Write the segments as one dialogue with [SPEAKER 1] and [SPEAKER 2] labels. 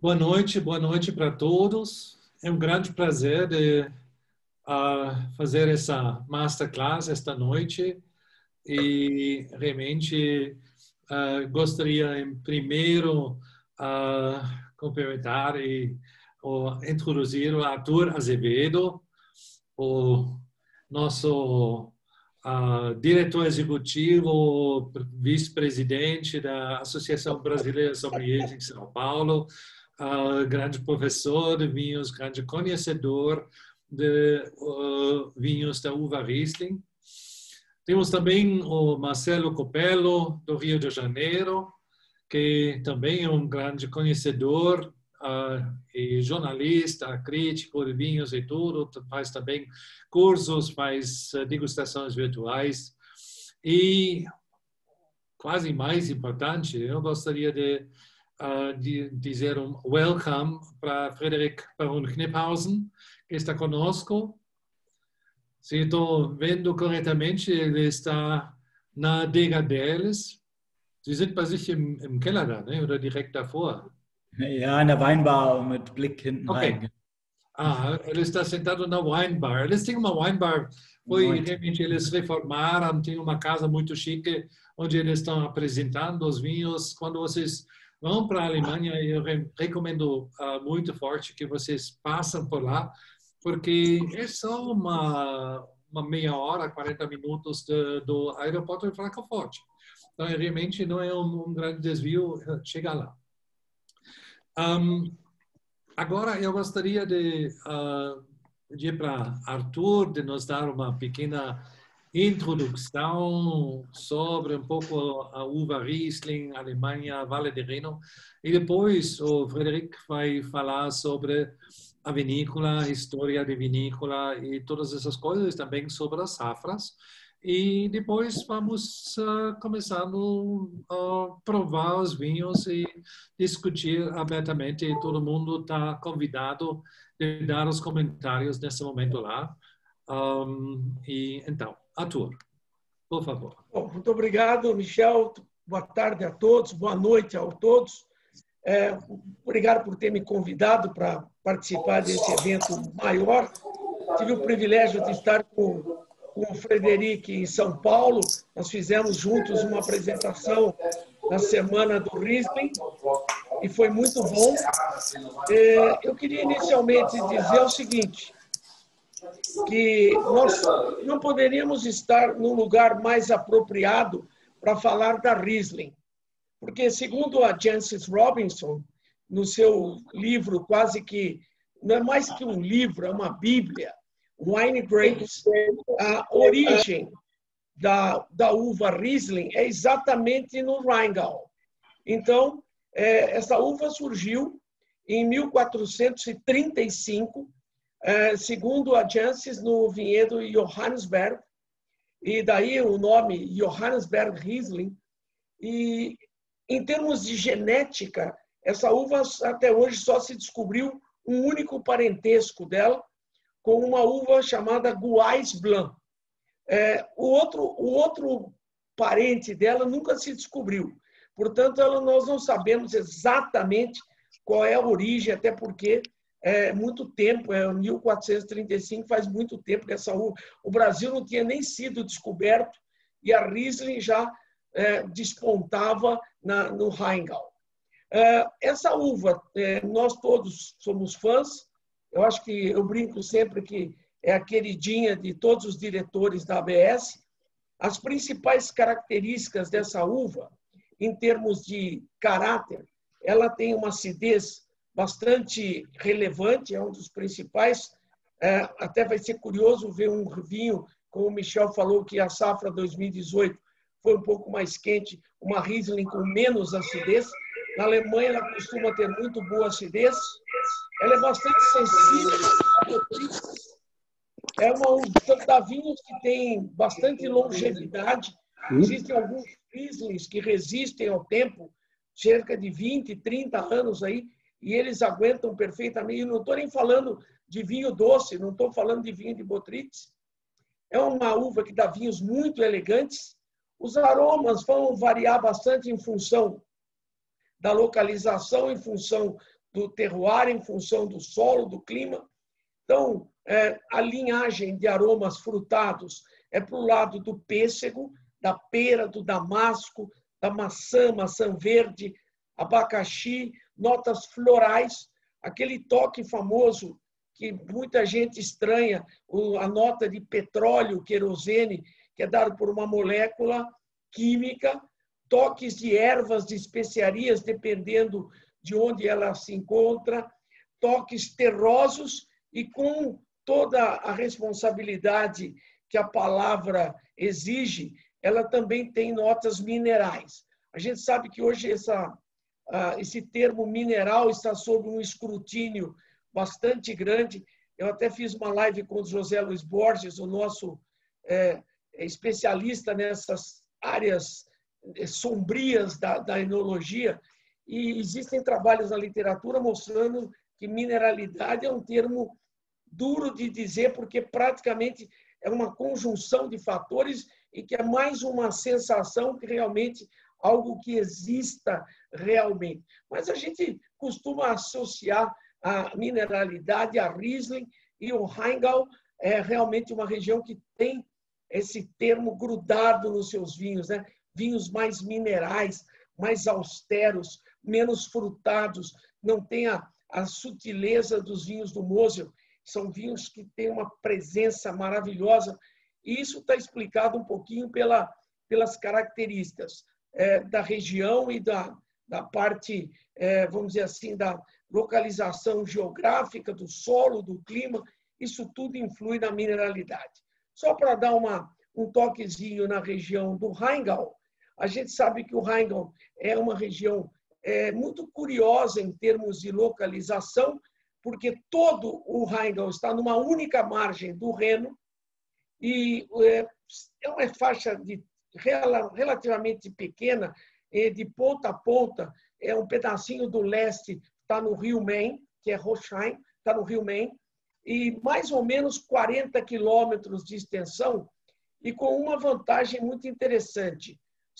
[SPEAKER 1] Boa noite para todos. É um grande prazer de fazer essa masterclass esta noite e realmente gostaria em primeiro cumprimentar e introduzir o Arthur Azevedo, o nosso diretor executivo, vice-presidente da Associação Brasileira de Sommeliers em São Paulo, grande professor de vinhos, grande conhecedor de vinhos da uva Riesling. Temos também o Marcelo Copello, do Rio de Janeiro, que também é um grande conhecedor e jornalista, crítico de vinhos e tudo, faz também cursos, faz degustações virtuais. E, quase mais importante, eu gostaria de dizer um welcome para Frederic Baron Kniphausen, que está conosco. Se estou vendo corretamente, ele está na Adega deles. Sie sind bei sich im Keller da, ne? Oder direkt davor?
[SPEAKER 2] Ja, in der Weinbar mit Blick hinten rein.
[SPEAKER 1] Ele está sentado na wine bar. Eles têm uma wine bar, realmente eles reformaram, tem uma casa muito chique, onde eles estão apresentando os vinhos. Quando vocês vão para a Alemanha, eu recomendo muito forte que vocês passem por lá, porque é só uma meia hora, 40 minutos do aeroporto de Frankfurt. Então, realmente não é um grande desvio chegar lá. Agora, eu gostaria de pedir para Arthur de nos dar uma pequena introdução sobre um pouco a uva Riesling, Alemanha, Vale do Reno. E depois o Frederic vai falar sobre a vinícola, a história da vinícola e todas essas coisas, também sobre as safras. E depois vamos começando a provar os vinhos e discutir abertamente. Todo mundo está convidado a dar os comentários nesse momento lá. E então, Arthur, por favor.
[SPEAKER 3] Bom, muito obrigado, Michel. Boa tarde a todos, boa noite a todos. Obrigado por ter me convidado para participar desse evento maior. Tive o privilégio de estar com o Frederic em São Paulo. Nós fizemos juntos uma apresentação na Semana do Riesling e foi muito bom. Eu queria inicialmente dizer o seguinte, que nós não poderíamos estar num lugar mais apropriado para falar da Riesling, porque, segundo a Jancis Robinson, no seu livro, quase que, não é mais que um livro, é uma bíblia, Wine Grapes, a origem da uva Riesling é exatamente no Rheingau. Então, essa uva surgiu em 1435, segundo a Jancis, no vinhedo Johannisberg, e daí o nome Johannisberg Riesling. E, em termos de genética, essa uva até hoje só se descobriu um único parentesco dela, com uma uva chamada Guais Blanc. O outro parente dela nunca se descobriu. Portanto, nós não sabemos exatamente qual é a origem, até porque muito tempo, 1435, faz muito tempo que essa uva... O Brasil não tinha nem sido descoberto e a Riesling já despontava no Rheingau. Essa uva, nós todos somos fãs. Eu acho que eu brinco sempre que é a queridinha de todos os diretores da ABS. As principais características dessa uva, em termos de caráter, ela tem uma acidez bastante relevante, é um dos principais. Até vai ser curioso ver um vinho, como o Michel falou, que a safra 2018 foi um pouco mais quente, uma Riesling com menos acidez. Na Alemanha, ela costuma ter muito boa acidez. Ela é bastante sensível a botrytis. É uma da vinhos que tem bastante longevidade. Existem alguns Rieslings que resistem ao tempo, cerca de 20, 30 anos aí, e eles aguentam perfeitamente. Eu não estou nem falando de vinho doce, não estou falando de vinho de botrytis. É uma uva que dá vinhos muito elegantes. Os aromas vão variar bastante em função da localização, em função do terroir, em função do solo, do clima. Então, a linhagem de aromas frutados é para o lado do pêssego, da pera, do damasco, da maçã, maçã verde, abacaxi, notas florais, aquele toque famoso que muita gente estranha, a nota de petróleo, querosene, que é dado por uma molécula química, toques de ervas, de especiarias, dependendo de onde ela se encontra, toques terrosos e com toda a responsabilidade que a palavra exige, ela também tem notas minerais. A gente sabe que hoje esse termo mineral está sob um escrutínio bastante grande. Eu até fiz uma live com o José Luiz Borges, o nosso especialista nessas áreas sombrias da enologia, e existem trabalhos na literatura mostrando que mineralidade é um termo duro de dizer, porque praticamente é uma conjunção de fatores e que é mais uma sensação que realmente algo que exista realmente. Mas a gente costuma associar a mineralidade a Riesling, e o Rheingau é realmente uma região que tem esse termo grudado nos seus vinhos, né? Vinhos mais minerais, mais austeros, menos frutados, não tem a sutileza dos vinhos do Mosel. São vinhos que têm uma presença maravilhosa, e isso está explicado um pouquinho pelas características da região e da parte, vamos dizer assim, da localização geográfica, do solo, do clima. Isso tudo influi na mineralidade. Só para dar um toquezinho na região do Rheingau, a gente sabe que o Rheingau é uma região muito curiosa em termos de localização, porque todo o Rheingau está numa única margem do Reno, e é uma faixa relativamente pequena, de ponta a ponta, é um pedacinho do leste, está no Rio Main, que é Rochheim, está no Rio Main, e mais ou menos 40 quilômetros de extensão, e com uma vantagem muito interessante.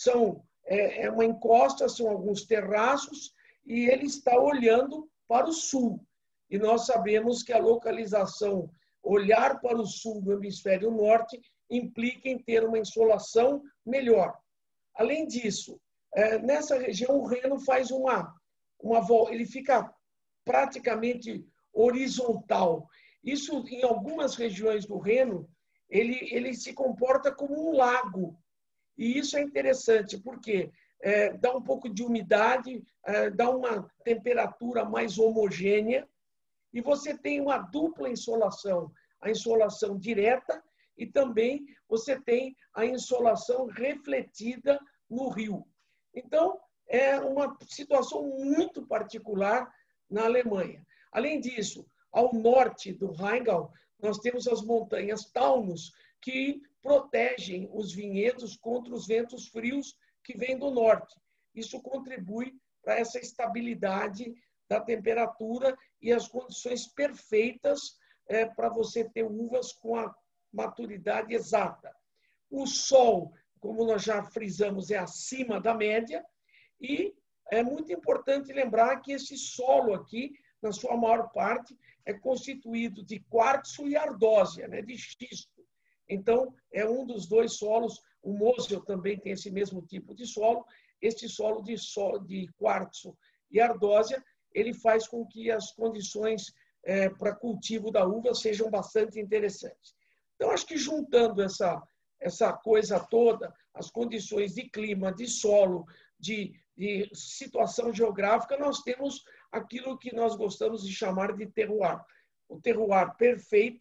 [SPEAKER 3] É uma encosta, são alguns terraços, e ele está olhando para o sul. E nós sabemos que a localização, olhar para o sul do hemisfério norte, implica em ter uma insolação melhor. Além disso, nessa região o Reno faz uma volta, ele fica praticamente horizontal. Isso, em algumas regiões do Reno, ele se comporta como um lago. E isso é interessante, porque dá um pouco de umidade, dá uma temperatura mais homogênea, e você tem uma dupla insolação, a insolação direta e também você tem a insolação refletida no rio. Então, é uma situação muito particular na Alemanha. Além disso, ao norte do Rheingau, nós temos as montanhas Taunus, que protegem os vinhedos contra os ventos frios que vêm do norte. Isso contribui para essa estabilidade da temperatura e as condições perfeitas para você ter uvas com a maturidade exata. O sol, como nós já frisamos, é acima da média, e é muito importante lembrar que esse solo aqui, na sua maior parte, é constituído de quartzo e ardósia, né, de xisto. Então, é um dos dois solos. O Mosel também tem esse mesmo tipo de solo. Este solo de quartzo e ardósia, ele faz com que as condições para cultivo da uva sejam bastante interessantes. Então, acho que juntando essa coisa toda, as condições de clima, de solo, de situação geográfica, nós temos aquilo que nós gostamos de chamar de terroir. O terroir perfeito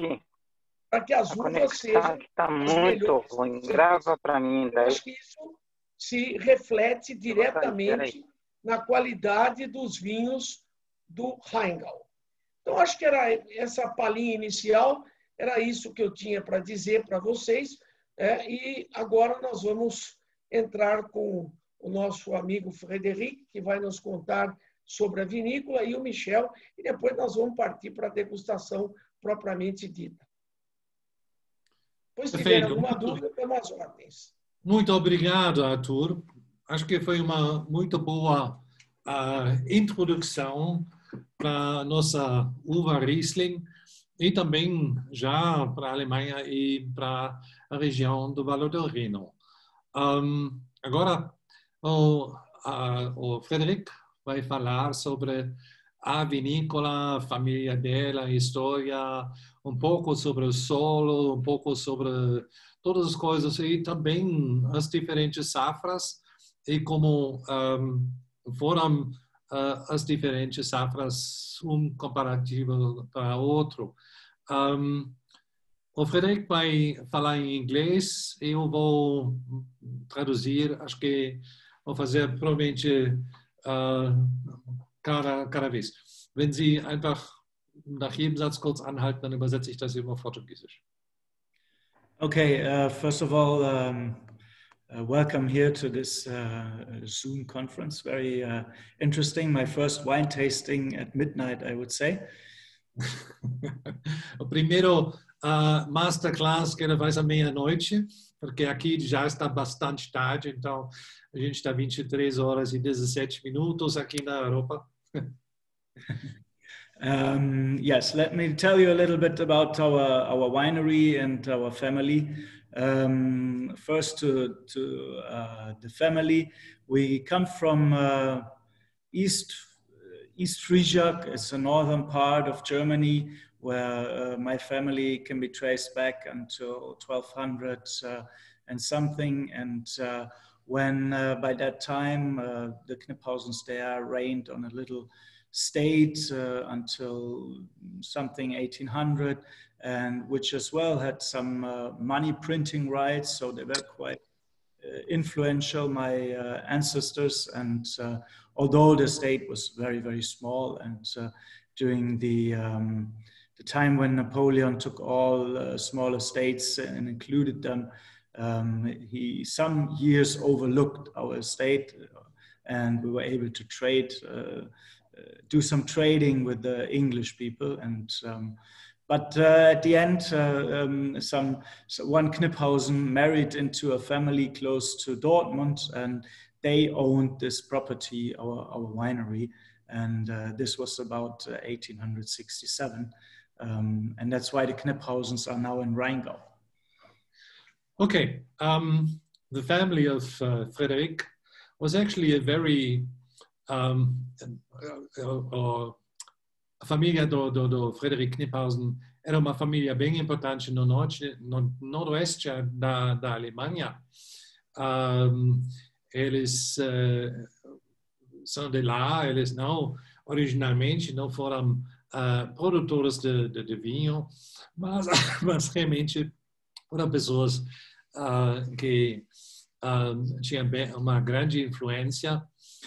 [SPEAKER 3] para que as uvas sejam
[SPEAKER 4] está muito ruim. Grava para mim.
[SPEAKER 3] Eu acho que isso se reflete diretamente na qualidade dos vinhos do Rheingau. Então, acho que era essa palhinha inicial, era isso que eu tinha para dizer para vocês. E agora nós vamos entrar com o nosso amigo Frederic, que vai nos contar sobre a vinícola, e o Michel, e depois nós vamos partir para a degustação propriamente dita. Pois, se tiver alguma dúvida, estamos às ordens.
[SPEAKER 1] Muito obrigado, Arthur. Acho que foi uma muito boa introdução para a nossa uva Riesling e também já para a Alemanha e para a região do Vale do Reno. Agora, o Frederic vai falar sobre a vinícola, a família dela, a história, um pouco sobre o solo, um pouco sobre todas as coisas e também as diferentes safras e como foram as diferentes safras, comparativo para outro. O Frederic vai falar em inglês e eu vou traduzir, acho que vou fazer provavelmente cada vez. Wenn Sie einfach nach jedem Satz kurz anhalten, dann übersetze ich das über Portugiesisch.
[SPEAKER 2] Okay, first of all, welcome here to this Zoom conference. Very interesting. My first wine tasting at midnight, I would say.
[SPEAKER 1] O primeiro masterclass que ele faz à meia-noite, porque aqui já está bastante tarde, então a gente está 23 horas e 17 minutos aqui na Europa.
[SPEAKER 2] Yes, let me tell you a little bit about our winery and our family. First to the family, we come from East Friesia. It's a northern part of Germany where my family can be traced back until 1200 and something. And when by that time the Kniphausens there reigned on a little state until something 1800, and which as well had some money printing rights, so they were quite influential, my ancestors. And although the state was very, very small, and during the time when Napoleon took all smaller states and included them, he some years overlooked our estate, and we were able to trade, do some trading with the English people. And but at the end, one Kniphausen married into a family close to Dortmund, and they owned this property, our winery, and this was about 1867, and that's why the Kniphausens are now in Rheingau.
[SPEAKER 1] Okay, the family of Frederic was actually a very a família do Frederic Kniphausen era uma família bem importante no noroeste da Alemanha. Eles são de lá, eles originalmente não foram produtores de vinho, mas realmente foram pessoas que tinham uma grande influência.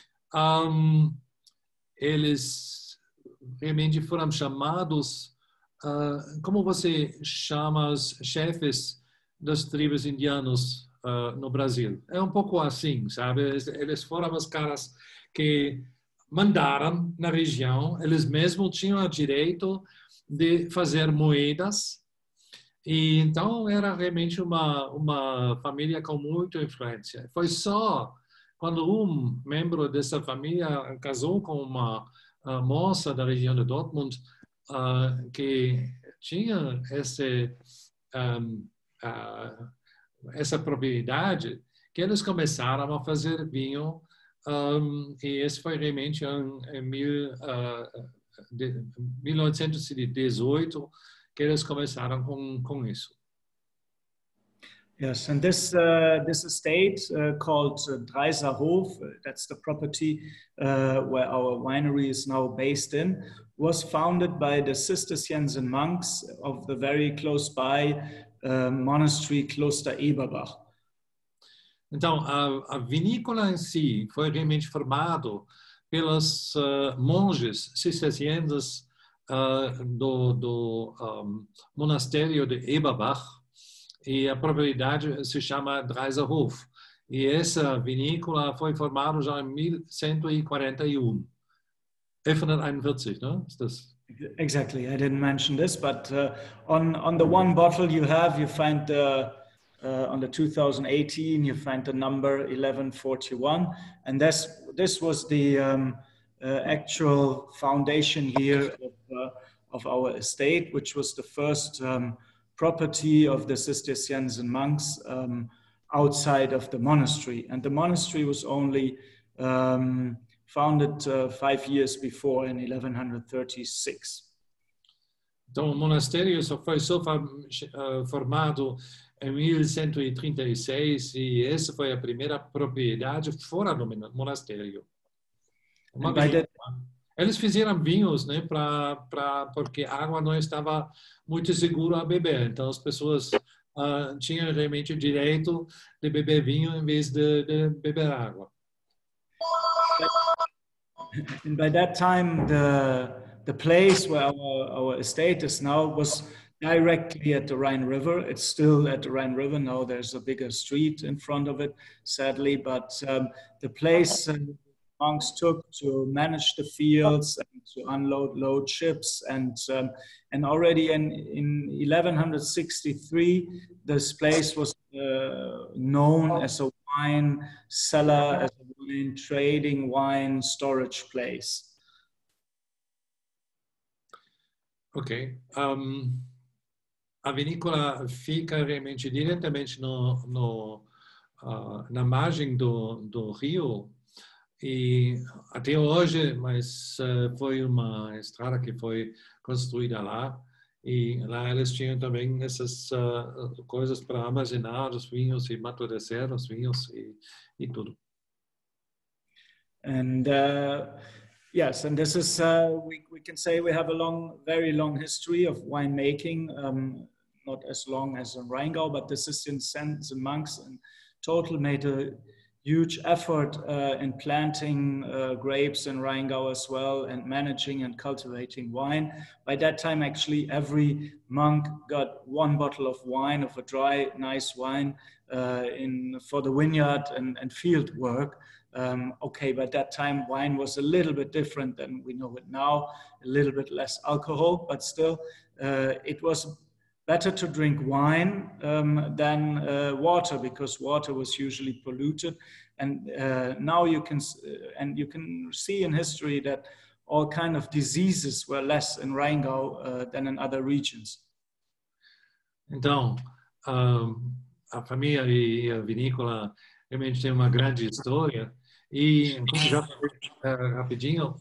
[SPEAKER 1] Eles realmente foram chamados, como você chama os chefes das tribos indianos no Brasil? É um pouco assim, sabe? Eles foram os caras que mandaram na região, eles mesmos tinham o direito de fazer moedas, e então era realmente uma família com muita influência. Foi só quando um membro dessa família casou com uma moça da região de Dortmund que tinha essa propriedade, que eles começaram a fazer vinho, e esse foi realmente em 1818 que eles começaram com isso.
[SPEAKER 2] Yes, and this estate called Dreiser Hof, that's the property where our winery is now based in, was founded by the Cistercian monks of the very close by monastery Kloster Eberbach.
[SPEAKER 1] Então, a vinícola em si foi realmente formado pelos monges cistercienses do monastério de Eberbach, e a propriedade se chama Dreiser Hof. E essa vinícola foi formada já em 1141. 1141, não? Ist das?
[SPEAKER 2] Exactly. I didn't mention this, but on the one bottle you find on the 2018, you find the number 1141, and this was the actual foundation here of our estate, which was the first property of the Cistercian monks outside of the monastery. And the monastery was only founded 5 years before, in 1136.
[SPEAKER 1] Então, o monastério só foi formado em 1136 e essa foi a primeira propriedade fora do monastério. Eles fizeram vinhos, né, porque a água não estava muito segura a beber. Então, as pessoas tinham realmente o direito de beber vinho em vez de beber água.
[SPEAKER 2] And by that time, the place where our estate is now was directly at the Rhine River. It's still at the Rhine River. Now there's a bigger street in front of it, sadly. But the place monks took to manage the fields and to load ships. And already in 1163, this place was known as a wine cellar, as a wine trading, wine storage place.
[SPEAKER 1] Ok. A vinícola fica realmente diretamente na margem do rio e até hoje, mas foi uma estrada que foi construída lá e lá eles tinham também essas coisas para armazenar os vinhos e amadurecer os vinhos e tudo.
[SPEAKER 2] And yes, and this is, we can say we have a very long history of winemaking, not as long as in Rheingau, but the Cistercian monks in total made a huge effort in planting grapes in Rheingau as well, and managing and cultivating wine. By that time, actually, every monk got 1 bottle of wine, of a dry, nice wine, for the vineyard and field work. Okay, by that time, wine was a little bit different than we know it now, a little bit less alcohol, but still, it was better to drink wine than water, because water was usually polluted. And now you can see in history that all kind of diseases were less in Rheingau than in other regions.
[SPEAKER 1] Então, a família e a vinícola realmente tem uma grande história. E, já rapidinho,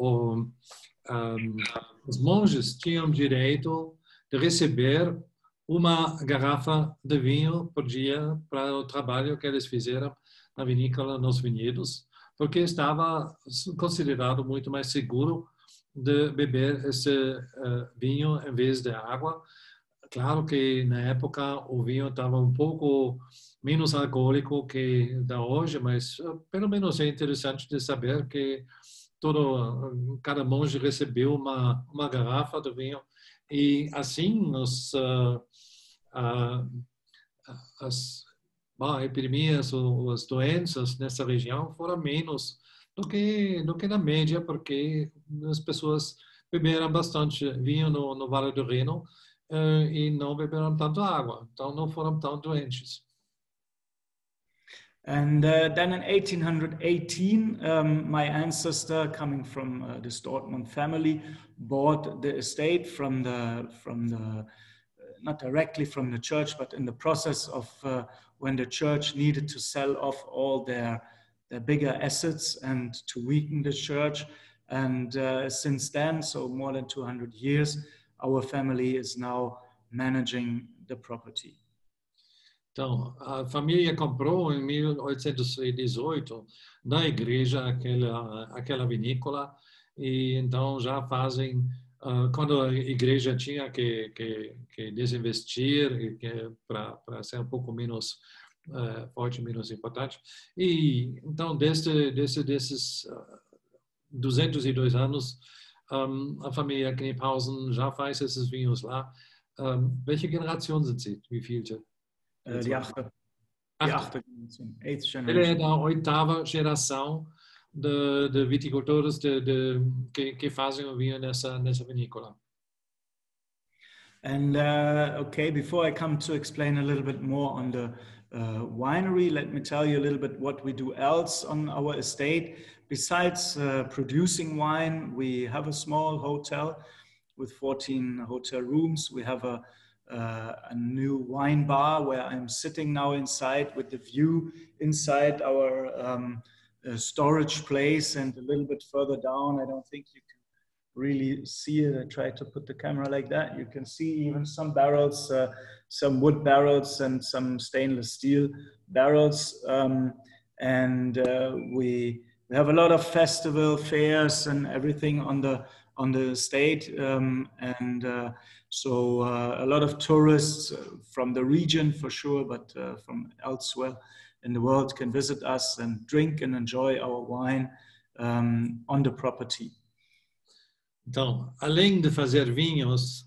[SPEAKER 1] os monges tinham direito de receber uma garrafa de vinho por dia para o trabalho que eles fizeram na vinícola, nos vinhedos, porque estava considerado muito mais seguro de beber esse vinho em vez de água. Claro que na época o vinho estava um pouco menos alcoólico que da hoje, mas pelo menos é interessante de saber que cada monge recebeu uma garrafa de vinho e assim as epidemias ou as doenças nessa região foram menos do que na média, porque as pessoas beberam bastante vinho no Vale do Reno e não beberam tanto água, então não foram tão doentes.
[SPEAKER 2] And then in 1818, my ancestor, coming from this Dortmund family, bought the estate from the not directly from the church, but in the process of when the church needed to sell off all their bigger assets and to weaken the church. And since then, so more than 200 years, our family is now managing the property.
[SPEAKER 1] Então, a família comprou em 1818 na igreja aquela vinícola e então já fazem, quando a igreja tinha que desinvestir para ser um pouco menos forte, menos importante. E então, desses 202 anos, a família Kniphausen já faz esses vinhos lá. Welche Generation sind Sie? Wie vielte?
[SPEAKER 2] Die achte Generation.
[SPEAKER 1] Ele é da 8ª geração de viticultores que fazem o vinho nessa vinícola.
[SPEAKER 2] And okay, before I come to explain a little bit more on the winery, let me tell you a little bit what we do else on our estate. besides producing wine, we have a small hotel with 14 hotel rooms. We have a new wine bar where I'm sitting now inside with the view inside our storage place, and a little bit further down, I don't think you can really see it. I try to put the camera like that. You can see even some barrels, some wood barrels and some stainless steel barrels. We have a lot of festival fairs and everything on the estate, so a lot of tourists from the region for sure, but from elsewhere in the world can visit us and drink and enjoy our wine on the property.
[SPEAKER 1] Então, além de fazer vinhos,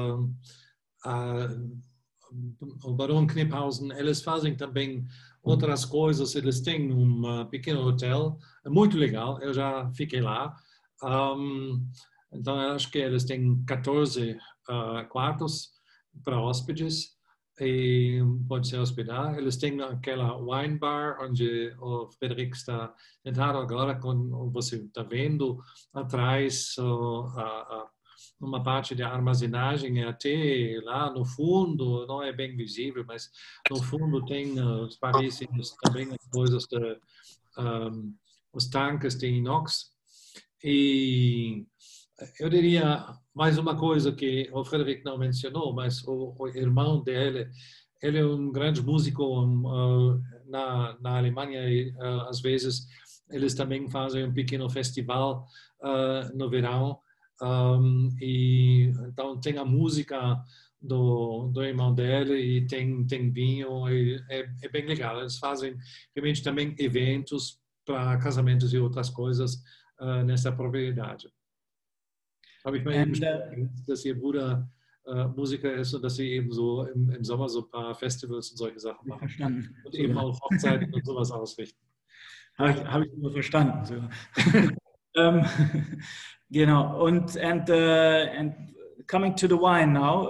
[SPEAKER 1] o Barão Kniphausen, eles fazem também outras coisas. Eles têm pequeno hotel, muito legal, eu já fiquei lá. Então, eu acho que eles têm 14 quartos para hóspedes e pode se hospedar. Eles têm aquela wine bar onde o Frederic está sentado agora, com você está vendo atrás uma parte de armazenagem, até lá no fundo, não é bem visível, mas no fundo tem os parecinhos também, as coisas, os tanques de inox. E eu diria mais uma coisa que o Frederic não mencionou, mas o irmão dele, ele é um grande músico na Alemanha e às vezes eles também fazem um pequeno festival no verão, e então tem a música do irmão dele e tem vinho, e é bem legal. Eles fazem realmente também eventos para casamentos e outras coisas nessa propriedade. Habe ich mal eben dass ihr Bruder Musiker ist und dass sie eben so im Sommer so ein paar Festivals und solche Sachen machen.
[SPEAKER 2] Verstanden.
[SPEAKER 1] Und eben auch Hochzeiten und sowas ausrichten.
[SPEAKER 2] Habe ich nur verstanden. So. Genau. And coming to the wine now,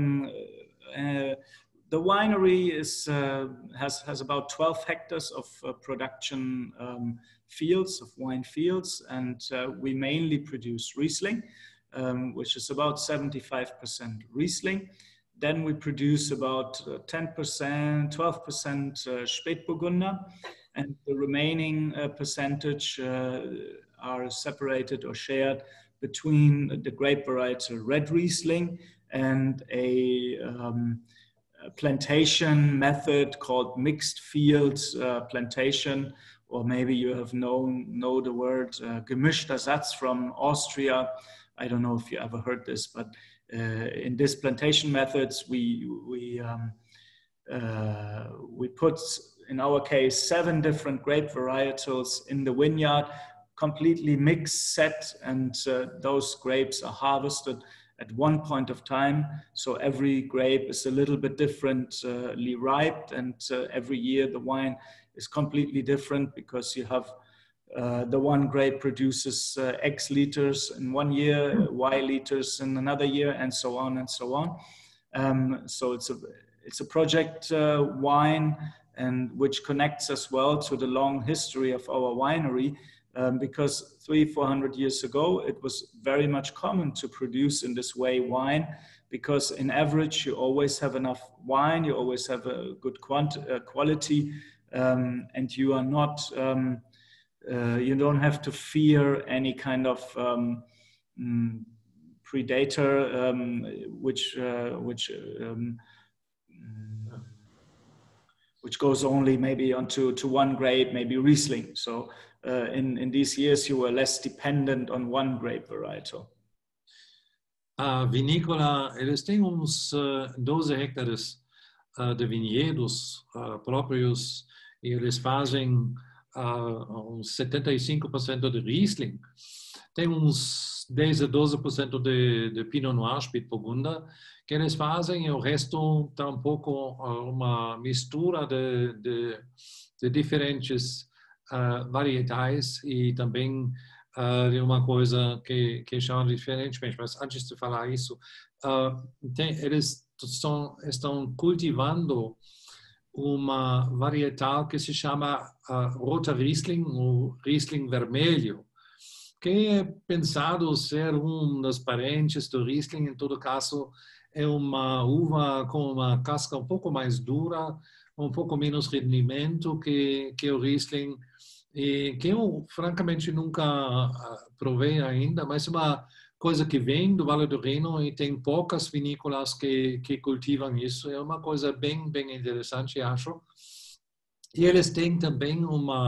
[SPEAKER 2] the winery has about 12 hectares of production fields, of wine fields, and we mainly produce Riesling, which is about 75% Riesling. Then we produce about 10%, 12% Spätburgunder, and the remaining percentage are separated or shared between the grape variety Red Riesling and a plantation method called mixed field plantation, or maybe you have know the word gemischter Satz from Austria. I don't know if you ever heard this, but in this plantation methods, we put, in our case, 7 different grape varietals in the vineyard, completely mixed set, and those grapes are harvested at one point of time. So every grape is a little bit differently ripe, and every year the wine is completely different, because you have the one grape produces X liters in one year, Y liters in another year, and so on and so on. So it's a project wine, and which connects as well to the long history of our winery, because 300-400 years ago it was very much common to produce in this way wine, because in average you always have enough wine, you always have a good quality, and you are not you don't have to fear any kind of predator which goes only maybe onto one grape, maybe Riesling. So in these years you were less dependent on one grape varietal.
[SPEAKER 1] A vinícola, eles têm uns 12 hectares de vinhedos próprios, e eles fazem uns 75% de Riesling. Tem uns 10 a 12% de Pinot Noir, Spätburgunder, que eles fazem, e o resto está um pouco uma mistura de diferentes varietais, e também de uma coisa que chamam diferentemente. Mas antes de falar isso, eles estão cultivando uma varietal que se chama Rota Riesling, ou Riesling Vermelho, que é pensado ser dos parentes do Riesling. Em todo caso, é uma uva com uma casca um pouco mais dura, um pouco menos rendimento que o Riesling, e que eu francamente nunca provei ainda, mas é uma coisa que vem do Vale do Reno e tem poucas vinícolas que cultivam isso. É uma coisa bem interessante, acho. E eles têm também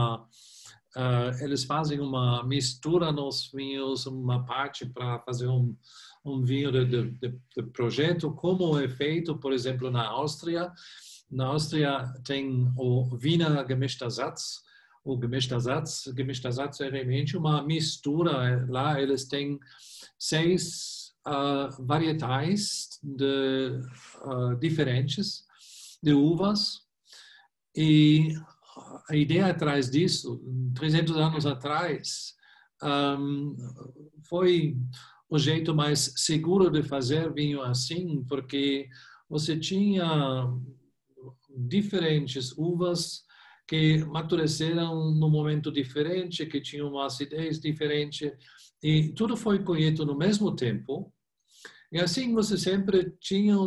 [SPEAKER 1] eles fazem uma mistura nos vinhos, uma parte para fazer um vinho de projeto, como é feito, por exemplo, na Áustria. Na Áustria tem o Wiener Gemischter Satz. O Gemischter Satz é realmente uma mistura. Lá eles têm 6 varietais diferentes de uvas. E a ideia atrás disso, 300 anos atrás, foi o jeito mais seguro de fazer vinho assim, porque você tinha diferentes uvas que amadureceram num momento diferente, que tinham uma acidez diferente, e tudo foi colhido no mesmo tempo. E assim você sempre tinha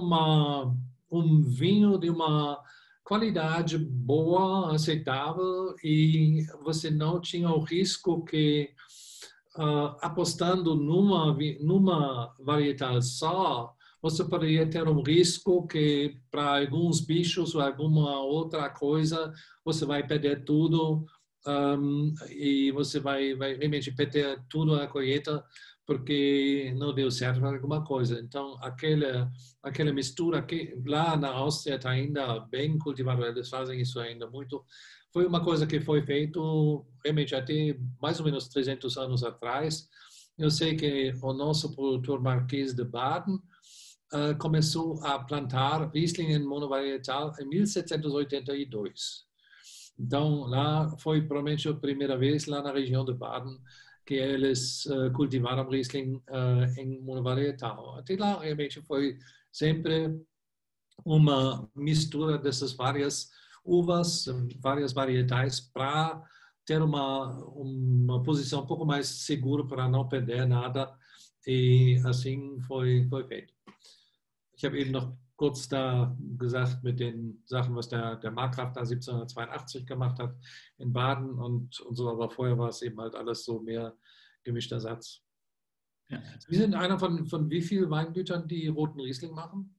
[SPEAKER 1] um vinho de uma qualidade boa, aceitável, e você não tinha o risco que apostando numa varietal só, você poderia ter um risco que para alguns bichos ou alguma outra coisa você vai perder tudo, e você vai realmente perder tudo a colheita porque não deu certo alguma coisa. Então, aquela mistura que lá na Áustria está ainda bem cultivada, eles fazem isso ainda muito. Foi uma coisa que foi feito realmente até mais ou menos 300 anos atrás. Eu sei que o nosso produtor Marquês de Baden começou a plantar Riesling em monovarietal em 1782. Então, lá foi provavelmente a primeira vez lá na região de Baden que eles cultivaram Riesling em monovarietal. Até lá, realmente, foi sempre uma mistura dessas várias uvas, várias varietais, para ter uma posição um pouco mais segura para não perder nada. E assim foi feito. Ich habe eben noch kurz da gesagt mit den Sachen, was der Markgraf da 1782 gemacht hat in Baden und so, aber vorher war es eben halt alles so mehr gemischter Satz.
[SPEAKER 2] Ja.
[SPEAKER 1] Sie sind einer von wie vielen Weingütern, die roten Riesling machen?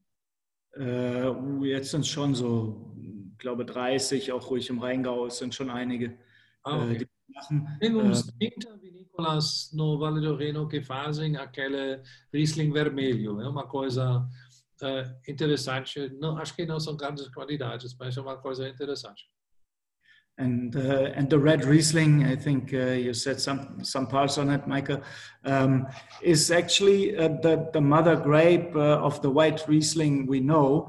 [SPEAKER 2] Jetzt sind es schon so, ich glaube 30, auch ruhig im Rheingau, es sind schon einige,
[SPEAKER 1] Okay.
[SPEAKER 2] die machen.
[SPEAKER 1] Tem uns 30 vinícolas no Vale do Reno que fazem aquele Riesling vermelho. É uma coisa interessante. Não, acho que não são grandes quantidades, mas é uma coisa interessante.
[SPEAKER 2] And the red Riesling, I think you said some parts on it, Michael, is actually the mother grape of the white Riesling we know.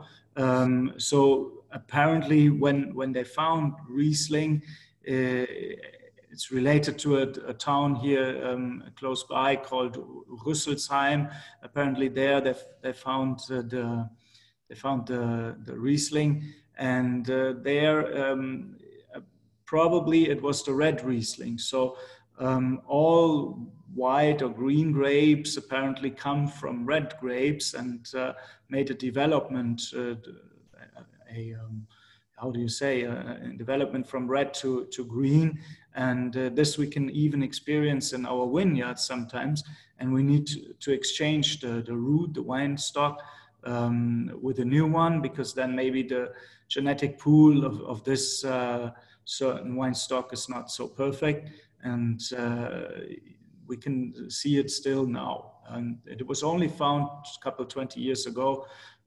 [SPEAKER 2] So apparently, when they found Riesling, it's related to a town here close by called Rüsselsheim. Apparently, there they found the Riesling, and there. Probably it was the red Riesling. So all white or green grapes apparently come from red grapes, and made a development, how do you say, a development from red to green. And this we can even experience in our vineyards sometimes. And we need to exchange the root, the wine stock, with a new one, because then maybe the genetic pool of this certain wine stock is not so perfect, and we can see it still now. And it was only found a couple 20 years ago,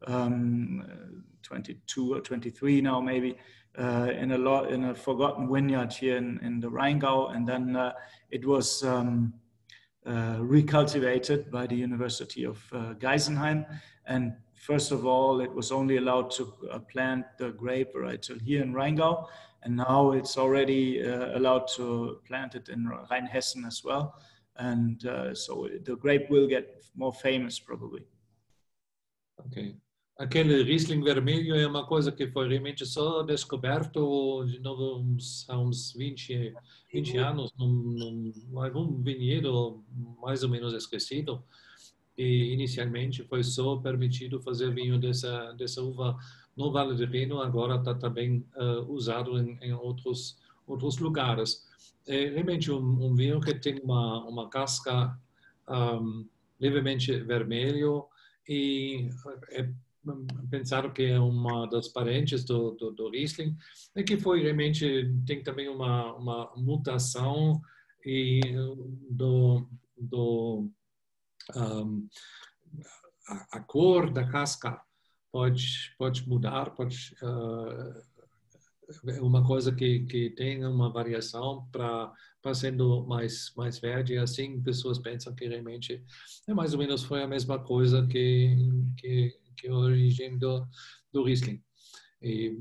[SPEAKER 2] 22 or 23 now maybe, in a forgotten vineyard here in the Rheingau, and then it was recultivated by the University of Geisenheim. And first of all, it was only allowed to plant the grape varietal here in Rheingau, and now it's already allowed to plant it in Rheinhessen as well. And so the grape will get more famous probably.
[SPEAKER 1] Okay. aquele Riesling vermelho é uma coisa que foi realmente só descoberto de novo há uns 20 anos, num algum vinhedo mais ou menos esquecido. E inicialmente foi só permitido fazer vinho dessa uva no Vale do Reno, agora está também usado em outros lugares. É realmente um vinho que tem uma casca levemente vermelho e é pensado que é uma das parentes do Riesling e que foi realmente tem também uma mutação e um, a cor da casca pode mudar, é uma coisa que tem uma variação para sendo mais verde, e assim pessoas pensam que realmente mais ou menos foi a mesma coisa que a origem do Riesling. E,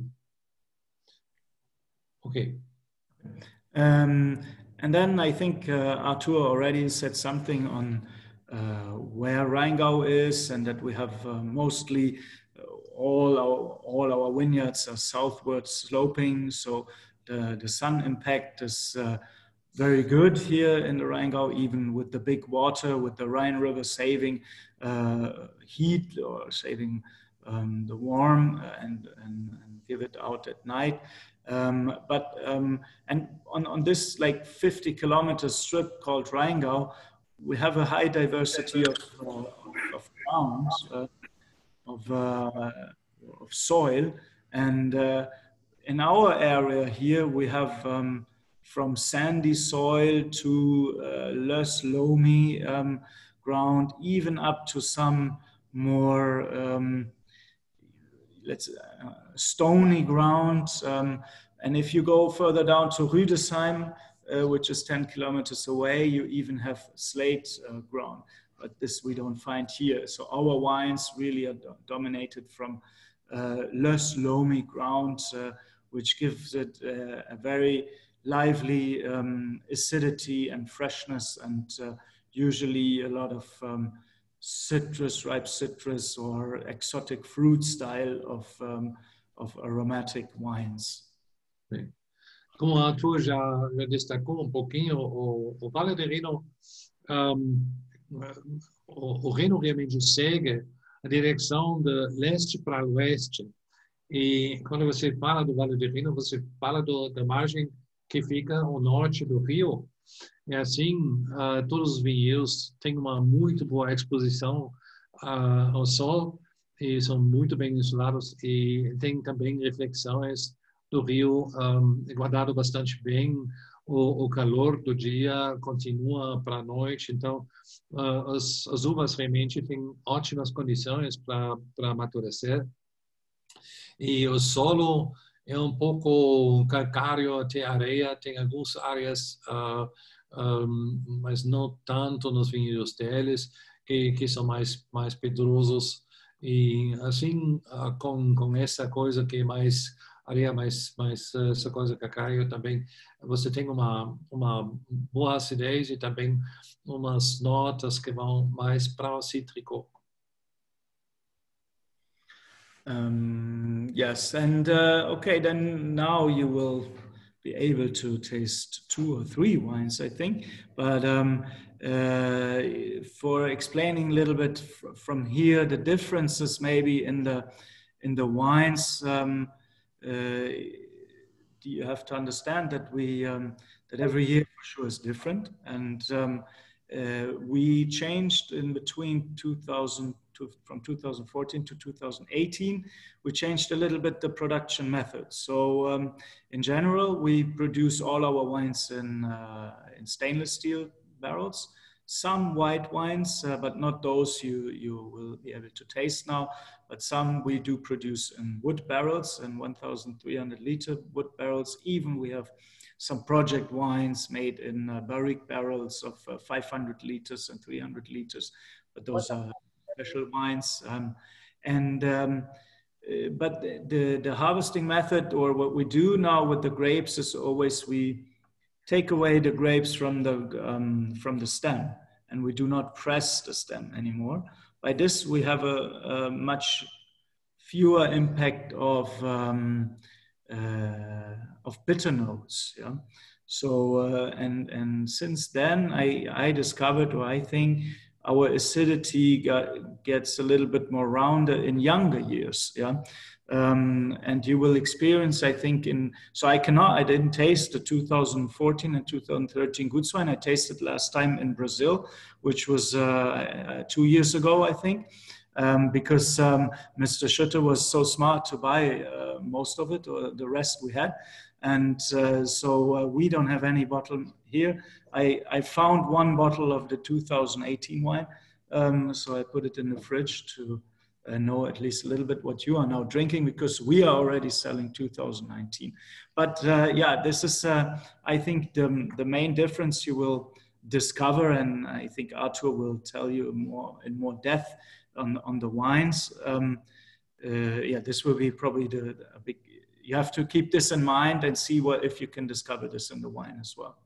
[SPEAKER 1] ok.
[SPEAKER 2] And then I think Arthur already said something on where Rheingau is, and that we have mostly all our vineyards are southward sloping, so the sun impact is very good here in the Rheingau, even with the big water, with the Rhine River saving heat or saving the warm and give it out at night. And on this like 50 kilometer strip called Rheingau, we have a high diversity of grounds, of soil, and in our area here we have from sandy soil to less loamy ground, even up to some more stony ground. And if you go further down to Rüdesheim, which is 10 kilometers away, you even have slate ground. But this we don't find here. So our wines really are dominated from less loamy ground, which gives it a very lively acidity and freshness, and usually a lot of ripe citrus or exotic fruit style of aromatic wines.
[SPEAKER 1] Sim. Como a Arthur já destacou um pouquinho, o Vale do Reno, o Reno realmente segue a direção de leste para oeste. E quando você fala do Vale do Reno, você fala da margem que fica ao norte do rio. E assim, todos os vinhedos têm uma muito boa exposição ao sol e são muito bem insulados, e tem também reflexões do rio guardado bastante bem. O calor do dia continua para a noite, então as uvas realmente têm ótimas condições para amadurecer. E o solo é um pouco calcário, tem areia, tem algumas áreas, mas não tanto nos vinhedos deles, que são mais pedrosos. E assim, com essa coisa que é mais areia, mais essa coisa calcário, também você tem uma boa acidez e também umas notas que vão mais para o cítrico.
[SPEAKER 2] Yes, and okay, then now you will be able to taste 2 or 3 wines, I think. But for explaining a little bit from here, the differences maybe in the wines, you have to understand that that every year for sure is different, and we changed in between from 2014 to 2018, we changed a little bit the production method. So in general, we produce all our wines in stainless steel barrels. Some white wines, but not those you will be able to taste now. But some we do produce in wood barrels, in 1,300 liter wood barrels. Even we have some project wines made in barrique barrels of 500 liters and 300 liters. But those are special wines. But the harvesting method, or what we do now with the grapes, is always we take away the grapes from the stem, and we do not press the stem anymore. By this, we have a much fewer impact of bitter notes. Yeah. So and since then I discovered, or I think, our acidity gets a little bit more rounded in younger years. Yeah. And you will experience, I think, I didn't taste the 2014 and 2013 Gutswein. I tasted last time in Brazil, which was 2 years ago, I think, because Mr. Schutter was so smart to buy most of it, or the rest we had. And so we don't have any bottle here. I found one bottle of the 2018 wine, so I put it in the fridge to know at least a little bit what you are now drinking, because we are already selling 2019. But yeah, this is, I think, the main difference you will discover, and I think Arthur will tell you in more depth on the wines. Yeah, this will be probably a big. You have to keep this in mind and see if you can discover this in the wine as well.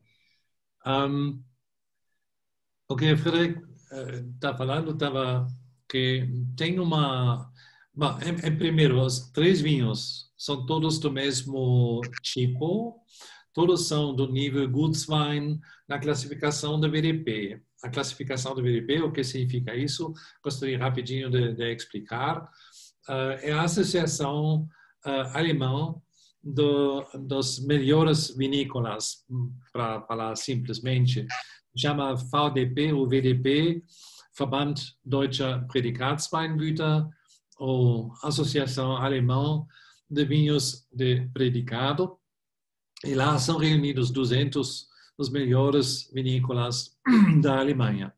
[SPEAKER 1] Ok, Frederic, está falando, que tem uma... Bom, em primeiro, os 3 vinhos são todos do mesmo tipo, todos são do nível Gutswein na classificação da VDP. A classificação da VDP, o que significa isso? Gostaria rapidinho de explicar. É a associação alemã dos melhores vinícolas, para falar simplesmente, chama VDP ou VDP, Verband Deutscher Prädikatsweingüter, ou Associação Alemã de Vinhos de Predicado, e lá são reunidos 200 dos melhores vinícolas da Alemanha.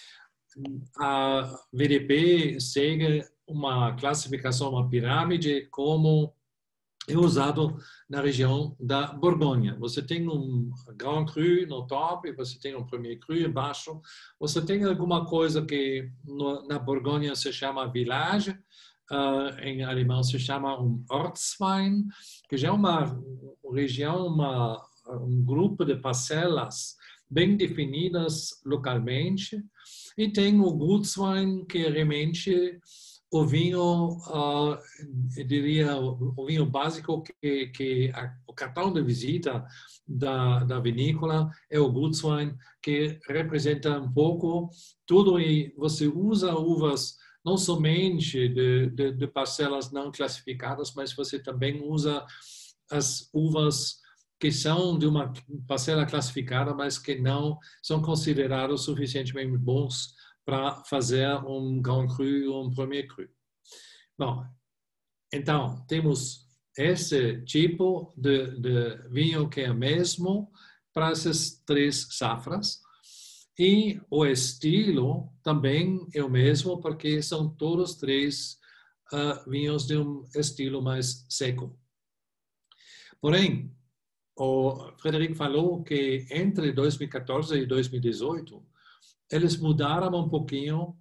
[SPEAKER 1] A VDP segue uma classificação, uma pirâmide, como é usado na região da Borgonha. Você tem Grand Cru no top, e você tem Premier Cru embaixo. Você tem alguma coisa que na Borgonha se chama Village, em alemão se chama Ortswein, que já é uma região, um grupo de parcelas bem definidas localmente. E tem o Gutswein, que é realmente o vinho, eu diria, o vinho básico, que o cartão de visita da vinícola é o Gutswein, que representa um pouco tudo, e você usa uvas não somente de parcelas não classificadas, mas você também usa as uvas que são de uma parcela classificada, mas que não são considerados suficientemente bons para fazer Grand Cru ou Premier Cru. Bom, então, temos esse tipo de vinho que é o mesmo para essas 3 safras, e o estilo também é o mesmo, porque são todos 3 vinhos de um estilo mais seco. Porém, o Frederic falou que entre 2014 e 2018, eles mudaram um pouquinho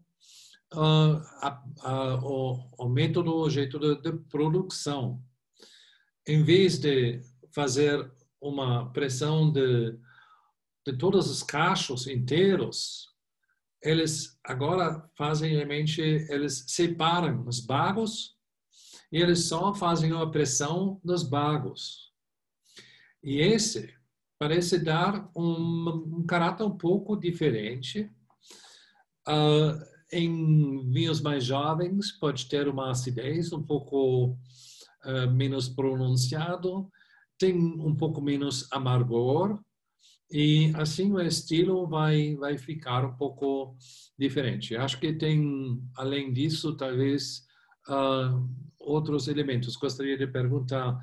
[SPEAKER 1] o método, o jeito de produção. Em vez de fazer uma pressão de todos os cachos inteiros, eles agora fazem realmente, eles separam os bagos e eles só fazem a pressão nos bagos. E esse parece dar um caráter um pouco diferente. Em vinhos mais jovens pode ter uma acidez um pouco menos pronunciado, tem um pouco menos amargor, e assim o estilo vai ficar um pouco diferente. Acho que tem, além disso, talvez outros elementos. Gostaria de perguntar,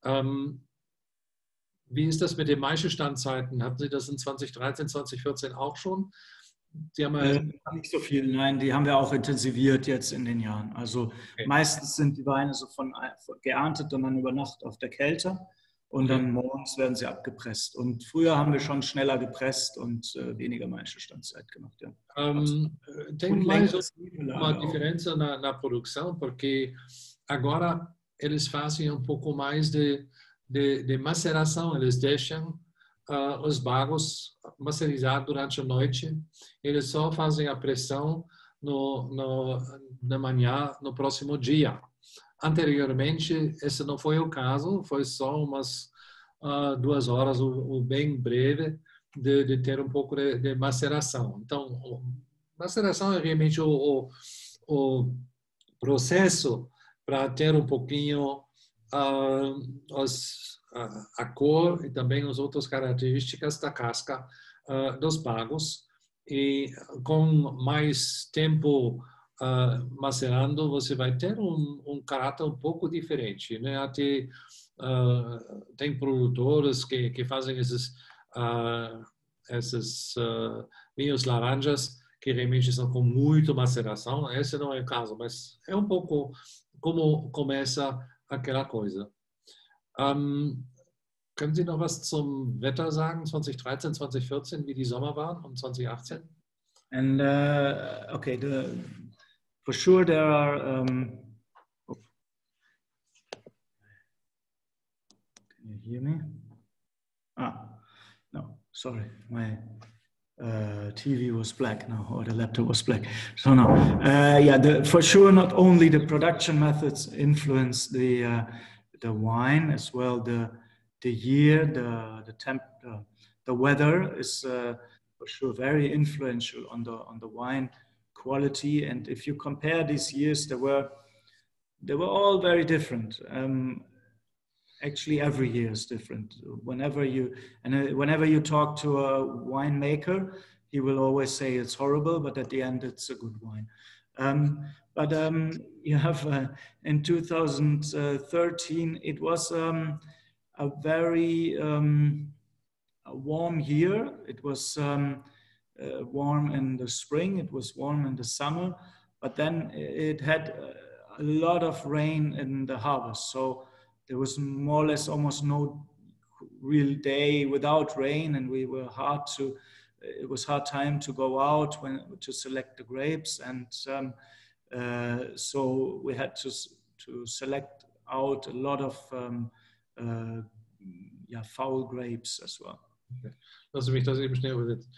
[SPEAKER 1] wie ist das mit den Maischestandszeiten? Hatten Sie das in 2013, 2014 auch schon? Die haben
[SPEAKER 2] nicht so viel, nein, die haben wir auch intensiviert jetzt in den Jahren. Also okay. Meistens sind die Weine so von geerntet und dann über Nacht auf der Kälte und dann morgens werden sie abgepresst. Und früher haben wir schon schneller gepresst und weniger Maischestandzeit gemacht. Ja.
[SPEAKER 1] Tem mais uma diferença na produção, porque agora eles fazem um pouco mais de maceração, eles deixam os bagos macerizar durante a noite, eles só fazem a pressão na manhã, no próximo dia. Anteriormente, esse não foi o caso, foi só umas 2 horas, o bem breve, de ter um pouco de maceração. Então, maceração é realmente o processo para ter um pouquinho a cor e também as outras características da casca dos bagos. E com mais tempo macerando, você vai ter um caráter um pouco diferente, né? Até tem produtores que fazem esses vinhos laranjas que realmente são com muito maceração. Esse não é o caso, mas é um pouco como começa aquela coisa. Können Sie noch was zum Wetter sagen, 2013, 2014, wie die Sommer waren und 2018?
[SPEAKER 2] And okay, for sure there are. Can you hear me? No, sorry, my TV was black now, or the laptop was black. So no, yeah, for sure, not only the production methods influence the wine as well. The year, the temp, the weather is for sure very influential on the wine quality. And if you compare these years, they were all very different. Actually, every year is different. Whenever you talk to a winemaker, he will always say it's horrible, but at the end, it's a good wine. But you have in 2013, it was a very warm year. It was warm in the spring, it was warm in the summer, but then it had a lot of rain in the harvest. So there was more or less almost no real day without rain, and it was hard time to go out to select the grapes, and so we had to select out a lot of foul grapes as well.
[SPEAKER 1] Lass mich das eben schnell übersetzen.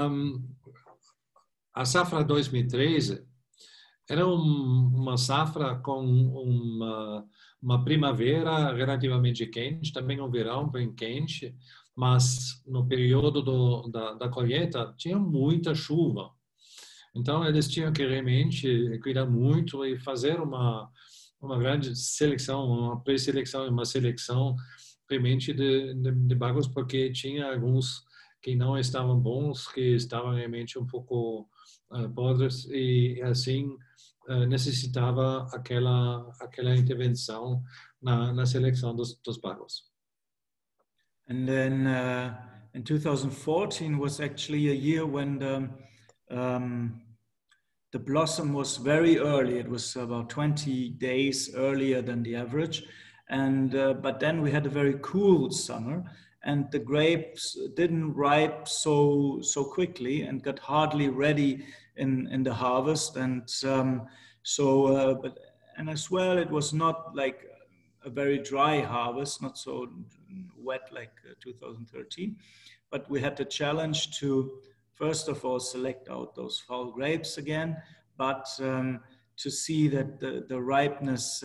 [SPEAKER 1] A safra 2013 era uma safra com uma primavera relativamente quente, também um verão bem quente, mas no período da colheita tinha muita chuva. Então eles tinham que realmente cuidar muito e fazer uma grande seleção, uma pré-seleção e uma seleção realmente de bagos, porque tinha alguns que não estavam bons, que estavam realmente um pouco podres, e assim necessitava aquela intervenção na seleção dos bagos.
[SPEAKER 2] And then in 2014 was actually a year when the blossom was very early. It was about 20 days earlier than the average. And but then we had a very cool summer, and the grapes didn't ripe so quickly and got hardly ready in the harvest. And but as well, it was not like a very dry harvest, not so wet like 2013. But we had the challenge to first of all select out those foul grapes again, but to see that the ripeness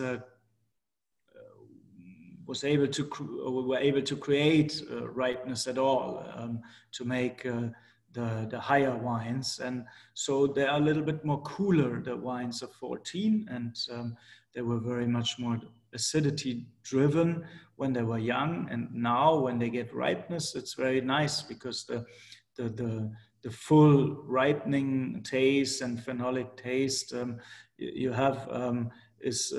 [SPEAKER 2] we were able to create ripeness at all to make the higher wines. And so they are a little bit more cooler, the wines of 14, and they were very much more acidity driven when they were young. And now when they get ripeness, it's very nice because the full ripening taste and phenolic taste you have is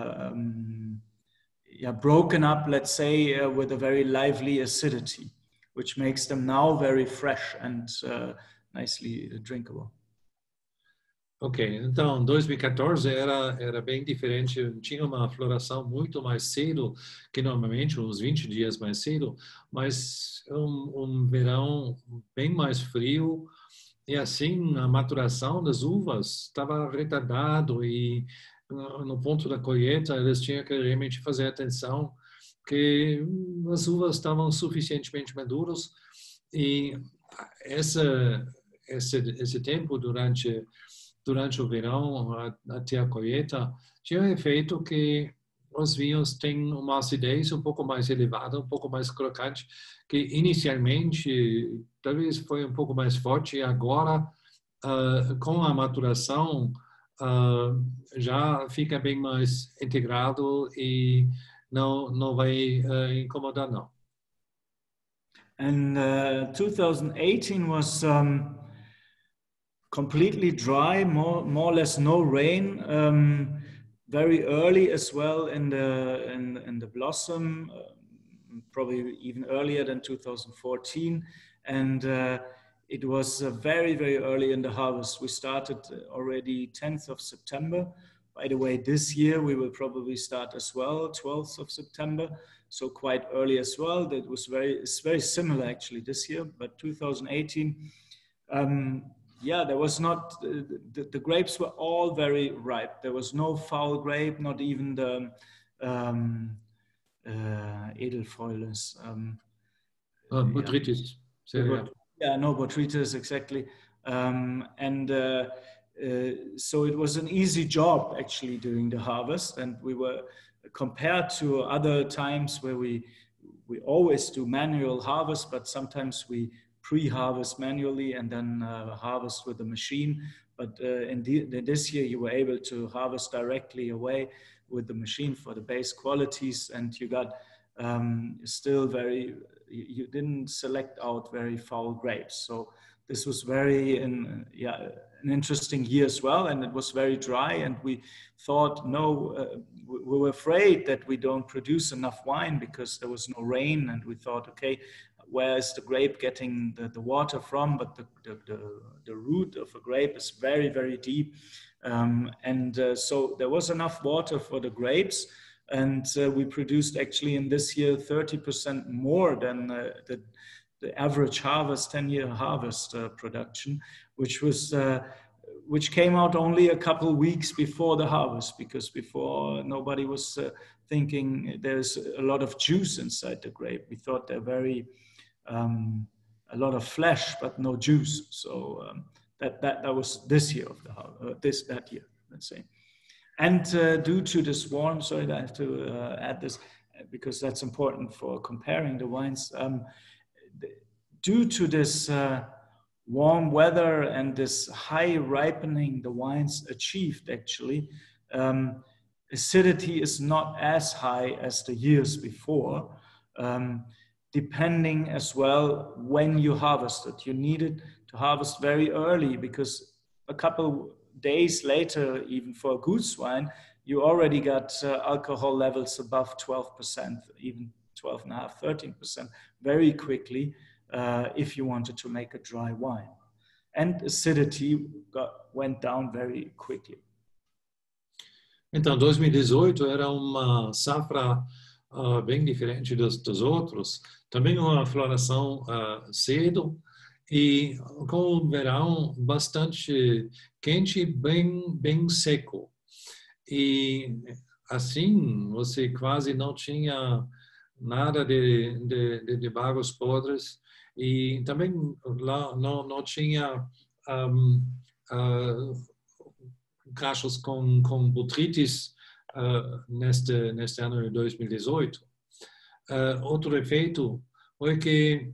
[SPEAKER 2] broken up, let's say, with a very lively acidity, which makes them now very fresh and nicely drinkable.
[SPEAKER 1] Ok, então 2014 era bem diferente, tinha uma floração muito mais cedo que normalmente, uns 20 dias mais cedo, mas um verão bem mais frio, e assim a maturação das uvas estava retardado, e no ponto da colheita eles tinham que realmente fazer atenção que as uvas estavam suficientemente maduras, e esse tempo durante o verão até a colheita tinha um efeito que os vinhos têm uma acidez um pouco mais elevada, um pouco mais crocante, que inicialmente talvez foi um pouco mais forte e agora, com a maturação, já fica bem mais integrado e não vai incomodar, não.
[SPEAKER 2] And 2018 was completely dry, more or less no rain. Very early as well in the blossom, probably even earlier than 2014, and it was very, very early in the harvest. We started already 10th of September. By the way, this year we will probably start as well, 12th of September, so quite early as well. That was it's very similar actually this year, but 2018, yeah, there was not, the grapes were all very ripe. There was no foul grape, not even the Edelfäules.
[SPEAKER 1] Botrytis.
[SPEAKER 2] Yeah, no, Botrytis, exactly. So it was an easy job actually during the harvest, and we were, compared to other times where we always do manual harvest, but sometimes we pre-harvest manually and then harvest with the machine. But in this year, you were able to harvest directly away with the machine for the base qualities, and you got still you didn't select out very foul grapes. So this was an interesting year as well, and it was very dry, and we thought, we were afraid that we don't produce enough wine because there was no rain, and we thought, okay, where is the grape getting the water from? But the root of a grape is very, very deep, so there was enough water for the grapes, and we produced actually in this year 30% more than the average harvest, 10-year harvest production, which came out only a couple weeks before the harvest, because before nobody was thinking there's a lot of juice inside the grape. We thought they're very a lot of flesh but no juice. So that was this year of the harvest, that year, let's say. And due to the swarm, sorry, I have to add this because that's important for comparing the wines. Due to this warm weather and this high ripening the wines achieved, actually, acidity is not as high as the years before, depending as well when you harvested. You needed to harvest very early because a couple days later, even for a goose wine, you already got alcohol levels above 12%, even 12.5%, 13% very quickly if you wanted to make a dry wine. And acidity went down very quickly.
[SPEAKER 1] Então, 2018 era uma safra bem diferente dos outros. Também uma floração cedo e com o verão bastante quente, bem seco. E assim, você quase não tinha nada de bagos podres. E também lá não tinha casos com botrytis neste ano de 2018. Outro efeito foi que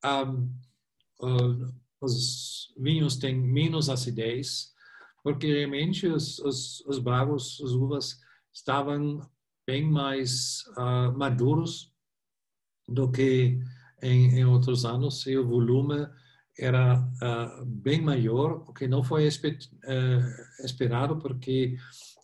[SPEAKER 1] os vinhos têm menos acidez, porque realmente os bagos, as uvas, estavam bem mais maduros do que em outros anos, e o volume era bem maior, o que não foi esperado, porque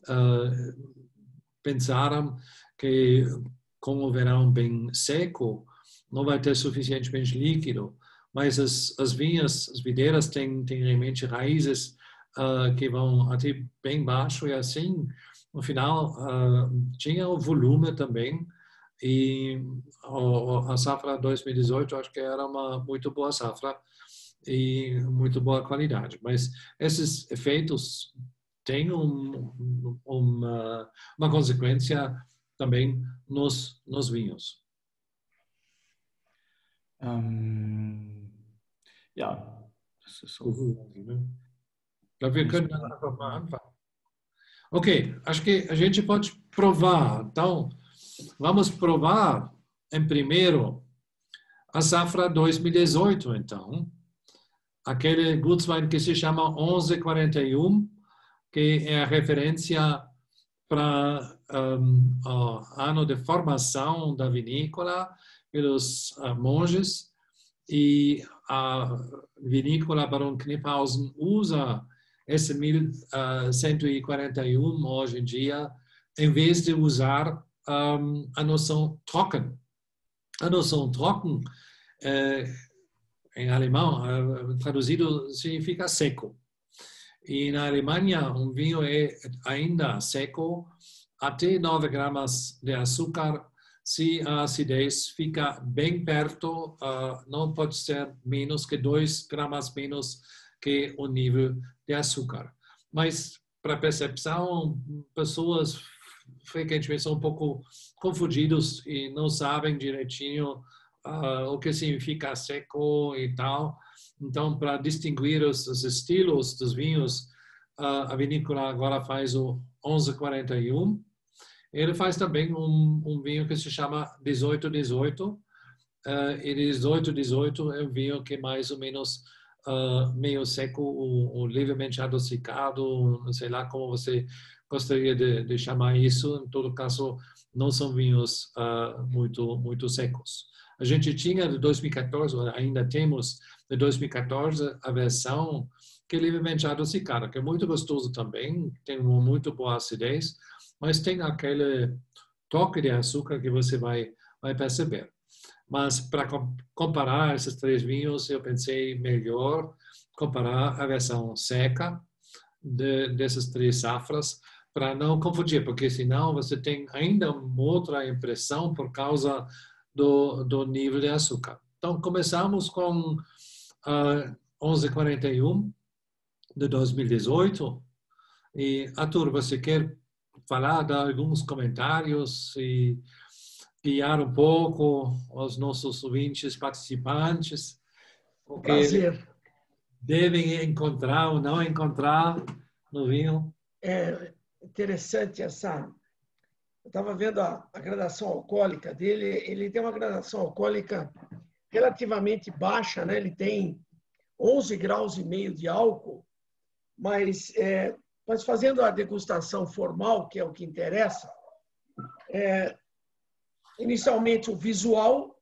[SPEAKER 1] pensaram que com o verão bem seco não vai ter suficientemente líquido, mas as vinhas, as videiras têm realmente raízes que vão até bem baixo, e assim, no final, tinha o volume também. E a safra 2018 acho que era uma muito boa safra e muito boa qualidade. Mas esses efeitos têm uma consequência também nos vinhos.
[SPEAKER 2] Ja, das ist so.
[SPEAKER 1] Ich glaube, wir können einfach mal anfangen. Ok, acho que a gente pode provar. Então, vamos provar, em primeiro, a safra 2018, então. Aquele Gutswein que se chama 1141, que é a referência para o ano de formação da vinícola pelos monges, e a vinícola Baron Kniphausen usa esse 1141 hoje em dia, em vez de usar a noção trocken. A noção trocken, em alemão, traduzido, significa seco. E na Alemanha, vinho é ainda seco até 9 gramas de açúcar. Se a acidez fica bem perto, não pode ser menos que 2 gramas menos que o nível de açúcar. Mas, para percepção, pessoas frequentemente são um pouco confundidas e não sabem direitinho o que significa seco e tal. Então, para distinguir os estilos dos vinhos, a vinícola agora faz o 1141. Ele faz também um vinho que se chama 1818. E 1818 é um vinho que mais ou menos meio seco, ou levemente adocicado, não sei lá como você gostaria de chamar isso. Em todo caso, não são vinhos muito secos. A gente tinha de 2014, ainda temos de 2014, a versão que é levemente adocicada, que é muito gostoso também, tem uma muito boa acidez, mas tem aquele toque de açúcar que você vai perceber. Mas para comparar esses 3 vinhos, eu pensei melhor comparar a versão seca dessas 3 safras, para não confundir, porque senão você tem ainda uma outra impressão por causa do nível de açúcar. Então, começamos com 1141 de 2018. E, Arthur, você quer falar, dar alguns comentários e guiar um pouco os nossos ouvintes participantes? O que
[SPEAKER 3] Prazer.
[SPEAKER 1] devem encontrar ou não encontrar no vinho?
[SPEAKER 3] É interessante essa... Eu estava vendo a gradação alcoólica dele. Ele tem uma gradação alcoólica relativamente baixa, né? Ele tem 11 graus e meio de álcool, mas fazendo a degustação formal, que é o que interessa, inicialmente o visual,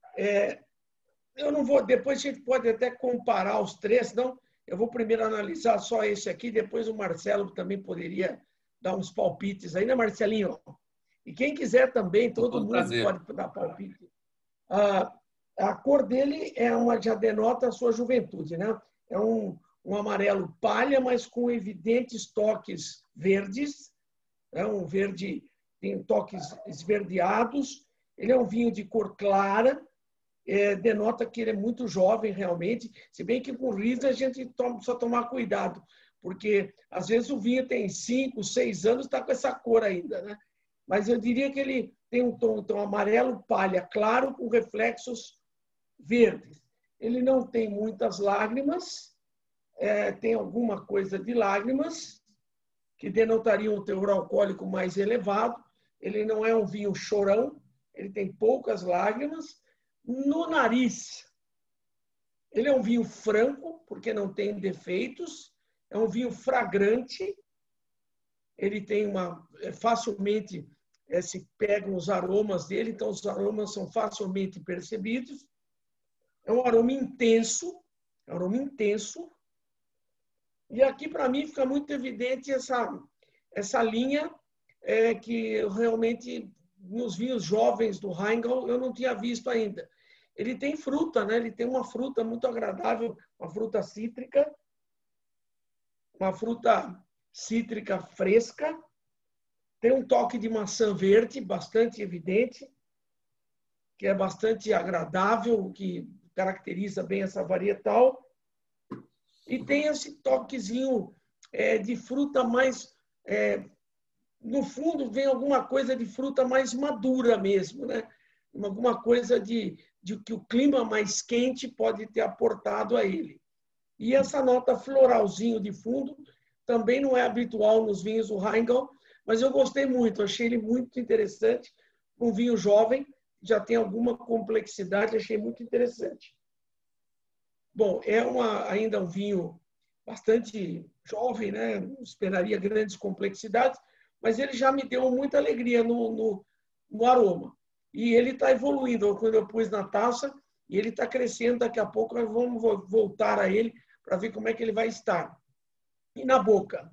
[SPEAKER 3] eu não vou, depois a gente pode até comparar os 3, não? Eu vou primeiro analisar só esse aqui, depois o Marcelo também poderia dar uns palpites aí, né, Marcelinho? E quem quiser também, todo mundo pode dar palpite. A cor dele já denota a sua juventude, né? É um amarelo palha, mas com evidentes toques verdes. É um verde, tem toques esverdeados. Ele é um vinho de cor clara, denota que ele é muito jovem realmente, se bem que com Riesling a gente precisa tomar cuidado, porque às vezes o vinho tem 5, 6 anos e está com essa cor ainda, né? Mas eu diria que ele tem um tom amarelo palha claro com reflexos verdes. Ele não tem muitas lágrimas, tem alguma coisa de lágrimas que denotariam um teor alcoólico mais elevado. Ele não é um vinho chorão, ele tem poucas lágrimas. No nariz, ele é um vinho franco, porque não tem defeitos, é um vinho fragrante, ele tem facilmente se pegam os aromas dele, então os aromas são facilmente percebidos. É um aroma intenso, e aqui para mim fica muito evidente essa linha que realmente nos vinhos jovens do Rheingau eu não tinha visto ainda. Ele tem fruta, né? Ele tem uma fruta muito agradável, uma fruta cítrica fresca, tem um toque de maçã verde bastante evidente, que é bastante agradável, que caracteriza bem essa varietal, e tem esse toquezinho de fruta mais... no fundo, vem alguma coisa de fruta mais madura mesmo, né? Alguma coisa de que o clima mais quente pode ter aportado a ele. E essa nota floralzinho de fundo, também não é habitual nos vinhos do Rheingau, mas eu gostei muito, achei ele muito interessante. Um vinho jovem, já tem alguma complexidade, achei muito interessante. Bom, ainda um vinho bastante jovem, né? Não esperaria grandes complexidades, mas ele já me deu muita alegria no aroma. E ele está evoluindo. Quando eu pus na taça, e ele está crescendo. Daqui a pouco nós vamos voltar a ele para ver como é que ele vai estar. E na boca?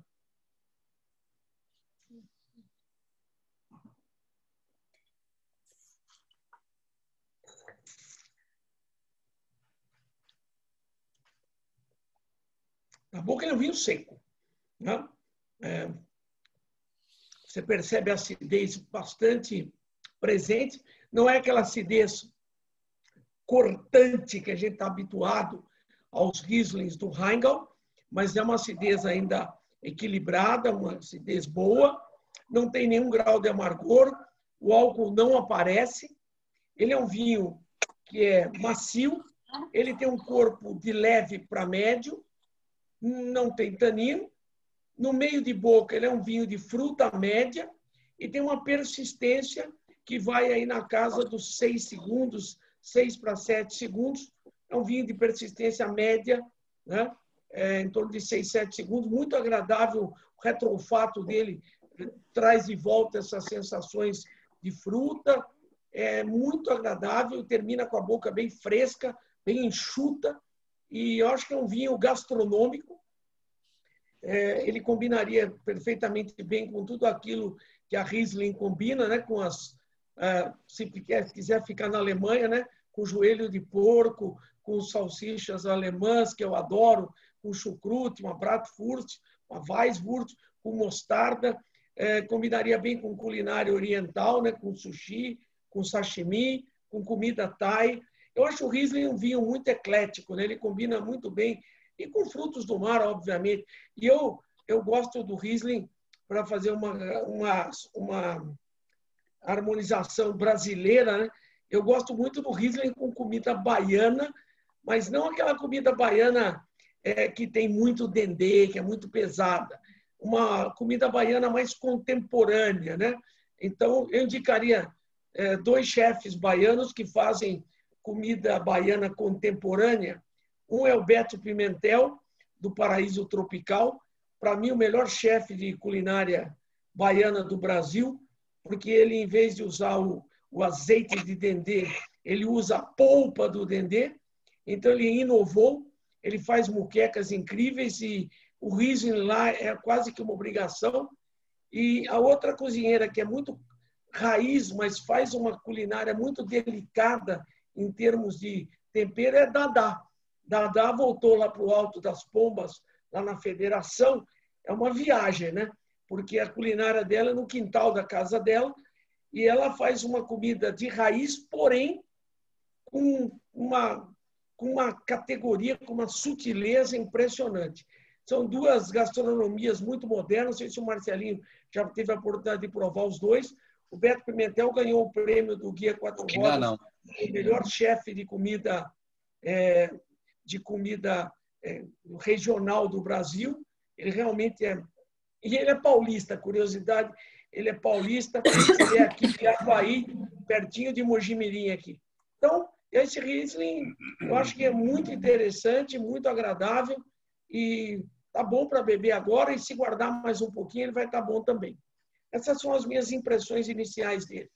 [SPEAKER 3] Na boca ele é um vinho seco, né? Você percebe a acidez bastante presente. Não é aquela acidez cortante que a gente está habituado aos Rieslings do Rheingau, mas é uma acidez ainda equilibrada, uma acidez boa. Não tem nenhum grau de amargor. O álcool não aparece. Ele é um vinho que é macio. Ele tem um corpo de leve para médio. Não tem tanino. No meio de boca, ele é um vinho de fruta média e tem uma persistência que vai aí na casa dos 6 segundos, 6 para 7 segundos. É um vinho de persistência média, né? Em torno de 6, 7 segundos. Muito agradável. O retroolfato dele traz de volta essas sensações de fruta. É muito agradável. Termina com a boca bem fresca, bem enxuta. E eu acho que é um vinho gastronômico. Ele combinaria perfeitamente bem com tudo aquilo que a Riesling combina, né? Com se quiser ficar na Alemanha, né? Com joelho de porco, com salsichas alemãs, que eu adoro, com chucrute, uma Bratwurst, uma Weisswurst, com mostarda. Combinaria bem com culinária oriental, né? Com sushi, com sashimi, com comida thai. Eu acho o Riesling um vinho muito eclético, né? Ele combina muito bem e com frutos do mar, obviamente. E eu gosto do Riesling para fazer uma harmonização brasileira, né? Eu gosto muito do Riesling com comida baiana, mas não aquela comida baiana que tem muito dendê, que é muito pesada. Uma comida baiana mais contemporânea, né? Então, eu indicaria 2 chefes baianos que fazem comida baiana contemporânea. Um é o Beto Pimentel, do Paraíso Tropical. Para mim, o melhor chefe de culinária baiana do Brasil, porque ele, em vez de usar o azeite de dendê, ele usa a polpa do dendê. Então, ele inovou, ele faz muquecas incríveis e o Riesling lá é quase que uma obrigação. E a outra cozinheira, que é muito raiz, mas faz uma culinária muito delicada em termos de tempero, é Dadá. Dadá voltou lá para o Alto das Pombas, lá na Federação. É uma viagem, né? Porque a culinária dela é no quintal da casa dela e ela faz uma comida de raiz, porém com uma categoria, com uma sutileza impressionante. São 2 gastronomias muito modernas. Não sei se o Marcelinho já teve a oportunidade de provar os 2. O Beto Pimentel ganhou o prêmio do Guia 4 Rodas, o melhor chefe de comida regional do Brasil. Ele realmente é. E ele é paulista, curiosidade, ele é paulista, ele é aqui de Aguaí, pertinho de Mojimirim aqui. Então, esse Riesling, eu acho que é muito interessante, muito agradável e tá bom para beber agora e se guardar mais um pouquinho, ele vai estar bom também. Essas são as minhas impressões iniciais dele.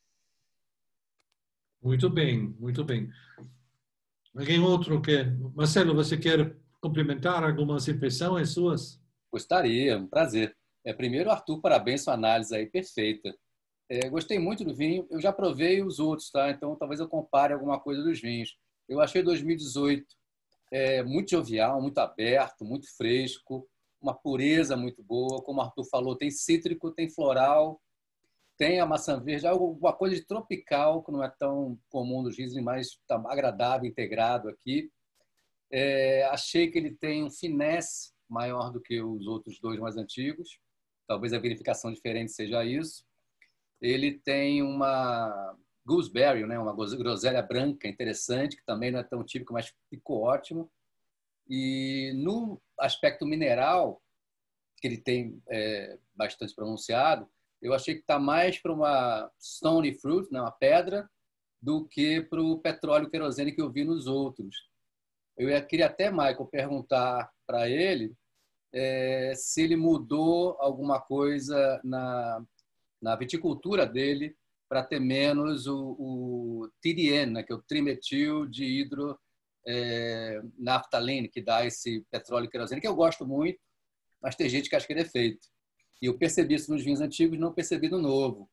[SPEAKER 1] Muito bem, muito bem. Alguém outro quer? Marcelo, você quer complementar algumas impressões suas?
[SPEAKER 5] Gostaria, um prazer. Primeiro, Arthur, parabéns, sua análise aí perfeita. Gostei muito do vinho. Eu já provei os outros, tá? Então talvez eu compare alguma coisa dos vinhos. Eu achei 2018 muito jovial, muito aberto, muito fresco, uma pureza muito boa. Como o Arthur falou, tem cítrico, tem floral, tem a maçã verde, alguma coisa de tropical, que não é tão comum dos Riesling, mas está agradável, integrado aqui. Achei que ele tem um finesse maior do que os outros 2 mais antigos. Talvez a verificação diferente seja isso. Ele tem uma gooseberry, né? Uma groselha branca interessante, que também não é tão típico, mas ficou ótimo. E no aspecto mineral, que ele tem bastante pronunciado, eu achei que está mais para uma stony fruit, né, uma pedra, do que para o petróleo querosene que eu vi nos outros. Eu queria até, Michael, perguntar para ele se ele mudou alguma coisa na viticultura dele para ter menos o TDN, né, que é o trimetil dihidro naftalene, que dá esse petróleo querosene, que eu gosto muito, mas tem gente que acha que ele é feito. E eu percebi isso nos vinhos antigos, não percebi no novo.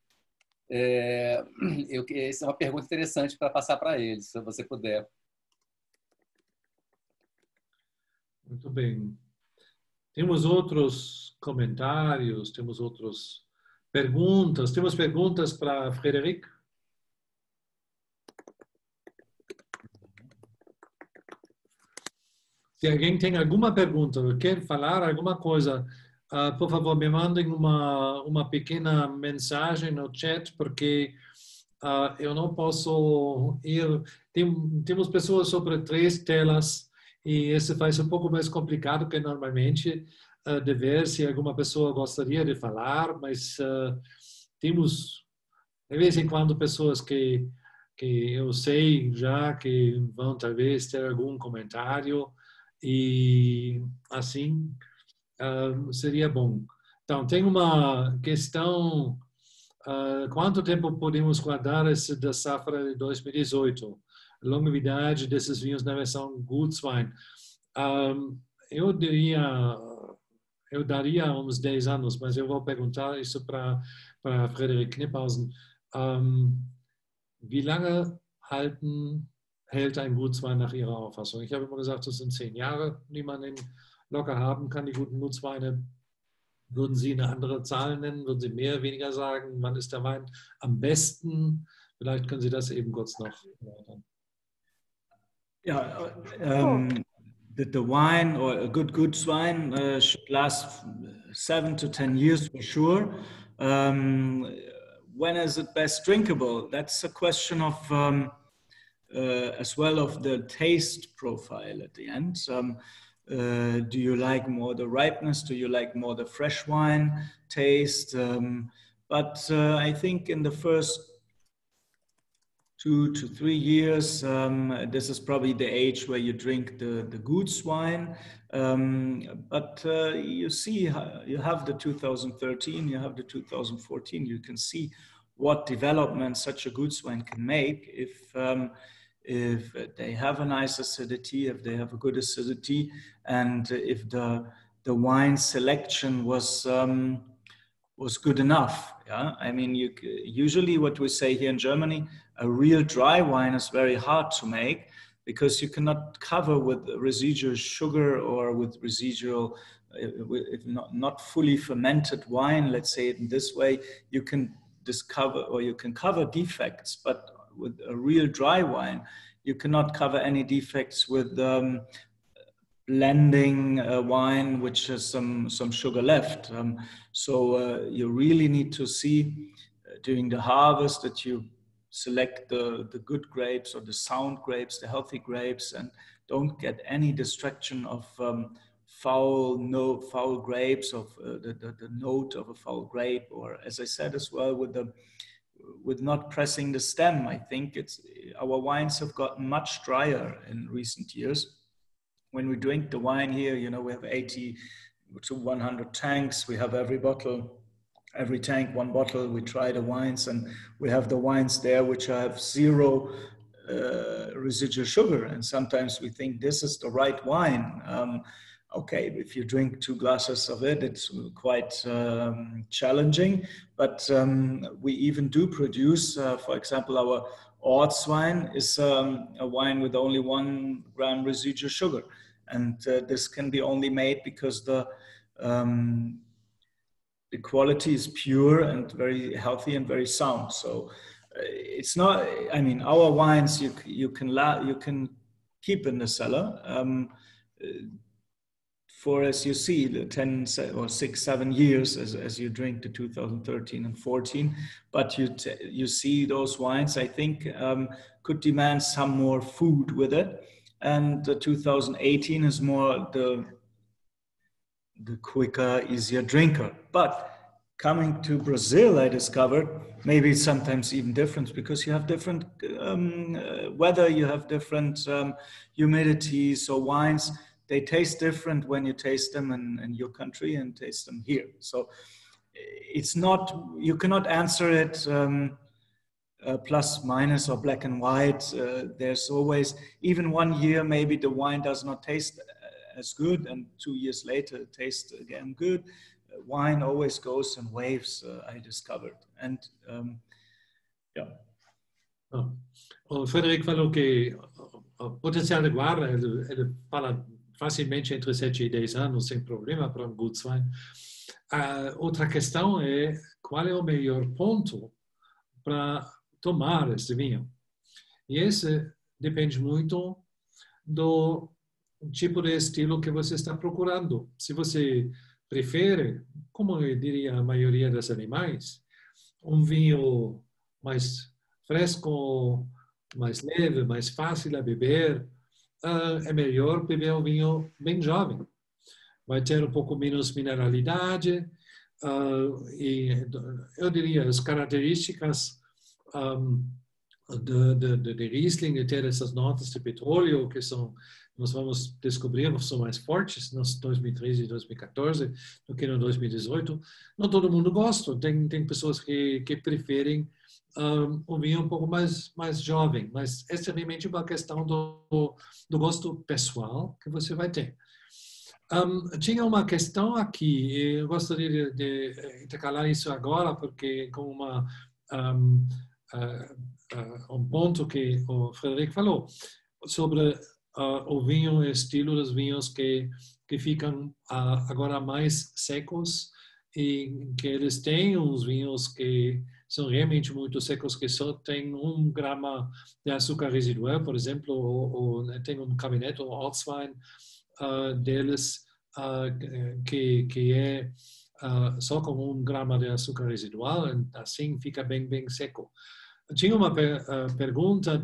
[SPEAKER 5] Essa é uma pergunta interessante para passar para ele, se você puder.
[SPEAKER 1] Muito bem. Temos outros comentários, temos outras perguntas. Temos perguntas para Frederic? Se alguém tem alguma pergunta ou quer falar alguma coisa, por favor, me mandem uma pequena mensagem no chat, porque eu não posso ir. Temos pessoas sobre 3 telas e isso faz um pouco mais complicado que normalmente de ver se alguma pessoa gostaria de falar, mas temos, de vez em quando, pessoas que eu sei já que vão talvez ter algum comentário e assim seria bom. Então, tem uma questão, quanto tempo podemos guardar esse da safra de 2018? Longevidade desses vinhos na versão Gutswein. Eu daria uns 10 anos, mas eu vou perguntar isso para Frederic Kniphausen. Wie lange hält ein Gutswein nach Ihrer Auffassung? Ich habe immer gesagt, das sind 10 Jahre, die man locker haben kann, die guten Gutsweine. Würden Sie eine andere Zahl nennen? Würden Sie mehr, weniger sagen? Wann ist der Wein am besten? Vielleicht können Sie das eben kurz noch erläutern.
[SPEAKER 2] Yeah, the wine, or a good wine, should last 7 to 10 years for sure. When is it best drinkable? That's a question of as well of the taste profile at the end. Do you like more the ripeness? Do you like more the fresh wine taste? But I think in the first 2 to 3 years, this is probably the age where you drink the Gutswein. But you see, you have the 2013, you have the 2014. You can see what development such a Gutswein can make if they have a nice acidity, if they have a good acidity, and if the wine selection was good enough. Yeah, I mean, usually what we say here in Germany, a real dry wine is very hard to make because you cannot cover with residual sugar or with residual, if not fully fermented wine, let's say it in this way, you can discover or you can cover defects, but with a real dry wine, you cannot cover any defects with blending wine which has some sugar left. So you really need to see during the harvest that you select the good grapes or the sound grapes, the healthy grapes, and don't get any distraction of foul grapes, of the note of a foul grape, or as I said as well, with not pressing the stem. I think our wines have gotten much drier in recent years. When we drink the wine here, you know, we have 80 to 100 tanks. We have every tank, 1 bottle. We try the wines, and we have the wines there which have 0 residual sugar. And sometimes we think this is the right wine. Okay, if you drink 2 glasses of it, it's quite challenging. But we even do produce, for example, our Ortswein is a wine with only 1 gram residual sugar. And this can be only made because the quality is pure and very healthy and very sound. So it's not, I mean, our wines you can keep in the cellar for, as you see, the 10 or 6, 7 years as you drink the 2013 and 14. But you see those wines, I think, could demand some more food with it. And the 2018 is more the quicker, easier drinker. But coming to Brazil, I discovered maybe it's sometimes even different because you have different weather, you have different humidity. So wines, they taste different when you taste them in your country and taste them here. So it's not, you cannot answer it plus, minus, or black and white. There's always, even 1 year, maybe the wine does not taste as good, and 2 years later it tastes again good. Wine always goes in waves, I discovered. And yeah.
[SPEAKER 1] O Frederico falou que o potencial de guarda, ele fala facilmente entre 7 e 10 anos, sem problema para Gutswein. Outra questão é qual é o melhor ponto para tomar esse vinho. E esse depende muito do tipo de estilo que você está procurando. Se você prefere, como eu diria a maioria dos animais, vinho mais fresco, mais leve, mais fácil a beber, é melhor beber um vinho bem jovem. Vai ter um pouco menos mineralidade e eu diria as características de Riesling, de ter essas notas de petróleo que nós vamos descobrir, são mais fortes nos 2013 e 2014 do que no 2018. Não todo mundo gosta, tem pessoas que preferem um vinho um pouco mais jovem, mas essa é realmente uma questão do gosto pessoal que você vai ter. Tinha uma questão aqui, eu gostaria de intercalar isso agora, porque com um ponto que o Frederico falou sobre o vinho, o estilo dos vinhos que ficam agora mais secos e que eles têm uns vinhos que são realmente muito secos, que só tem 1 grama de açúcar residual, por exemplo, ou tem um cabernet ou Ortswein deles que é só com 1 grama de açúcar residual, assim fica bem seco. Tinha uma pergunta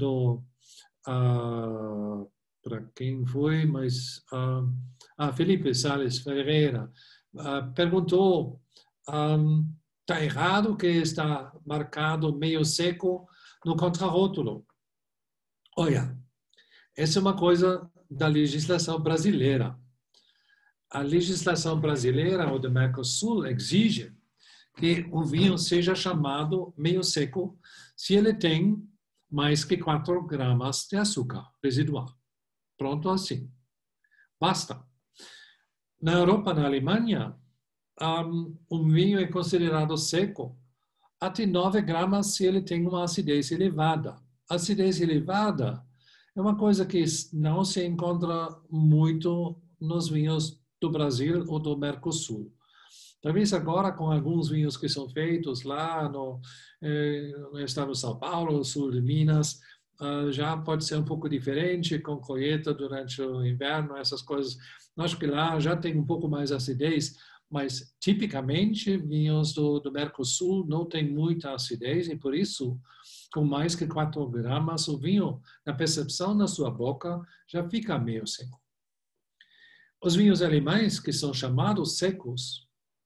[SPEAKER 1] para quem foi, mas Felipe Sales Ferreira perguntou, está errado que está marcado meio seco no contrarótulo? Olha, essa é uma coisa da legislação brasileira. A legislação brasileira, ou do Mercosul, exige que o vinho seja chamado meio seco se ele tem mais que 4 gramas de açúcar residual. Pronto assim. Basta. Na Europa, na Alemanha, vinho é considerado seco até 9 gramas se ele tem uma acidez elevada. Acidez elevada é uma coisa que não se encontra muito nos vinhos do Brasil ou do Mercosul. Talvez agora, com alguns vinhos que são feitos lá no estado de São Paulo, sul de Minas, já pode ser um pouco diferente, com colheita durante o inverno, essas coisas. Acho que lá já tem um pouco mais acidez, mas tipicamente vinhos do Mercosul não tem muita acidez e por isso, com mais que 4 gramas, o vinho, na percepção na sua boca, já fica meio seco. Os vinhos alemães, que são chamados secos,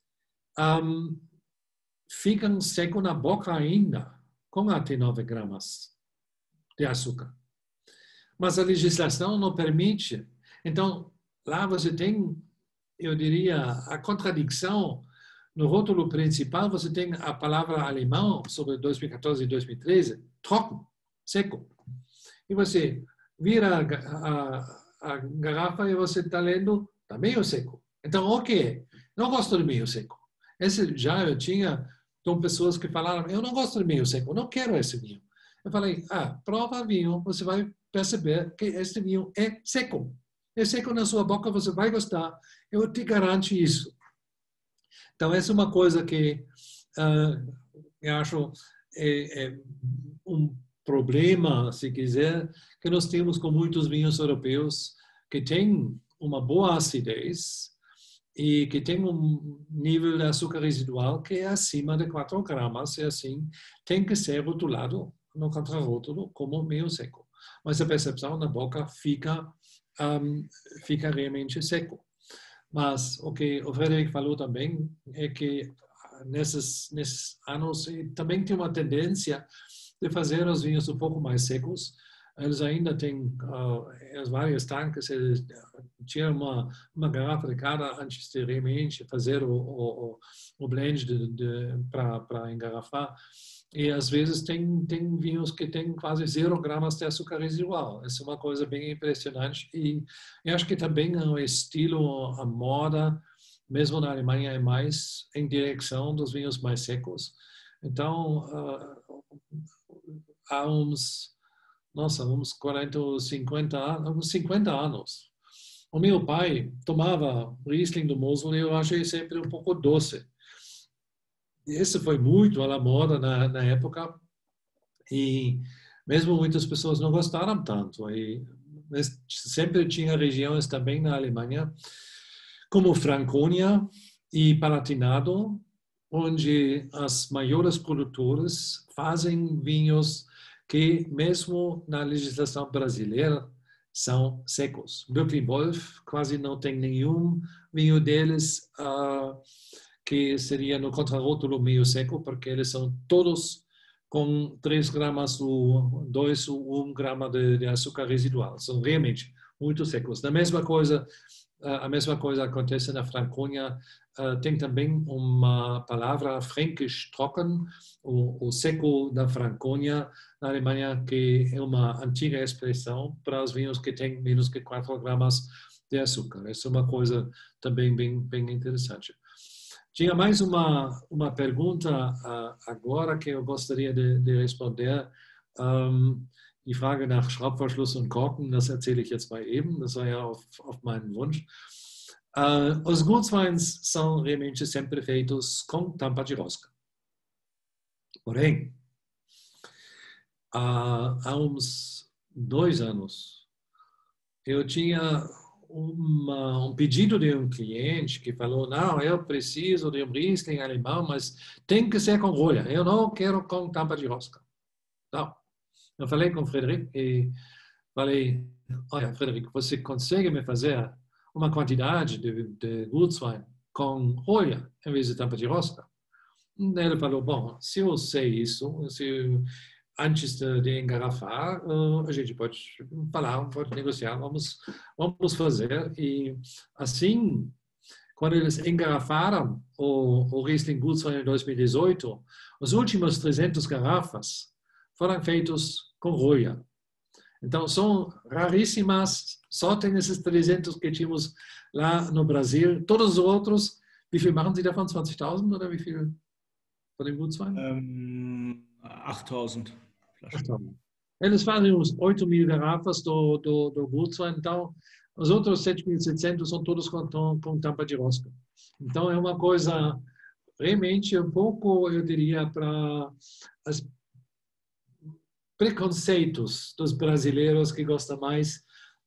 [SPEAKER 1] ficam secos na boca ainda, com até 9 gramas de açúcar. Mas a legislação não permite. Então, lá você tem, eu diria, a contradição. No rótulo principal, você tem a palavra alemão sobre 2014 e 2013, trocken, seco. E você vira a garrafa e você está lendo, está meio seco. Então, ok, não gosto de meio seco. Esse já eu tinha pessoas que falaram, eu não gosto de meio seco, não quero esse vinho. Eu falei, prova vinho, você vai perceber que esse vinho é seco. É seco na sua boca, você vai gostar. Eu te garanto isso. Então, essa é uma coisa que eu acho é um problema, se quiser, que nós temos com muitos vinhos europeus que têm uma boa acidez e que tem um nível de açúcar residual que é acima de 4 gramas, e assim tem que ser rotulado no contrarótulo como meio seco. Mas a percepção na boca fica realmente seco. Mas o que o Frederico falou também é que nesses anos também tem uma tendência de fazer os vinhos um pouco mais secos. Eles ainda têm as várias tanques, eles tiram uma garrafa de cada antes de realmente fazer o blend para engarrafar. E às vezes tem vinhos que têm quase 0 gramas de açúcar residual. Essa é uma coisa bem impressionante. E eu acho que também o estilo, a moda, mesmo na Alemanha, é mais em direção dos vinhos mais secos. Então, há uns 40, 50 anos. O meu pai tomava Riesling do Mosel e eu achei sempre um pouco doce. Esse foi muito à moda na época e mesmo muitas pessoas não gostaram tanto. E sempre tinha regiões também na Alemanha, como Franconia e Palatinado, onde as maiores produtoras fazem vinhos que, mesmo na legislação brasileira, são secos. Brooklyn Wolf quase não tem nenhum vinho deles que seria no contrarótulo meio seco, porque eles são todos com 3 gramas ou 2 ou 1 grama de açúcar residual. São realmente muito secos. A mesma coisa acontece na Franconia. Tem também uma palavra Fränkisch trocken, o seco da Franconia, na Alemanha, que é uma antiga expressão para os vinhos que têm menos que 4 gramas de açúcar. Essa é uma coisa também bem interessante. Tinha mais uma pergunta agora que eu gostaria de responder. Die Frage nach Schraubverschluss und Korken, das erzähle ich jetzt mal eben. Das war ja auf meinen Wunsch. Os Gutsweins são realmente sempre feitos com tampa de rosca. Porém, há uns 2 anos, eu tinha um pedido de um cliente que falou: não, eu preciso de um Riesling alemão, mas tem que ser com rolha. Eu não quero com tampa de rosca. Não. Eu falei com o Frederico e falei: olha, Frederico, você consegue me fazer uma quantidade de Gutswein com rolha em vez de tampa de rosca? Ele falou: bom, se eu sei isso, antes de engarrafar, a gente pode falar, pode negociar, vamos fazer. E assim, quando eles engarrafaram o Riesling Gutswein em 2018, os últimos 300 garrafas foram feitos com rolha. Então, são raríssimas, só tem esses 300 que tínhamos lá no Brasil. Todos os outros, wie viel machen Sie davon? 20.000 oder wie viel von dem Gutswein?
[SPEAKER 2] 8.000.
[SPEAKER 1] Eles fazem uns 8.000 garrafas do Gutswein, então os outros 7.700 são todos com tampa de rosca. Então, é uma coisa realmente um pouco, eu diria, para as preconceitos dos brasileiros que gostam mais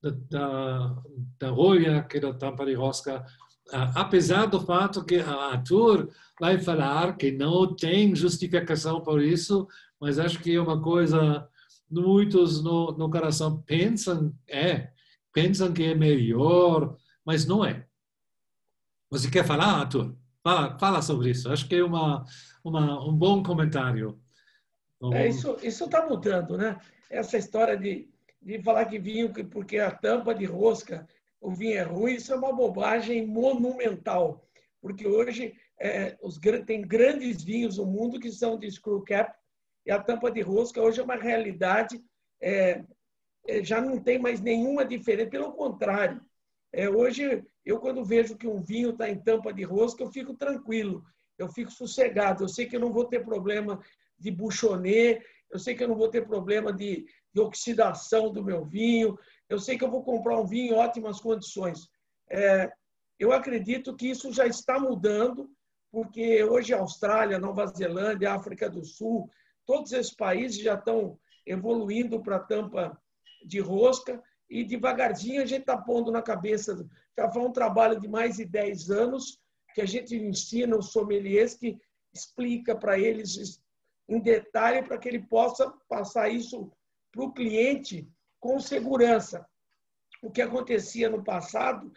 [SPEAKER 1] da rolha que da tampa de rosca, apesar do fato que a Arthur vai falar que não tem justificação por isso, mas acho que é uma coisa, muitos no coração pensam que é melhor, mas não é. Você quer falar, Arthur? Fala sobre isso. Acho que é um bom comentário.
[SPEAKER 3] Isso está mudando, né? Essa história de falar que vinho, porque a tampa de rosca, o vinho é ruim, isso é uma bobagem monumental. Porque hoje tem grandes vinhos no mundo que são de screw cap, e a tampa de rosca hoje é uma realidade, já não tem mais nenhuma diferença, pelo contrário. Hoje, eu quando vejo que um vinho está em tampa de rosca, eu fico tranquilo, eu fico sossegado, eu sei que eu não vou ter problema de bouchonnet, eu sei que eu não vou ter problema de oxidação do meu vinho, eu sei que eu vou comprar um vinho em ótimas condições. Eu acredito que isso já está mudando, porque hoje a Austrália, Nova Zelândia, África do Sul, todos esses países já estão evoluindo para a tampa de rosca e devagarzinho a gente está pondo na cabeça. Já foi um trabalho de mais de 10 anos que a gente ensina os sommeliers, que explica para eles em detalhe para que ele possa passar isso para o cliente com segurança. O que acontecia no passado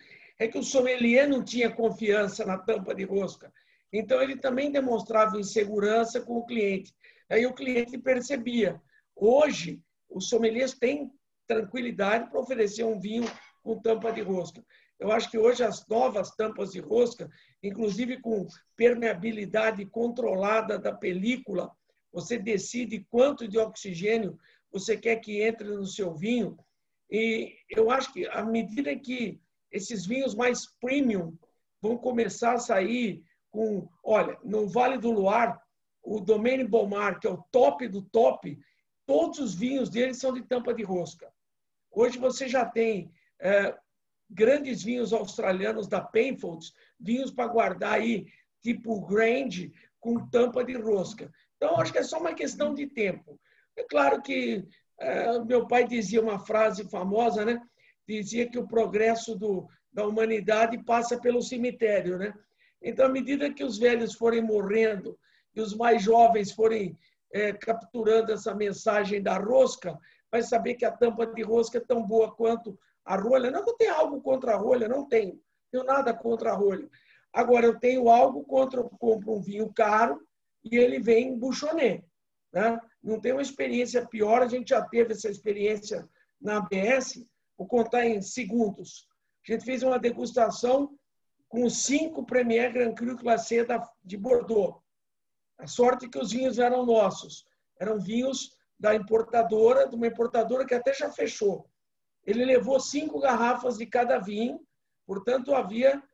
[SPEAKER 3] é que o sommelier não tinha confiança na tampa de rosca. Então, ele também demonstrava insegurança com o cliente. Aí o cliente percebia. Hoje, os sommeliers têm tranquilidade para oferecer um vinho com tampa de rosca. Eu acho que hoje as novas tampas de rosca, inclusive com permeabilidade controlada da película, você decide quanto de oxigênio você quer que entre no seu vinho. E eu acho que, à medida que esses vinhos mais premium vão começar a sair com... Olha, no Vale do Loire, o Domaine Beaumar, que é o top do top, todos os vinhos deles são de tampa de rosca. Hoje você já tem grandes vinhos australianos da Penfolds, vinhos para guardar aí, tipo Grange, com tampa de rosca. Então, acho que é só uma questão de tempo. É claro que meu pai dizia uma frase famosa, né? Dizia que o progresso da humanidade passa pelo cemitério, né? Então, à medida que os velhos forem morrendo e os mais jovens forem capturando essa mensagem da rosca, vai saber que a tampa de rosca é tão boa quanto a rolha. Não que eu tenha algo contra a rolha, não tenho. Tenho nada contra a rolha. Agora, eu tenho algo contra... Eu compro um vinho caro e ele vem bouchonné, né? Não tem uma experiência pior. A gente já teve essa experiência na ABS. Vou contar em segundos. A gente fez uma degustação com 5 Premier Grand Cru Classé de Bordeaux. A sorte que os vinhos eram nossos. Eram vinhos da importadora, de uma importadora que até já fechou. Ele levou 5 garrafas de cada vinho, portanto, havia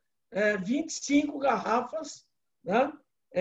[SPEAKER 3] 25 garrafas, né,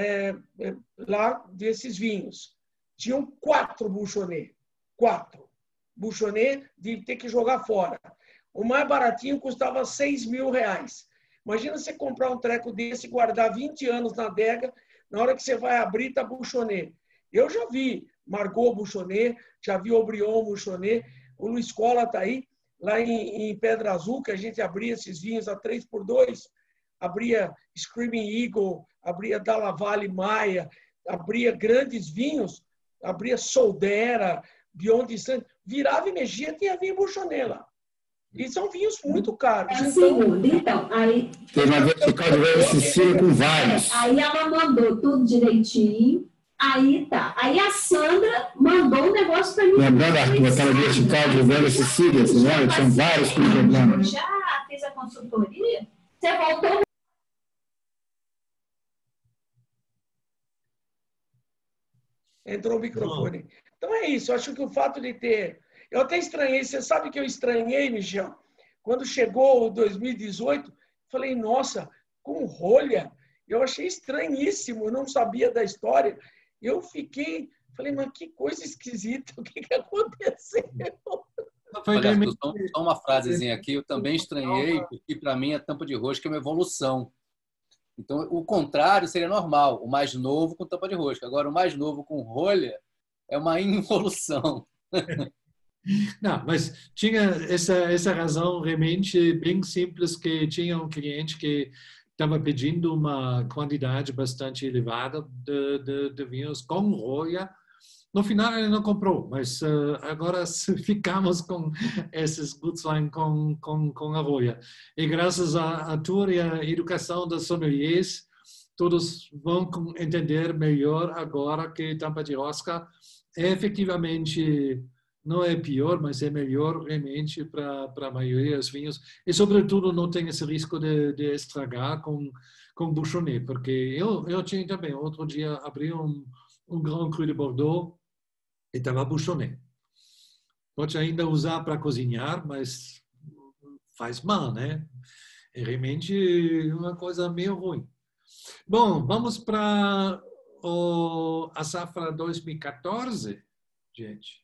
[SPEAKER 3] lá desses vinhos. Tinham 4 bouchonné. 4. Bouchonné de ter que jogar fora. O mais baratinho custava R$6.000. Imagina você comprar um treco desse e guardar 20 anos na adega, na hora que você vai abrir, está bouchonné. Eu já vi Margaux bouchonné, já vi Aubryon bouchonné, o Luiz Cola está aí, lá em Pedra Azul, que a gente abria esses vinhos a 3x2, abria Screaming Eagle, abria Dalla Valle Maia, abria grandes vinhos, abria Soldera, Beyond Sun, virava e mexia, tinha vinho bouchonné lá. E são vinhos muito caros.
[SPEAKER 6] Então, aí... Teve uma vertical de Sicília com vários. Aí ela mandou tudo direitinho. Aí tá. Aí a Sandra mandou um negócio para mim. Lembrando, Arthur, aquela vertical de Velha Sicília, você lembra? Tinha vários problemas. Já fez a consultoria? Você voltou?
[SPEAKER 3] Entrou o microfone. Então é isso. Eu acho que o fato de ter... Eu até estranhei. Você sabe que eu estranhei, Michel? Quando chegou o 2018, falei, nossa, com rolha. Eu achei estranhíssimo. Eu não sabia da história. Eu fiquei... Falei, mas que coisa esquisita. O que aconteceu?
[SPEAKER 5] Olha, Arthur, só uma frasezinha aqui. Eu também estranhei, porque para mim a tampa de rosca é uma evolução. Então, o contrário seria normal. O mais novo com tampa de rosca. Agora, o mais novo com rolha é uma involução.
[SPEAKER 1] Não, mas tinha essa razão realmente bem simples, que tinha um cliente que estava pedindo uma quantidade bastante elevada de vinhos com rolha. No final ele não comprou, mas agora ficamos com esses Gutzwein com a rolha. E graças à tour e à educação dos sommeliers, todos vão entender melhor agora que tampa de rosca é efetivamente... não é pior, mas é melhor realmente para a maioria dos vinhos. E, sobretudo, não tem esse risco de estragar com bouchonné, porque eu tinha também, outro dia, abri um Grand Cru de Bordeaux e estava bouchonné. Pode ainda usar para cozinhar, mas faz mal, né? É realmente uma coisa meio ruim. Bom, vamos para a safra 2014, gente.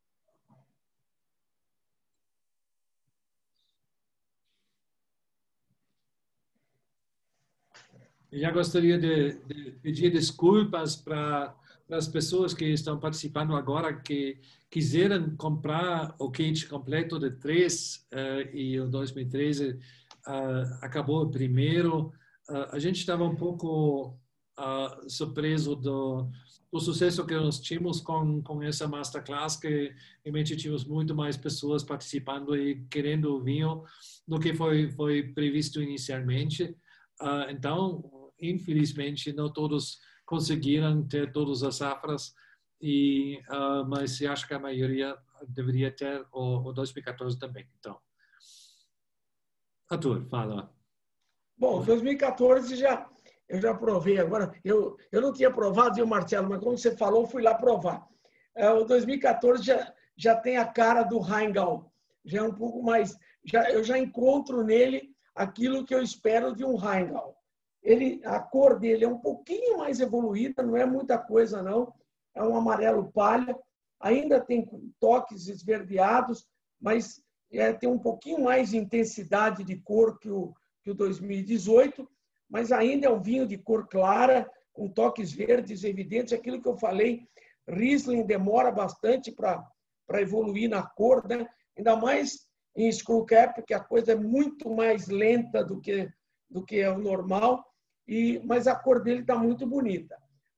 [SPEAKER 1] Eu já gostaria de pedir desculpas para as pessoas que estão participando agora, que quiseram comprar o kit completo de 3 e o 2013 acabou primeiro. A gente estava um pouco surpreso do sucesso que nós tínhamos com essa masterclass, que realmente tínhamos muito mais pessoas participando e querendo o vinho do que foi previsto inicialmente. Então, infelizmente, não todos conseguiram ter todas as safras, mas eu acho que a maioria deveria ter o 2014 também. Então, Arthur, fala.
[SPEAKER 3] Bom, 2014 eu já provei. Agora, eu não tinha provado, viu, Marcelo? Mas como você falou, fui lá provar. O 2014 já tem a cara do Rheingau. Já é um pouco mais... eu já encontro nele aquilo que eu espero de um Rheingau. A cor dele é um pouquinho mais evoluída, não é muita coisa, não. É um amarelo palha. Ainda tem toques esverdeados, mas tem um pouquinho mais de intensidade de cor que o 2018, mas ainda é um vinho de cor clara, com toques verdes evidentes. Aquilo que eu falei, Riesling demora bastante para evoluir na cor, né? Ainda mais em Skullcap, porque a coisa é muito mais lenta do que é o normal, mas a cor dele está muito bonita.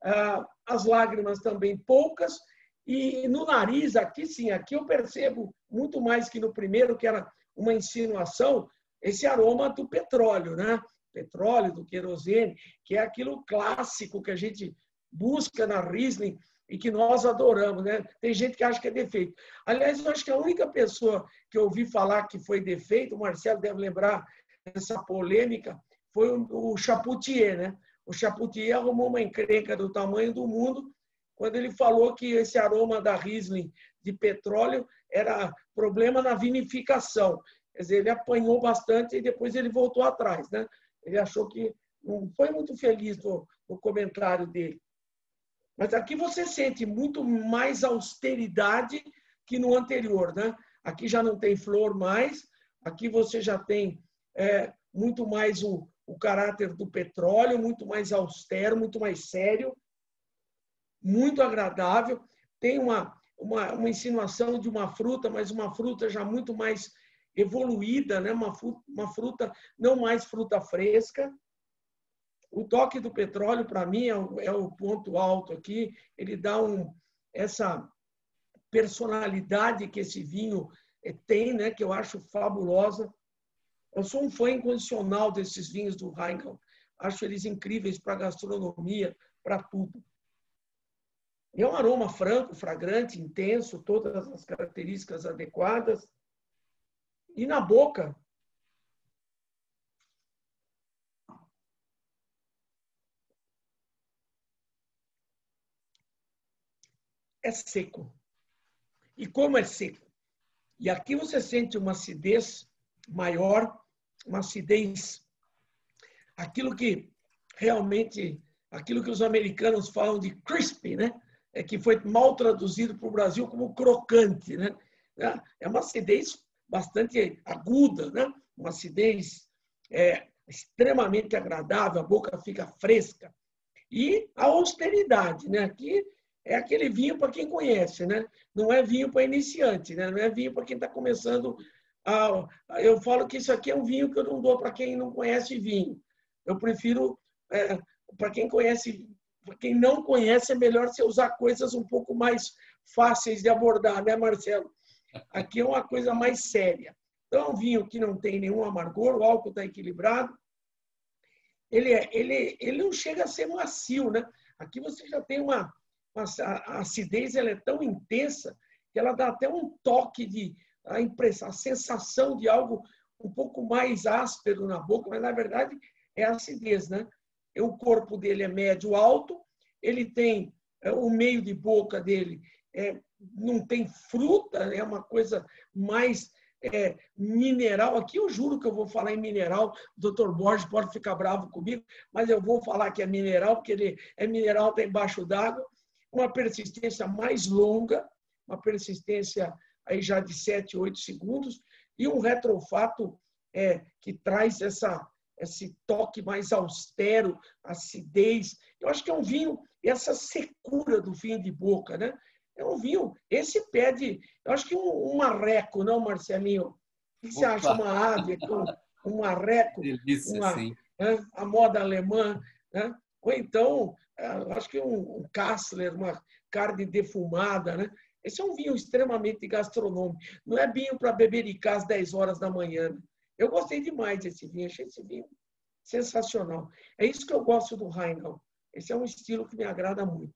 [SPEAKER 3] As lágrimas também poucas, e no nariz, aqui sim, aqui eu percebo muito mais que no primeiro, que era uma insinuação, esse aroma do petróleo, né? Petróleo, do querosene, que é aquilo clássico que a gente busca na Riesling e que nós adoramos, né? Tem gente que acha que é defeito. Aliás, eu acho que a única pessoa que eu ouvi falar que foi defeito, o Marcelo deve lembrar dessa polêmica, foi o Chapoutier, né? O Chapoutier arrumou uma encrenca do tamanho do mundo quando ele falou que esse aroma da Riesling de petróleo era problema na vinificação. Quer dizer, ele apanhou bastante e depois ele voltou atrás, né? Ele achou que não foi muito feliz no comentário dele. Mas aqui você sente muito mais austeridade que no anterior, né? Aqui já não tem flor mais, aqui você já tem muito mais o caráter do petróleo, muito mais austero, muito mais sério, muito agradável. Tem uma insinuação de uma fruta, mas uma fruta já muito mais evoluída, né? Uma fruta não mais fruta fresca. O toque do petróleo, para mim, é o ponto alto aqui. Ele dá essa personalidade que esse vinho tem, né? Que eu acho fabulosa. Eu sou um fã incondicional desses vinhos do Rheingau. Acho eles incríveis para a gastronomia, para tudo. É um aroma franco, fragrante, intenso, todas as características adequadas. E na boca, é seco. E como é seco? E aqui você sente uma acidez maior, uma acidez, aquilo que realmente, aquilo que os americanos falam de crispy, né? Que foi mal traduzido para o Brasil como crocante, né? É uma acidez bastante aguda, né? Uma acidez extremamente agradável, a boca fica fresca. E a austeridade, né? Aqui é aquele vinho para quem conhece, né? Não é vinho para iniciante, né? Não é vinho para quem está começando. Eu falo que isso aqui é um vinho que eu não dou para quem não conhece vinho. Eu prefiro, para quem conhece, para quem não conhece, é melhor você usar coisas um pouco mais fáceis de abordar, né, Marcelo? Aqui é uma coisa mais séria. Então, é um vinho que não tem nenhum amargor, o álcool está equilibrado. Ele não chega a ser macio, né? Aqui você já tem a acidez, ela é tão intensa que ela dá até um toque a sensação de algo um pouco mais áspero na boca, mas na verdade é a acidez, né? O corpo dele é médio-alto, ele tem o meio de boca dele não tem fruta, é uma coisa mais mineral. Aqui eu juro que eu vou falar em mineral, o Dr. Borges pode ficar bravo comigo, mas eu vou falar que é mineral, porque ele é mineral, está embaixo d'água, uma persistência mais longa, uma persistência aí já de 7, 8 segundos, e um retroolfato que traz esse toque mais austero, acidez. Eu acho que é um vinho, essa secura do vinho de boca, né? É um vinho, esse pede, eu acho que um marreco, não, Marcelinho? O que você acha? Uma ave, um marreco,
[SPEAKER 5] delícia, sim.
[SPEAKER 3] A moda alemã, né? Ou então, acho que um Kassler, uma carne defumada, né? Esse é um vinho extremamente gastronômico. Não é vinho para bebericar às 10 horas da manhã. Né? Eu gostei demais desse vinho, achei esse vinho sensacional. É isso que eu gosto do Rheingau. Esse é um estilo que me agrada muito.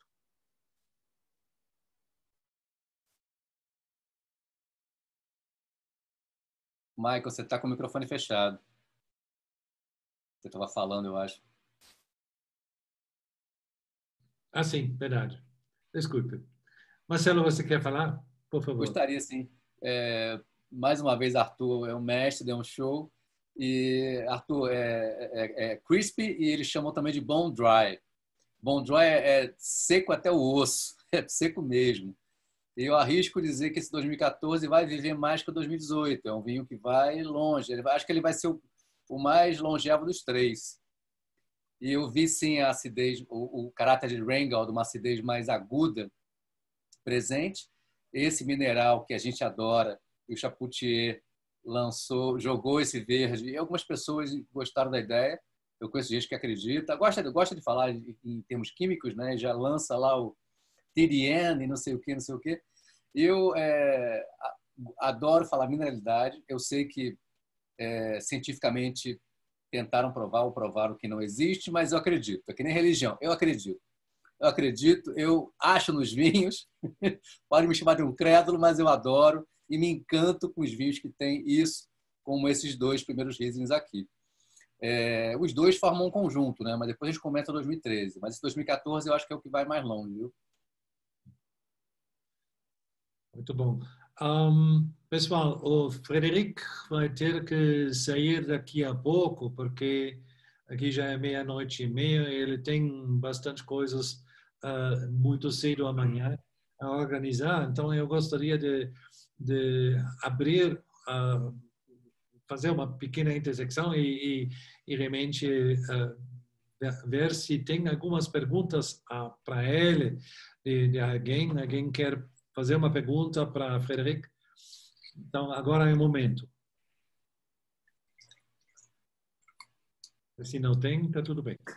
[SPEAKER 5] Michael, você está com o microfone fechado. Você estava falando, eu acho.
[SPEAKER 1] Ah, sim, verdade. Desculpe. Marcelo, você quer falar? Por favor.
[SPEAKER 5] Gostaria, sim. Mais uma vez, Arthur é um mestre, deu um show. E Arthur é crispy e eles chamam também de bone dry. Bone dry é seco até o osso, é seco mesmo. E eu arrisco dizer que esse 2014 vai viver mais que o 2018. É um vinho que vai longe. Acho que ele vai ser o mais longevo dos três. E eu vi, sim, a acidez, o caráter de Rheingau, de uma acidez mais aguda, presente. Esse mineral que a gente adora, e o Chapoutier jogou esse verde. E algumas pessoas gostaram da ideia. Eu conheço gente que acredita. Gosta de falar em termos químicos, né? Já lança lá o TDN e não sei o quê, não sei o quê. Eu adoro falar mineralidade. Eu sei que cientificamente tentaram provar ou provaram que não existe, mas eu acredito. É que nem religião. Eu acredito. Eu acho nos vinhos. Pode me chamar de um crédulo, mas eu adoro e me encanto com os vinhos que têm isso, como esses dois primeiros Rieslings aqui. Os dois formam um conjunto, né? Mas depois a gente comenta 2013. Mas esse 2014 eu acho que é o que vai mais longe, viu?
[SPEAKER 1] Muito bom. Pessoal, o Frederic vai ter que sair daqui a pouco, porque aqui já é 00:30 e ele tem bastante coisas muito cedo amanhã a organizar. Então, eu gostaria de abrir, fazer uma pequena intersecção e realmente ver se tem algumas perguntas para ele, de alguém. Alguém quer fazer uma pergunta para Frederic? Então, agora é o momento. Se não tem, está tudo bem.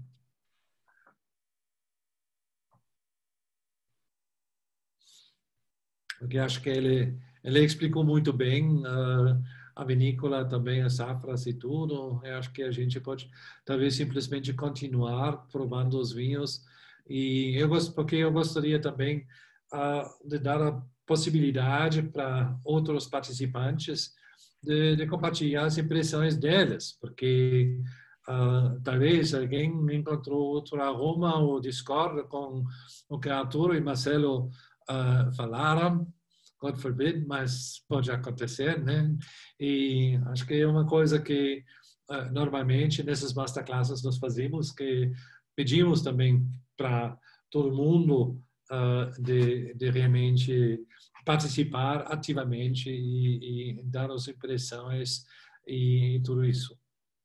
[SPEAKER 1] Porque acho que ele explicou muito bem a vinícola, também as safras e tudo. Eu acho que a gente pode talvez simplesmente continuar provando os vinhos. E porque eu gostaria também de dar a possibilidade para outros participantes de compartilhar as impressões deles, porque talvez alguém encontrou outro aroma ou discorda com o que Arturo e Marcelo falaram, God forbid, mas pode acontecer, né? E acho que é uma coisa que normalmente nessas masterclasses nós fazemos, que pedimos também para todo mundo de realmente participar ativamente e dar as impressões e tudo isso.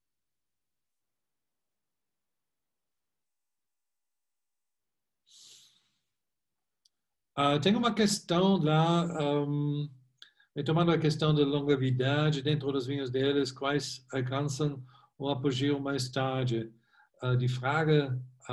[SPEAKER 1] Tem uma questão lá, retomando a questão da longevidade dentro dos vinhos deles, quais alcançam o apogeu mais tarde? Die Frage,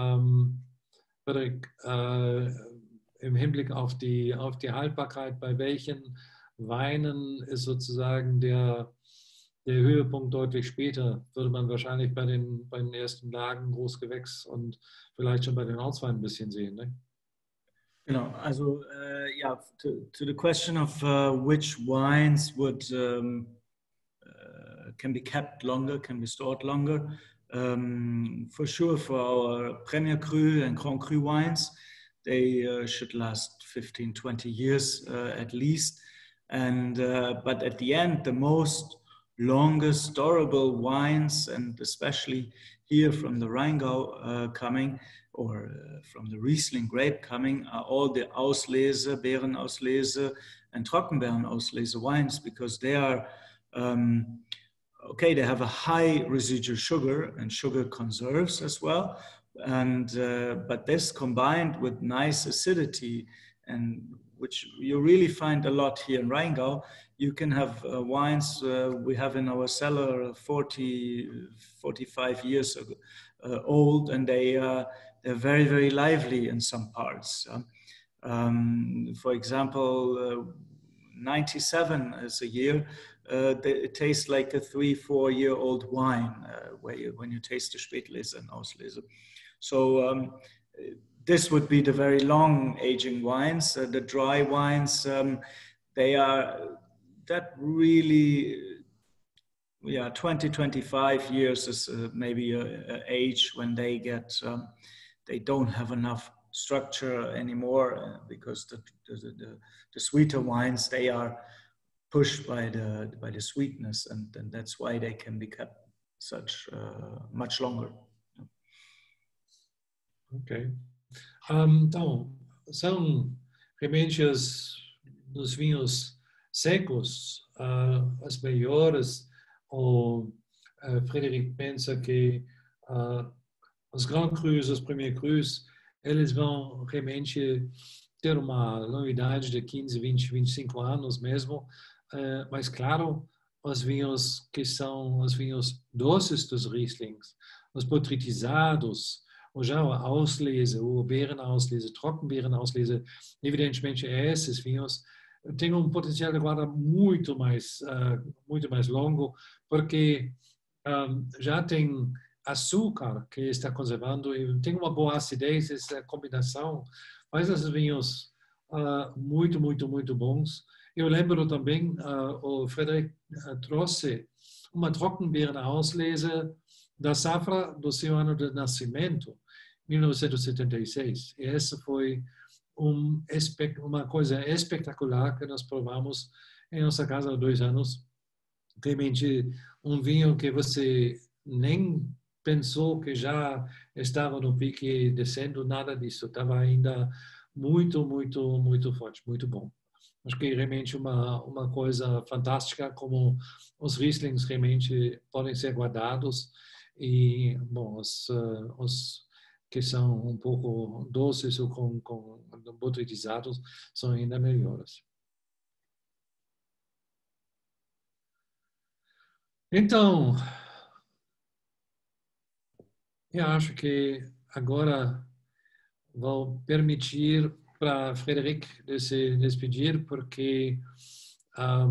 [SPEAKER 1] im Hinblick auf die Haltbarkeit, bei welchen Weinen ist sozusagen der Höhepunkt deutlich später? Würde man wahrscheinlich bei den ersten Lagen Großgewächs und vielleicht schon bei den Ortsweinen ein bisschen sehen, ne?
[SPEAKER 2] Also, yeah, to the question of which wines can be kept longer, can be stored longer, for sure for our Premier Cru and Grand Cru wines, they should last 15, 20 years at least. And but at the end, the most longest storable wines, and especially here from the Rheingau coming, or from the Riesling grape coming, are all the Auslese, Beerenauslese, and Trockenbeerenauslese wines, because they are, they have a high residual sugar, and sugar conserves as well. And but this combined with nice acidity, and which you really find a lot here in Rheingau, you can have wines we have in our cellar 40, 45 years old, and they're very, very lively in some parts. For example, 97 is a year. It tastes like a 3-4-year-old wine when you taste the Spätlese and Auslese. So this would be the very long aging wines. The dry wines, they are that really, 20-25 years is maybe a age when they get, they don't have enough structure anymore because the sweeter wines, they are pushed by the sweetness, and that's why they can be kept such much longer.
[SPEAKER 1] Ok. Então, são realmente os vinhos secos, as melhores. O Frédéric pensa que os Grand Crus, os Premier Crus, eles vão realmente ter uma longevidade de 15, 20, 25 anos mesmo. Mas, claro, os vinhos que são os vinhos doces dos Rieslings, os potritizados, ou já a Auslese, o Beerenauslese, Trockenbeerenauslese, evidentemente esses vinhos têm um potencial agora muito mais longo, porque já tem açúcar que está conservando e tem uma boa acidez. Essa combinação faz esses vinhos muito, muito, muito bons. Eu lembro também, o Frédéric trouxe uma Trockenbeerenauslese da safra do seu ano de nascimento, 1976. E essa foi uma coisa espetacular que nós provamos em nossa casa há 2 anos. Realmente um vinho que você nem pensou que já estava no pique descendo, nada disso. Estava ainda muito, muito, muito forte, muito bom. Acho que realmente uma coisa fantástica, como os Rieslings realmente podem ser guardados. E, bom, os que são um pouco doces ou com botritizados são ainda melhores. Então, eu acho que agora vou permitir para Frédéric se despedir, porque a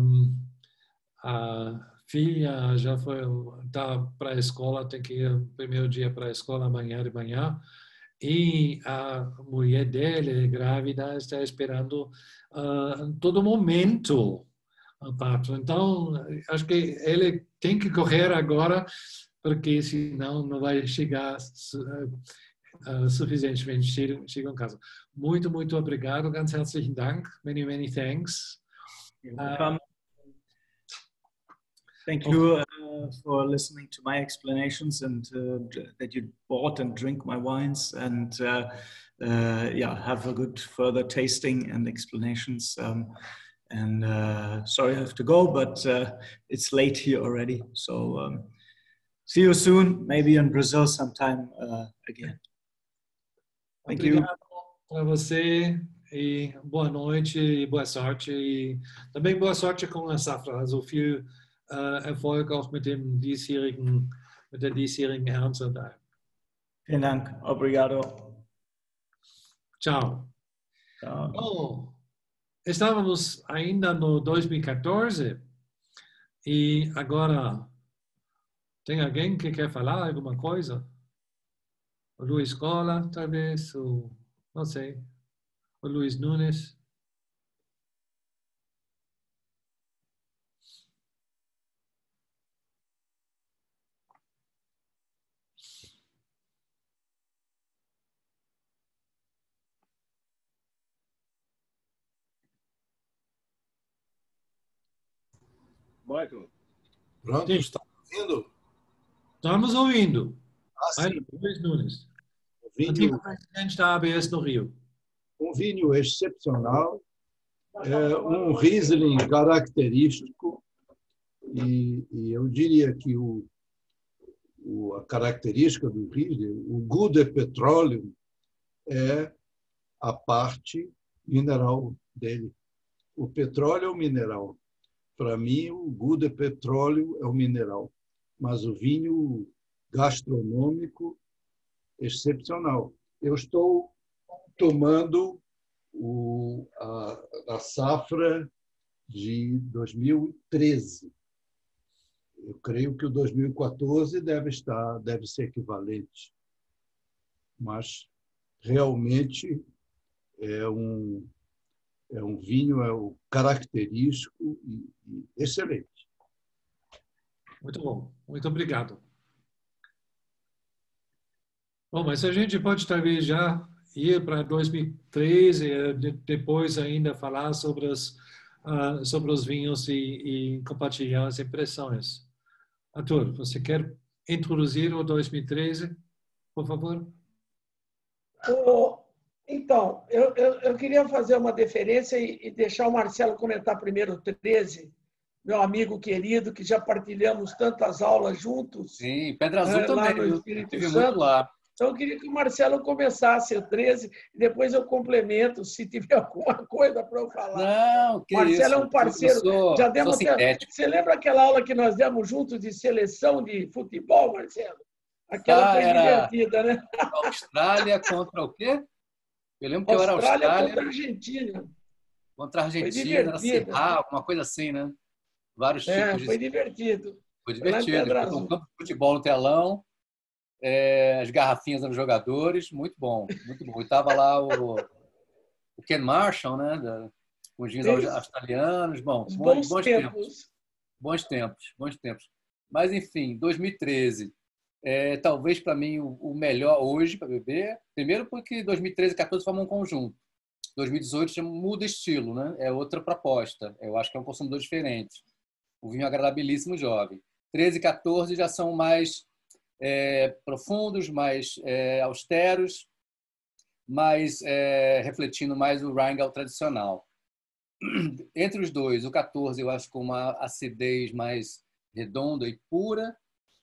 [SPEAKER 1] filha já está para a escola, tem que ir no primeiro dia para a escola amanhã de manhã, e a mulher dele, grávida, está esperando todo momento o parto. Então, acho que ele tem que correr agora, porque senão não vai chegar suficientemente cedo em casa. Muito, muito obrigado. Ganz herzlichen Dank. Many, many thanks.
[SPEAKER 2] Thank you for listening to my explanations, and that you bought and drink my wines, and have a good further tasting and explanations. Sorry I have to go, but it's late here already. So see you soon, maybe in Brazil sometime again. Thank you.
[SPEAKER 1] Obrigado a você, e boa noite e boa sorte. E também boa sorte com a safra. Also viel Erfolg auch mit der diesjährigen Ernte.
[SPEAKER 2] Vielen Dank. Obrigado.
[SPEAKER 1] Tchau.
[SPEAKER 2] Tchau.
[SPEAKER 1] Bom, estávamos ainda no 2014 e agora tem alguém que quer falar alguma coisa? O Luiz Cola, talvez, ou não sei, o Luiz Nunes.
[SPEAKER 7] Michael, pronto,
[SPEAKER 1] Sim.
[SPEAKER 7] está ouvindo?
[SPEAKER 1] Estamos ouvindo.
[SPEAKER 7] Sim.
[SPEAKER 1] Luiz Nunes,
[SPEAKER 7] Vinho,
[SPEAKER 1] antigo presidente da ABS no Rio.
[SPEAKER 7] um vinho excepcional, um Riesling característico, e eu diria que a característica do Riesling, o goût de petróleo, é a parte mineral dele. O petróleo é o mineral. Para mim, o goût de petróleo é o mineral, mas o vinho gastronômico excepcional. Eu estou tomando a safra de 2013. Eu creio que o 2014 deve ser equivalente, mas realmente é um vinho característico e excelente.
[SPEAKER 1] Muito bom, muito obrigado. Bom, mas a gente pode talvez já ir para 2013 e depois ainda falar sobre os vinhos e compartilhar as impressões. Arthur, você quer introduzir o 2013, por favor?
[SPEAKER 3] Então, eu queria fazer uma deferência e deixar o Marcelo comentar primeiro o 13, meu amigo querido, que já partilhamos tantas aulas juntos.
[SPEAKER 5] Sim, Pedra Azul
[SPEAKER 3] lá
[SPEAKER 5] também.
[SPEAKER 3] no Espírito
[SPEAKER 5] Estive
[SPEAKER 3] Santo.
[SPEAKER 5] muito lá.
[SPEAKER 3] Então, eu queria que o Marcelo começasse o 13 e depois eu complemento se tiver alguma coisa para eu falar.
[SPEAKER 5] Não, que
[SPEAKER 3] Marcelo
[SPEAKER 5] isso.
[SPEAKER 3] é um parceiro.
[SPEAKER 5] Já demos até.
[SPEAKER 3] Você lembra aquela aula que nós demos juntos de seleção de futebol, Marcelo? Aquela foi divertida, né?
[SPEAKER 5] Austrália contra o quê? Eu lembro que eu era
[SPEAKER 3] Austrália
[SPEAKER 5] Austrália.
[SPEAKER 3] contra a Argentina.
[SPEAKER 5] Contra a Argentina, era Serra, alguma coisa assim, né? Vários tipos de.
[SPEAKER 3] Foi divertido.
[SPEAKER 5] Foi divertido. Um campo de futebol no telão, as garrafinhas dos jogadores, muito bom, muito bom. E estava lá o Ken Marshall, né? Os vinhos australianos, bons tempos. Bons tempos. Mas, enfim, 2013. Talvez para mim o melhor hoje para beber. Primeiro porque 2013 e 2014 formam um conjunto. 2018 já muda estilo, né? É outra proposta. Eu acho que é um consumidor diferente. O vinho agradabilíssimo jovem. 13 e 14 já são mais profundos, mais austeros, mais refletindo mais o Rheingau tradicional. Entre os dois, o 14 eu acho com uma acidez mais redonda e pura,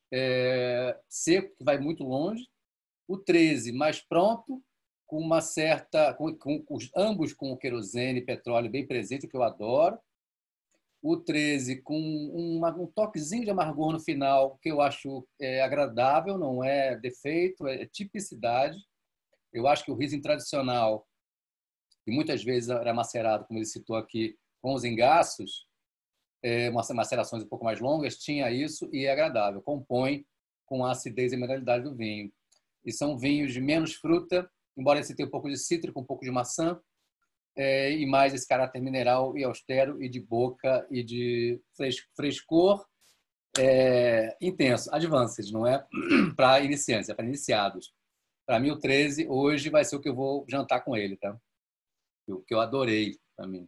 [SPEAKER 5] seco, que vai muito longe. O 13 mais pronto, com uma certa, ambos com o querosene e petróleo bem presente, que eu adoro. O 13 com um toquezinho de amargor no final, que eu acho agradável, não é defeito, é tipicidade. Eu acho que o Riesling tradicional, que muitas vezes era macerado, como ele citou aqui, com os engaços, macerações um pouco mais longas, tinha isso e é agradável, compõe com a acidez e mineralidade do vinho. E são vinhos de menos fruta, embora esse tenha um pouco de cítrico, um pouco de maçã, e mais esse caráter mineral e austero e de boca e de frescor intenso, advanced, não é para iniciantes, é para iniciados. Para mim o 13 hoje vai ser o que eu vou jantar com ele, tá? O que eu adorei para mim.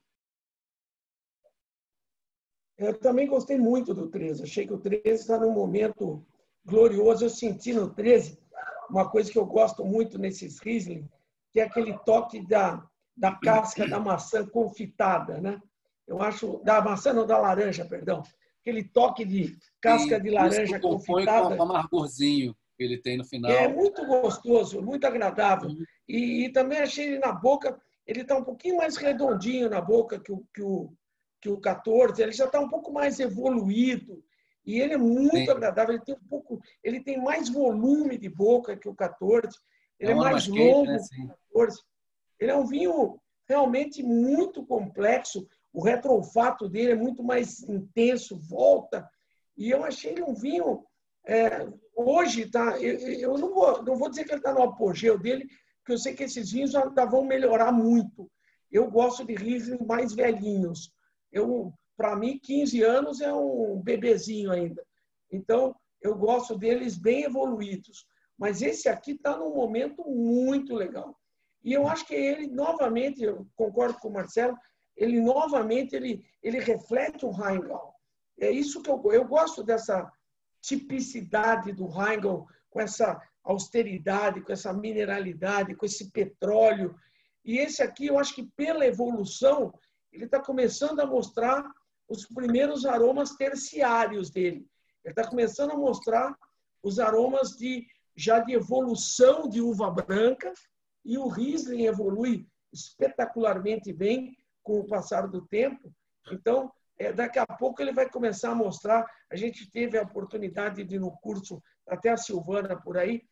[SPEAKER 3] Eu também gostei muito do 13. Achei que o 13 está num momento glorioso. Eu senti no 13 uma coisa que eu gosto muito nesses Riesling, que é aquele toque da casca da maçã confitada, né? Eu acho da maçã não, da laranja, perdão. Aquele toque de casca de laranja confitada.
[SPEAKER 5] Com amargorzinho que ele tem no final.
[SPEAKER 3] É muito gostoso, muito agradável. E também achei ele na boca, ele está um pouquinho mais redondinho na boca que o 14, ele já está um pouco mais evoluído. E ele é muito agradável, ele tem mais volume de boca que o 14, ele é mais longo que o 14. Ele é um vinho realmente muito complexo, o retroolfato dele é muito mais intenso, volta. E eu achei ele um vinho... hoje, tá, eu não vou dizer que ele está no apogeu dele, porque eu sei que esses vinhos ainda vão melhorar muito. Eu gosto de Riesling mais velhinhos. Para mim, 15 anos é um bebezinho ainda. Então, eu gosto deles bem evoluídos. Mas esse aqui está num momento muito legal. E eu acho que ele, novamente, eu concordo com o Marcelo, ele novamente ele reflete o Rheingau. É isso que eu gosto dessa tipicidade do Rheingau, com essa austeridade, com essa mineralidade, com esse petróleo. E esse aqui, eu acho que pela evolução, ele está começando a mostrar os primeiros aromas terciários dele. Ele está começando a mostrar os aromas já de evolução de uva branca, e o Riesling evolui espetacularmente bem com o passar do tempo. Então, daqui a pouco ele vai começar a mostrar. A gente teve a oportunidade de, no curso, até a Silvana por aí,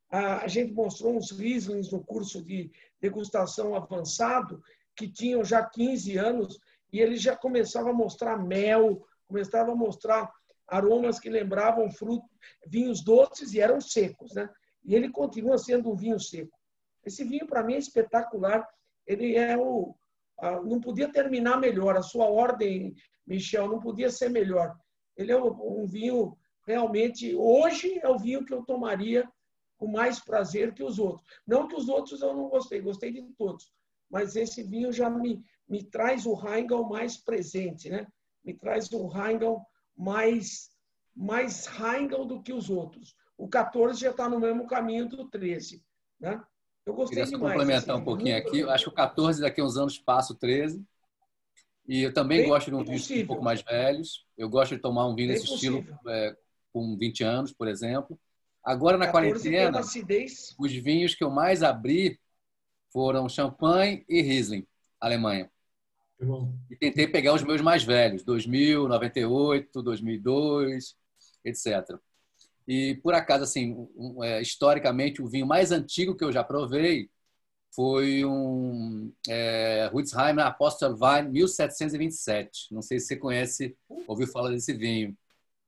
[SPEAKER 3] A gente mostrou uns Rieslings no curso de degustação avançado que tinham já 15 anos e ele já começava a mostrar mel, começava a mostrar aromas que lembravam vinhos doces e eram secos, né? E ele continua sendo um vinho seco. Esse vinho, para mim, é espetacular. Ele é não podia terminar melhor. A sua ordem, Michel, não podia ser melhor. Ele é um vinho, realmente, hoje é o vinho que eu tomaria com mais prazer que os outros. Não que os outros eu não gostei, gostei de todos. Mas esse vinho já me traz o Rheingau mais presente, né? Me traz um Rheingau mais Rheingau do que os outros. O 14 já está no mesmo caminho do 13, né? Eu gostei
[SPEAKER 5] demais.
[SPEAKER 3] Queria
[SPEAKER 5] complementar um pouquinho aqui. Eu acho que o 14 daqui a uns anos passa o 13. E eu também gosto de um vinho um pouco mais velhos. Eu gosto de tomar um vinho desse estilo com 20 anos, por exemplo. Agora, na quarentena, os vinhos que eu mais abri foram Champagne e Riesling, Alemanha. E tentei pegar os meus mais velhos, 2000, 98, 2002, etc. E, por acaso, assim, historicamente, o vinho mais antigo que eu já provei foi um Rudesheimer Apostelwein 1727. Não sei se você conhece, ouviu falar desse vinho.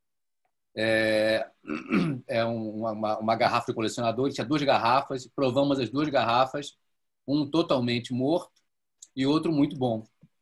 [SPEAKER 5] É uma garrafa de colecionador. Tinha 2 garrafas, provamos as 2 garrafas, um totalmente morto e outro muito bom.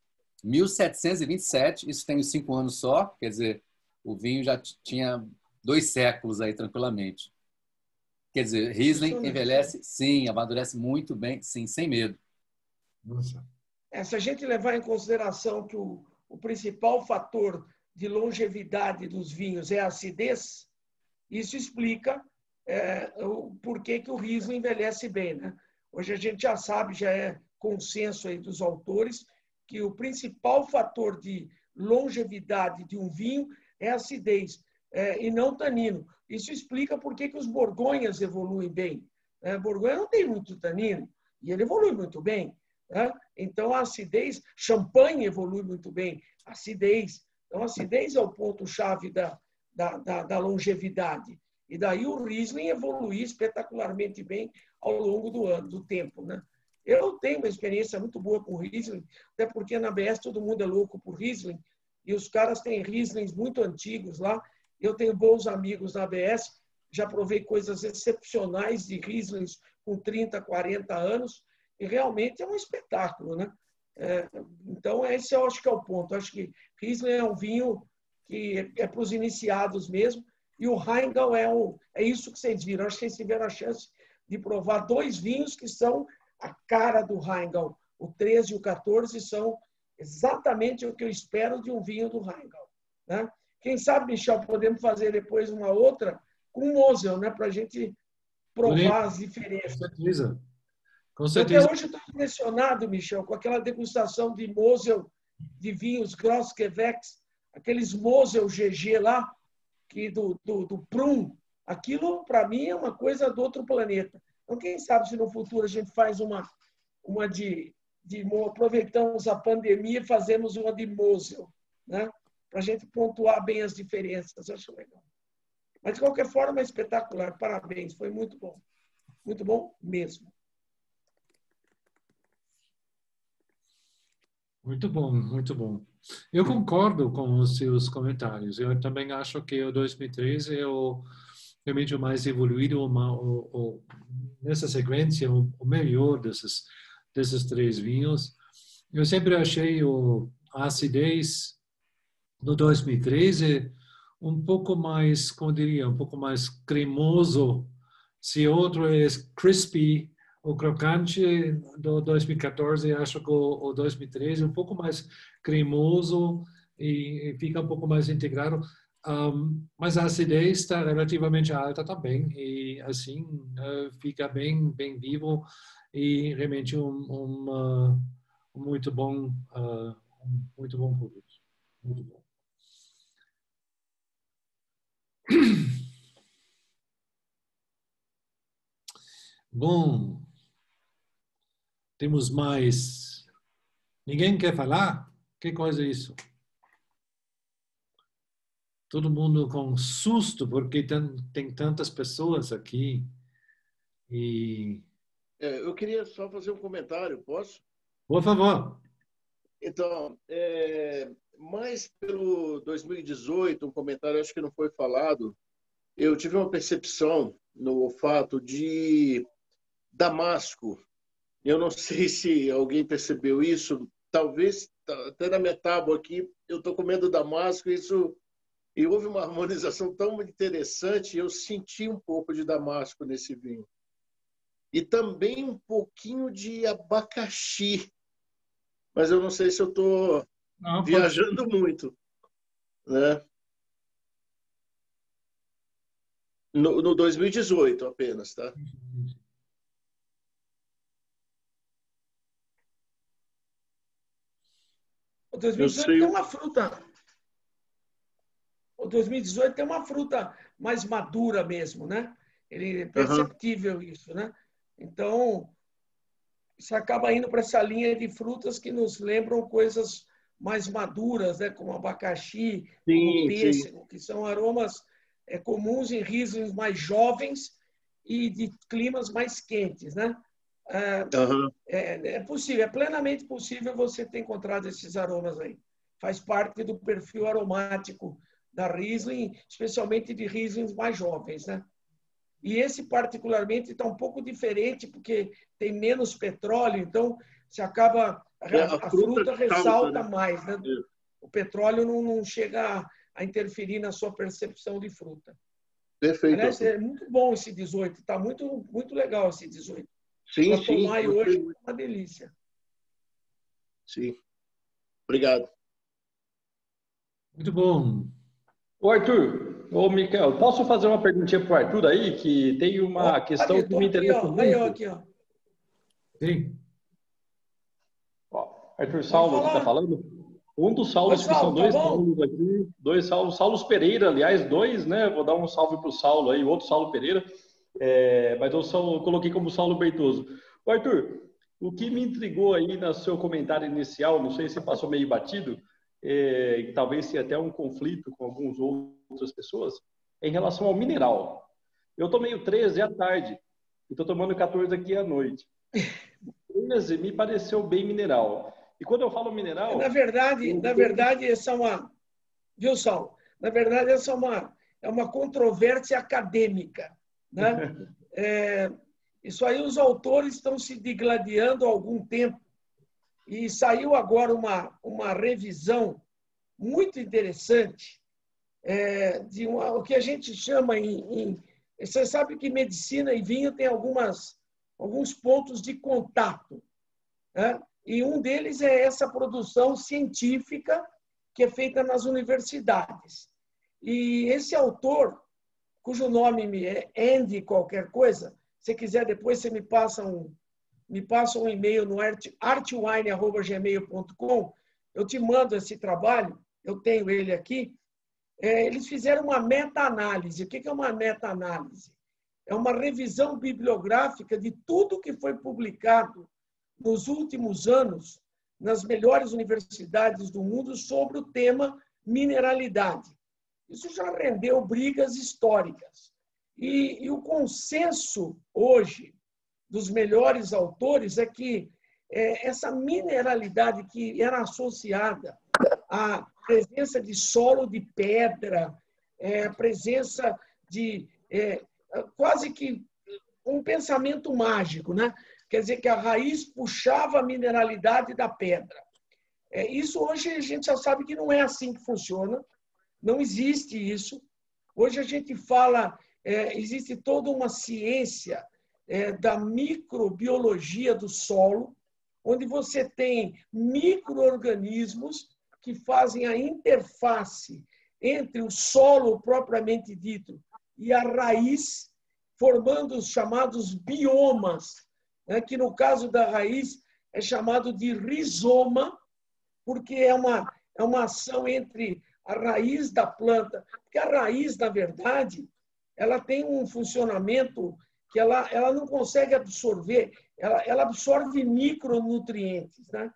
[SPEAKER 5] 1727, isso tem 5 anos só, quer dizer, o vinho já tinha 2 séculos aí tranquilamente. Quer dizer, Riesling envelhece, sim, amadurece muito bem, sim, sem medo.
[SPEAKER 3] Nossa. Se a gente levar em consideração que o principal fator de longevidade dos vinhos é a acidez, isso explica o porquê que o Riesling envelhece bem, né? Hoje a gente já sabe, já é consenso aí dos autores, que o principal fator de longevidade de um vinho é a acidez e não tanino. Isso explica por que os borgonhas evoluem bem. Borgonha não tem muito tanino e ele evolui muito bem. Então, a acidez, champanhe evolui muito bem, acidez. Então, a acidez é o ponto-chave da longevidade. E daí o Riesling evolui espetacularmente bem ao longo do tempo, né? Eu tenho uma experiência muito boa com Riesling, até porque na BS todo mundo é louco por Riesling, e os caras têm Rieslings muito antigos lá. Eu tenho bons amigos na ABS, já provei coisas excepcionais de Rieslings com 30, 40 anos, e realmente é um espetáculo, né? Então, esse eu acho que é o ponto. Eu acho que Riesling é um vinho que é para os iniciados mesmo, e o Rheingau é isso que vocês viram. Eu acho que vocês tiveram a chance de provar 2 vinhos que são a cara do Rheingau. O 13 e o 14 são exatamente o que eu espero de um vinho do Rheingau, né? Quem sabe, Michel, podemos fazer depois uma outra com Mosel, né? Para a gente provar as diferenças.
[SPEAKER 1] Com certeza. Com certeza.
[SPEAKER 3] Até hoje eu estou impressionado, Michel, com aquela degustação de Mosel, de vinhos Grossgewächs, aqueles Mosel GG lá, do Prum. Aquilo, para mim, é uma coisa do outro planeta. Então, quem sabe se no futuro a gente faz uma aproveitamos a pandemia e fazemos uma de Mosel, né? Para a gente pontuar bem as diferenças. Eu acho legal. Mas, de qualquer forma, é espetacular. Parabéns, foi muito bom. Muito bom mesmo.
[SPEAKER 1] Muito bom, muito bom. Eu concordo com os seus comentários. Eu também acho que o 2013 é realmente o mais evoluído, nessa sequência, o melhor desses 3 vinhos. Eu sempre achei a acidez no 2013 um pouco mais, como diria, um pouco mais cremoso. Se outro é crispy, o crocante do 2014, acho que o 2013 é um pouco mais cremoso e fica um pouco mais integrado. Mas a acidez está relativamente alta também e assim fica bem vivo e realmente um muito bom produto. Muito bom. Bom, temos mais. Ninguém quer falar? Que coisa é isso? Todo mundo com susto porque tem tantas pessoas aqui. E...
[SPEAKER 8] Eu queria só fazer um comentário, posso?
[SPEAKER 1] Por favor.
[SPEAKER 8] Então, mais pelo 2018, um comentário acho que não foi falado, eu tive uma percepção no fato de Damasco. Eu não sei se alguém percebeu isso, talvez até na minha tábua aqui, eu estou comendo Damasco, e houve uma harmonização tão interessante, eu senti um pouco de Damasco nesse vinho. E também um pouquinho de abacaxi, mas eu não sei se eu estou viajando muito, né? No 2018 apenas, tá?
[SPEAKER 3] O 2018 tem uma fruta. O 2018 tem uma fruta mais madura mesmo, né? Ele é perceptível isso, né? Então, isso acaba indo para essa linha de frutas que nos lembram coisas mais maduras, né? Como abacaxi, como pêssego, que são aromas comuns em Rieslings mais jovens e de climas mais quentes, né? É possível, é plenamente possível você ter encontrado esses aromas aí. Faz parte do perfil aromático da Riesling, especialmente de Rieslings mais jovens, né? E esse, particularmente, está um pouco diferente, porque tem menos petróleo, então você acaba... A fruta ressalta mais, né? O petróleo não chega a interferir na sua percepção de fruta.
[SPEAKER 8] Perfeito.
[SPEAKER 3] Aliás, é muito bom esse 18, está muito, muito legal esse 18.
[SPEAKER 8] Sim,
[SPEAKER 3] para tomar hoje é uma delícia.
[SPEAKER 8] Sim. Obrigado.
[SPEAKER 1] Muito bom.
[SPEAKER 9] Ô, Arthur, ô, Michael, posso fazer uma perguntinha para o Arthur aí, que tem uma questão que me interessa muito.
[SPEAKER 3] Aí, aqui, ó.
[SPEAKER 1] Sim.
[SPEAKER 9] Ó, Arthur Saulo, que está falando. Um dos Saulos, que são dois Saulos aqui, dois Saulos, Saulos Pereira, aliás, dois, né? Vou dar um salve para o Saulo aí, o outro Saulo Pereira, mas eu coloquei como Saulo Bertoso. Ô, Arthur, o que me intrigou aí no seu comentário inicial, não sei se passou meio batido, talvez tenha até um conflito com algumas outras pessoas, em relação ao mineral. Eu tomei o 13 à tarde e estou tomando o 14 aqui à noite. O 13 me pareceu bem mineral. E quando eu falo mineral...
[SPEAKER 3] Na verdade, essa é uma... Viu, Saulo? Na verdade, essa é uma controvérsia acadêmica, né? Isso aí os autores estão se digladiando há algum tempo. E saiu agora uma revisão muito interessante de o que a gente chama Você sabe que medicina e vinho tem alguns pontos de contato, né? E um deles é essa produção científica que é feita nas universidades. E esse autor, cujo nome é Andy qualquer coisa, se quiser depois você me passa um e-mail no artwine@gmail.com, eu te mando esse trabalho, eu tenho ele aqui. Eles fizeram uma meta-análise. O que é uma meta-análise? É uma revisão bibliográfica de tudo que foi publicado nos últimos anos nas melhores universidades do mundo sobre o tema mineralidade. Isso já rendeu brigas históricas. E o consenso hoje dos melhores autores é que essa mineralidade que era associada à presença de solo de pedra, a presença de quase que um pensamento mágico, né? Quer dizer que a raiz puxava a mineralidade da pedra. Isso hoje a gente já sabe que não é assim que funciona, não existe isso. Hoje a gente fala, existe toda uma ciência da microbiologia do solo, onde você tem micro-organismos que fazem a interface entre o solo propriamente dito e a raiz, formando os chamados biomas, que no caso da raiz é chamado de rizoma, porque é uma ação entre a raiz da planta, porque a raiz, na verdade, ela tem um funcionamento que ela não consegue absorver, ela absorve micronutrientes, né?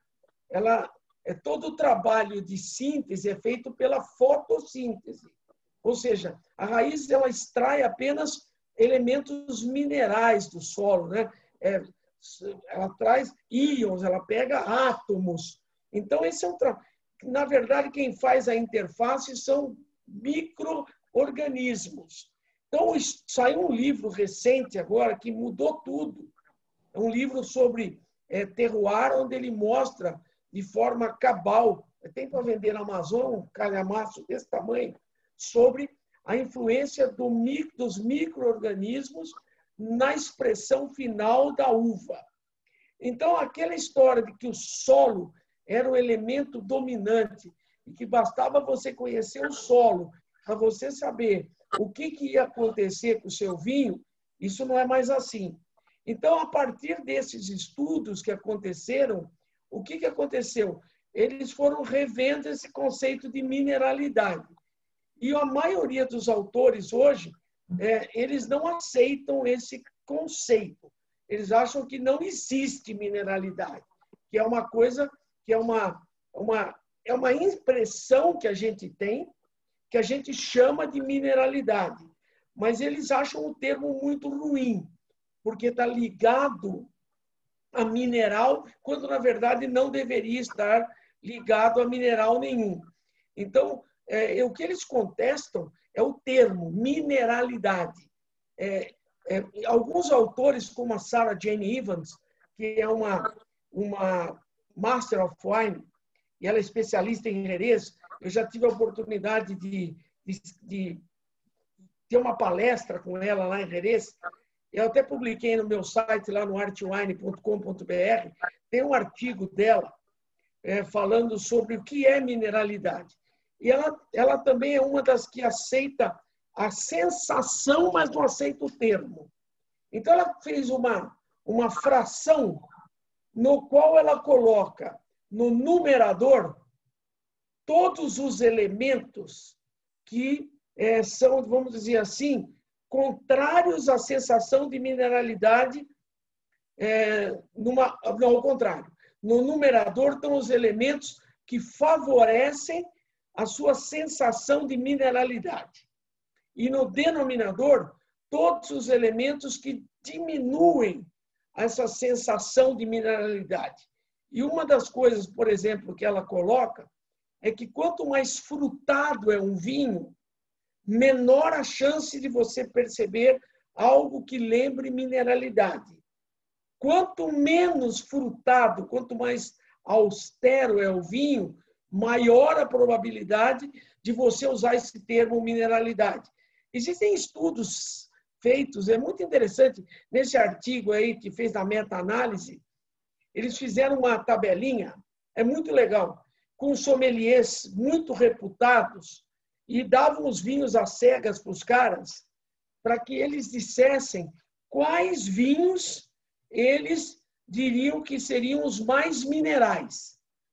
[SPEAKER 3] Todo o trabalho de síntese é feito pela fotossíntese, ou seja, a raiz ela extrai apenas elementos minerais do solo, né? Ela traz íons, ela pega átomos. Então, esse é na verdade, quem faz a interface são micro-organismos. Então, saiu um livro recente agora que mudou tudo. É um livro sobre terroir, onde ele mostra de forma cabal, tem para vender na Amazon, um calhamaço desse tamanho, sobre a influência dos micro-organismos na expressão final da uva. Então, aquela história de que o solo era o elemento dominante e que bastava você conhecer o solo para você saber o que ia acontecer com o seu vinho, isso não é mais assim. Então, a partir desses estudos que aconteceram, o que aconteceu? Eles foram revendo esse conceito de mineralidade. E a maioria dos autores hoje, eles não aceitam esse conceito. Eles acham que não existe mineralidade, que é uma coisa, que é uma impressão que a gente tem, que a gente chama de mineralidade. Mas eles acham o termo muito ruim, porque está ligado a mineral, quando, na verdade, não deveria estar ligado a mineral nenhum. Então, o que eles contestam é o termo mineralidade. Alguns autores, como a Sarah Jane Evans, que é uma Master of Wine, e ela é especialista em Jerez, eu já tive a oportunidade de ter uma palestra com ela lá em Jerez. Eu até publiquei no meu site, lá no artwine.com.br, tem um artigo dela falando sobre o que é mineralidade. E ela também é uma das que aceita a sensação, mas não aceita o termo. Então, ela fez uma fração no qual ela coloca no numerador todos os elementos que são, vamos dizer assim, contrários à sensação de mineralidade. Não, ao contrário. No numerador estão os elementos que favorecem a sua sensação de mineralidade. E no denominador, todos os elementos que diminuem essa sensação de mineralidade. E uma das coisas, por exemplo, que ela coloca é que quanto mais frutado é um vinho, menor a chance de você perceber algo que lembre mineralidade. Quanto menos frutado, quanto mais austero é o vinho, maior a probabilidade de você usar esse termo mineralidade. Existem estudos feitos, é muito interessante, nesse artigo aí que fez da meta-análise, eles fizeram uma tabelinha, é muito legal, com sommeliers muito reputados, e davam os vinhos às cegas para os caras, para que eles dissessem quais vinhos eles diriam que seriam os mais minerais.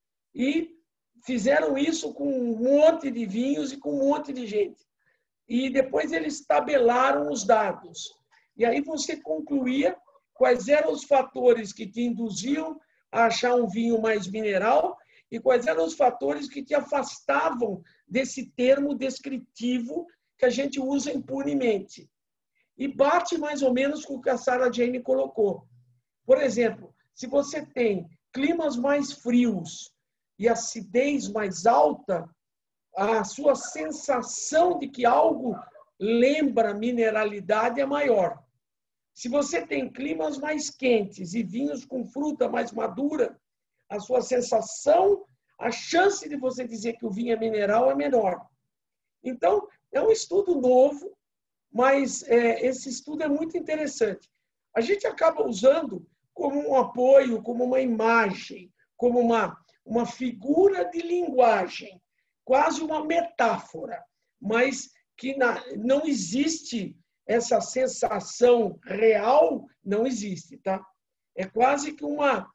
[SPEAKER 3] E fizeram isso com um monte de vinhos e com um monte de gente. E depois eles tabelaram os dados. E aí você concluía quais eram os fatores que te induziam a achar um vinho mais mineral e quais eram os fatores que te afastavam desse termo descritivo que a gente usa impunemente. E bate mais ou menos com o que a Sarah Jane colocou. Por exemplo, se você tem climas mais frios e acidez mais alta, a sua sensação de que algo lembra mineralidade é maior. Se você tem climas mais quentes e vinhos com fruta mais madura, a sua sensação, a chance de você dizer que o vinho é mineral é menor. Então, é um estudo novo, mas esse estudo é muito interessante. A gente acaba usando como um apoio, como uma imagem, como uma figura de linguagem, quase uma metáfora, mas que não existe essa sensação real, não existe, tá? É quase que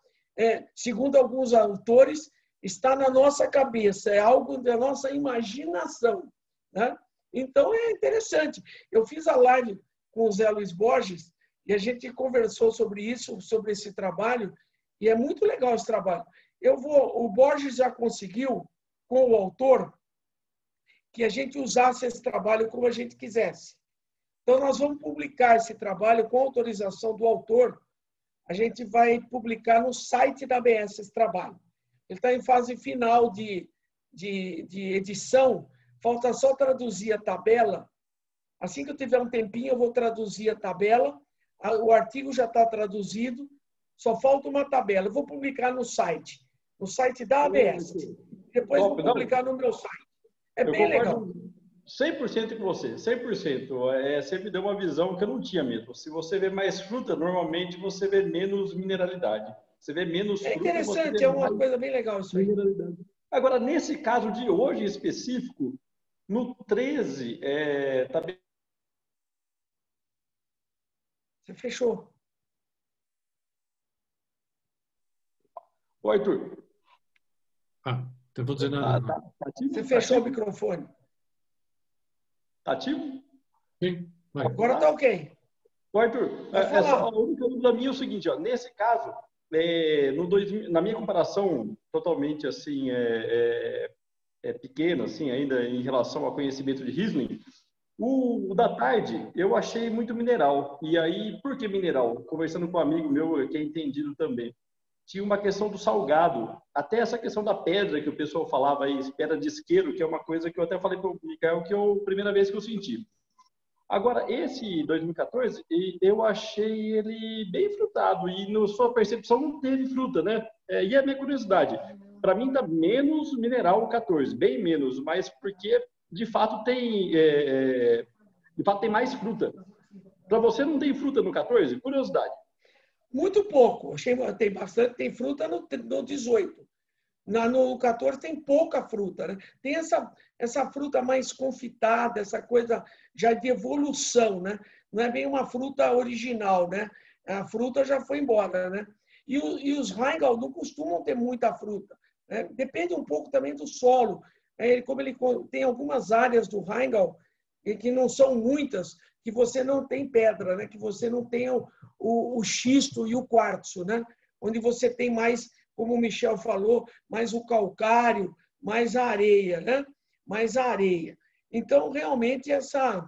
[SPEAKER 3] segundo alguns autores, está na nossa cabeça, é algo da nossa imaginação, né? Então, é interessante. Eu fiz a live com o Zé Luiz Borges e a gente conversou sobre isso, sobre esse trabalho, e é muito legal esse trabalho. O Borges já conseguiu, com o autor, que a gente usasse esse trabalho como a gente quisesse. Então, nós vamos publicar esse trabalho com autorização do autor. A gente vai publicar no site da ABS esse trabalho. Ele está em fase final de edição. Falta só traduzir a tabela. Assim que eu tiver um tempinho, eu vou traduzir a tabela. O artigo já está traduzido. Só falta uma tabela. Eu vou publicar no site da ABS. Depois vou publicar no meu site. É bem legal.
[SPEAKER 9] 100% com você, 100%. Você me deu uma visão que eu não tinha mesmo. Se você vê mais fruta, normalmente você vê menos mineralidade. Você vê menos fruta.
[SPEAKER 3] É interessante, é uma coisa bem legal isso aí.
[SPEAKER 9] Agora, nesse caso de hoje em específico, no 13, tá bem...
[SPEAKER 3] Você fechou.
[SPEAKER 9] Oi, Arthur.
[SPEAKER 1] Não vou dizer nada.
[SPEAKER 3] Você fechou o microfone.
[SPEAKER 9] Tá ativo?
[SPEAKER 1] Sim. Vai.
[SPEAKER 3] Agora tá ok.
[SPEAKER 9] Oi, Arthur. A única dúvida minha é o seguinte, ó, nesse caso, na minha comparação totalmente assim, pequena, assim, ainda em relação ao conhecimento de Riesling, o da tarde eu achei muito mineral. E aí, por que mineral? Conversando com um amigo meu, que é entendido também, tinha uma questão do salgado, até essa questão da pedra que o pessoal falava aí, pedra de isqueiro, que é uma coisa que eu até falei para o Michael, que é a primeira vez que eu senti. Agora, esse 2014, eu achei ele bem frutado, e na sua percepção não teve fruta, né? E a minha curiosidade, para mim tá menos mineral o 14, bem menos, mas porque de fato tem mais fruta. Para você não tem fruta no 14? Curiosidade.
[SPEAKER 3] Muito pouco. Tem bastante, tem fruta no 18. No 14 tem pouca fruta, né? Tem essa fruta mais confitada, essa coisa já de evolução, né? Não é bem uma fruta original, né? A fruta já foi embora, né? E os Rheingau não costumam ter muita fruta, né? Depende um pouco também do solo. Como ele tem algumas áreas do Rheingau, que não são muitas, que você não tem pedra, né? Que você não tem o xisto e o quartzo, né? Onde você tem mais, como o Michel falou, mais o calcário, mais a areia, né? Mais a areia. Então, realmente, essa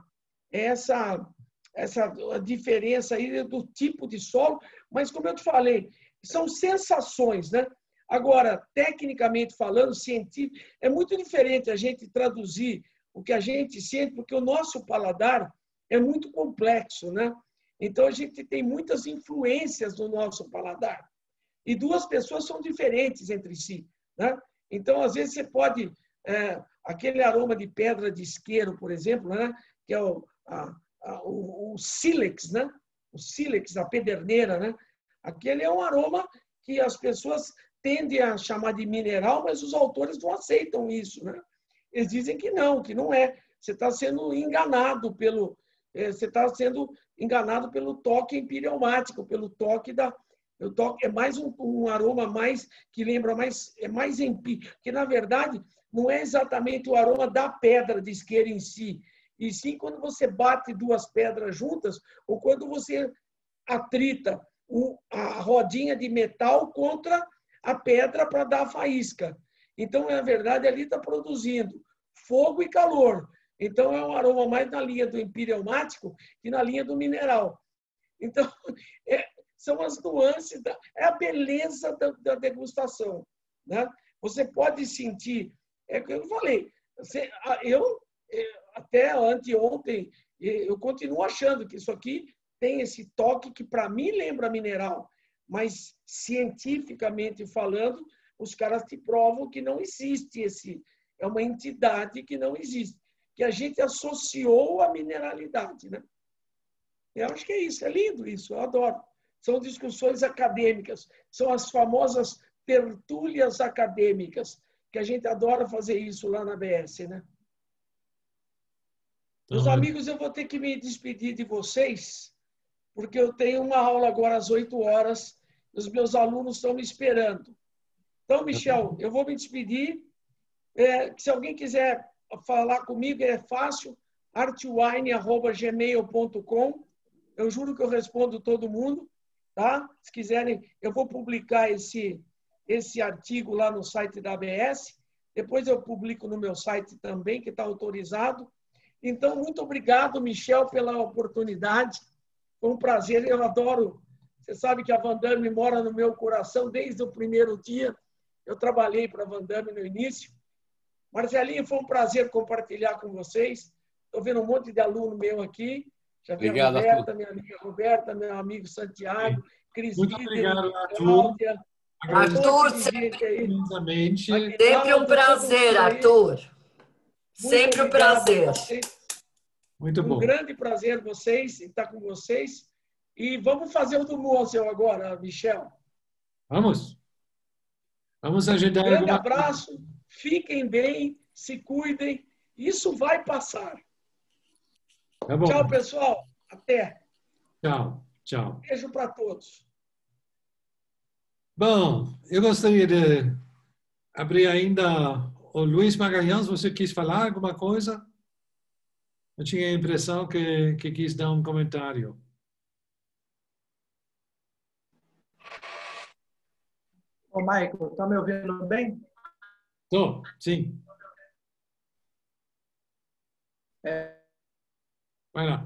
[SPEAKER 3] diferença aí do tipo de solo, mas, como eu te falei, são sensações, né? Agora, tecnicamente falando, científico, é muito diferente a gente traduzir o que a gente sente, porque o nosso paladar é muito complexo, né? Então, a gente tem muitas influências no nosso paladar. E duas pessoas são diferentes entre si, né? Então, às vezes, você pode... aquele aroma de pedra de isqueiro, por exemplo, né? Que é o sílex, né? O sílex, a pederneira, né? Aquele é um aroma que as pessoas tendem a chamar de mineral, mas os autores não aceitam isso, né? Eles dizem que não é. Você está sendo enganado pelo toque empireumático, pelo toque da... O toque é mais um aroma mais que lembra mais, é mais empírico, que na verdade não é exatamente o aroma da pedra de isqueiro em si, e sim quando você bate duas pedras juntas ou quando você atrita a rodinha de metal contra a pedra para dar a faísca. Então, na verdade, ali está produzindo fogo e calor. Então, é um aroma mais na linha do empireumático que na linha do mineral. Então, são as nuances, é a beleza da degustação, né? Você pode sentir, é o que eu falei, até anteontem, eu continuo achando que isso aqui tem esse toque que para mim lembra mineral, mas cientificamente falando, os caras te provam que não existe é uma entidade que não existe, que a gente associou à mineralidade, né? Eu acho que é isso, é lindo isso, eu adoro. São discussões acadêmicas, são as famosas tertúlias acadêmicas, que a gente adora fazer isso lá na ABS, né? Meus amigos, eu vou ter que me despedir de vocês, porque eu tenho uma aula agora às 8 horas, os meus alunos estão me esperando. Então, Michel, eu vou me despedir. Se alguém quiser falar comigo, é fácil, artwine@gmail.com. Eu juro que eu respondo todo mundo. Tá? Se quiserem, eu vou publicar esse artigo lá no site da ABS. Depois eu publico no meu site também, que está autorizado. Então, muito obrigado, Michel, pela oportunidade. Foi um prazer, eu adoro. Você sabe que a Van Damme mora no meu coração desde o primeiro dia. Eu trabalhei para a Van Damme no início. Marcelinho, foi um prazer compartilhar com vocês. Estou vendo um monte de aluno meu aqui. Já vi a Roberta, minha amiga Roberta, meu amigo Santiago, Cris Vídeo, Cláudia.
[SPEAKER 10] Arthur, sempre um prazer, Arthur. Sempre um prazer.
[SPEAKER 1] Muito bom.
[SPEAKER 3] Um grande prazer vocês, estar com vocês. E vamos fazer o do Mosel agora, Michel.
[SPEAKER 1] Vamos. Vamos agendar.
[SPEAKER 3] Um grande abraço. Fiquem bem, se cuidem. Isso vai passar.
[SPEAKER 1] Tá bom.
[SPEAKER 3] Tchau, pessoal. Até.
[SPEAKER 1] Tchau, tchau.
[SPEAKER 3] Beijo para todos.
[SPEAKER 1] Bom, eu gostaria de abrir ainda o Luiz Magalhães. Você quis falar alguma coisa? Eu tinha a impressão que quis dar um comentário.
[SPEAKER 11] Ô, Michael, está me ouvindo bem?
[SPEAKER 1] Estou, sim. Vai lá.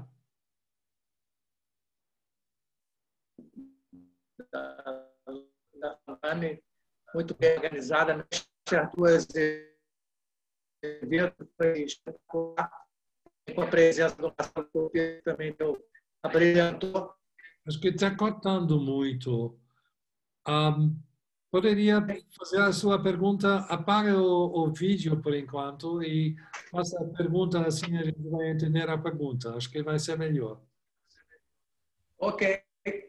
[SPEAKER 11] Muito bem organizada, as duas eventos foi espetacular, com a presença do Marcelo Copeiro também abrilhantou.
[SPEAKER 1] Acho que está cortando muito. Poderia fazer a sua pergunta, apague o vídeo por enquanto e faça a pergunta, assim a gente vai entender a pergunta. Acho que vai ser melhor.
[SPEAKER 11] Ok.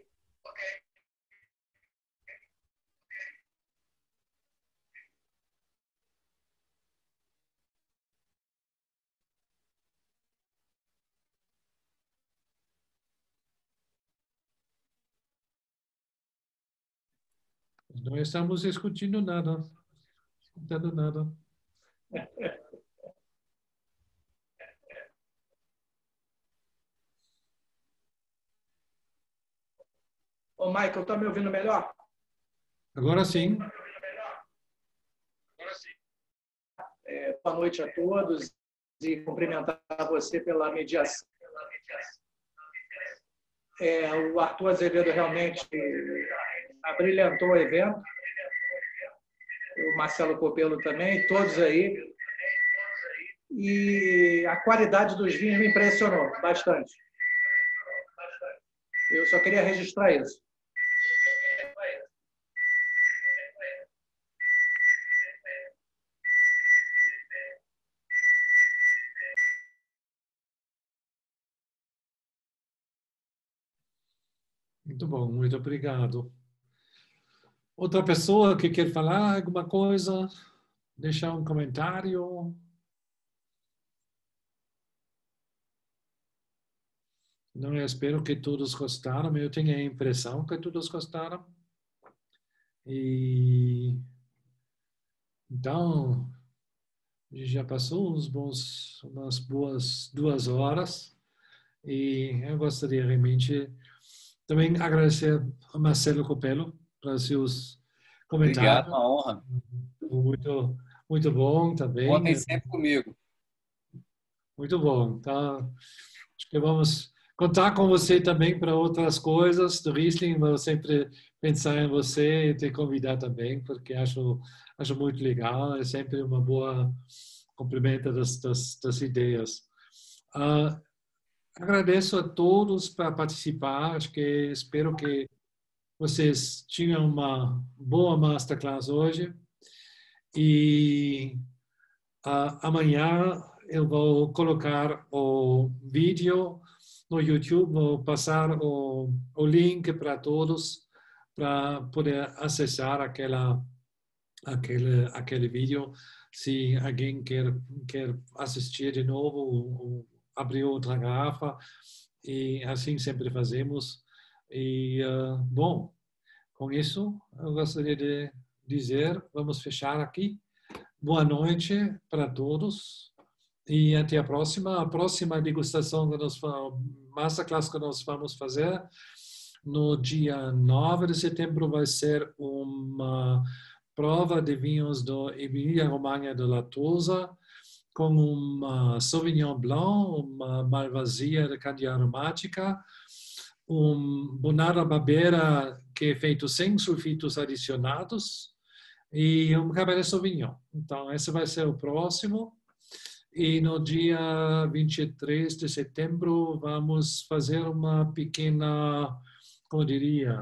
[SPEAKER 1] Não estamos escutando nada. Escutando nada.
[SPEAKER 11] Ô, Michael, está me ouvindo melhor?
[SPEAKER 1] Agora sim.
[SPEAKER 11] Boa noite a todos e cumprimentar você pela mediação. O Arthur Azevedo realmente abrilhantou o evento. O Marcelo Copelo também, todos aí. E a qualidade dos vinhos me impressionou bastante. Eu só queria registrar isso.
[SPEAKER 1] Muito bom, muito obrigado. Outra pessoa que quer falar alguma coisa? Deixar um comentário? Não, eu espero que todos gostaram. Eu tenho a impressão que todos gostaram. E então já passou umas boas 2 horas e eu gostaria realmente também agradecer a Marcelo Copelo para seus comentários.
[SPEAKER 5] Obrigado, uma honra.
[SPEAKER 1] Muito bom também.
[SPEAKER 5] Contem sempre comigo.
[SPEAKER 1] Muito bom. Então, acho que vamos contar com você também para outras coisas do Riesling. Vou sempre pensar em você e te convidar também, porque acho muito legal. É sempre uma boa complemento das ideias. Agradeço a todos para participar. Acho que espero que vocês tinham uma boa masterclass hoje. E amanhã eu vou colocar o vídeo no YouTube, vou passar o link para todos para poder acessar aquele vídeo. Se alguém quer assistir de novo ou abrir outra garrafa, e assim sempre fazemos. E, bom, com isso, eu gostaria de dizer, vamos fechar aqui. Boa noite para todos e até a próxima. A próxima degustação, masterclass que nós vamos fazer no dia 9 de setembro vai ser uma prova de vinhos do Emília-Romagna de Latosa. com uma Sauvignon Blanc, uma Malvasia de candia aromática, Bonarda Babera que é feito sem sulfitos adicionados e Cabernet Sauvignon. Então, esse vai ser o próximo. E no dia 23 de setembro vamos fazer uma pequena, como diria,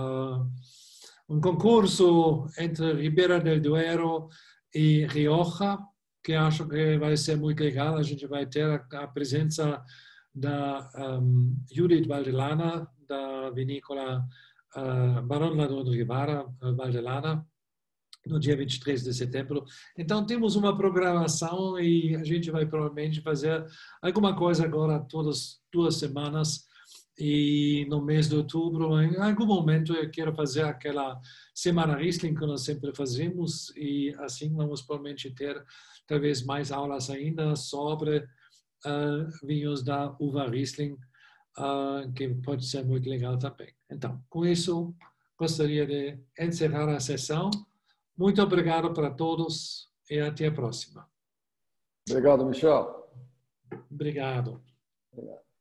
[SPEAKER 1] concurso entre Ribeira del Duero e Rioja, que acho que vai ser muito legal. A gente vai ter a presença da Judith Valdelana, da vinícola Barón Ladrón de Guevara, Valdelana, no dia 23 de setembro. Então, temos uma programação e a gente vai provavelmente fazer alguma coisa agora todas 2 semanas. E no mês de outubro, em algum momento, eu quero fazer aquela Semana Riesling que nós sempre fazemos e assim vamos provavelmente ter talvez mais aulas ainda sobre vinhos da uva Riesling, que pode ser muito legal também. Então, com isso, gostaria de encerrar a sessão. Muito obrigado para todos e até a próxima.
[SPEAKER 12] Obrigado, Michel.
[SPEAKER 1] Obrigado.
[SPEAKER 12] Obrigado.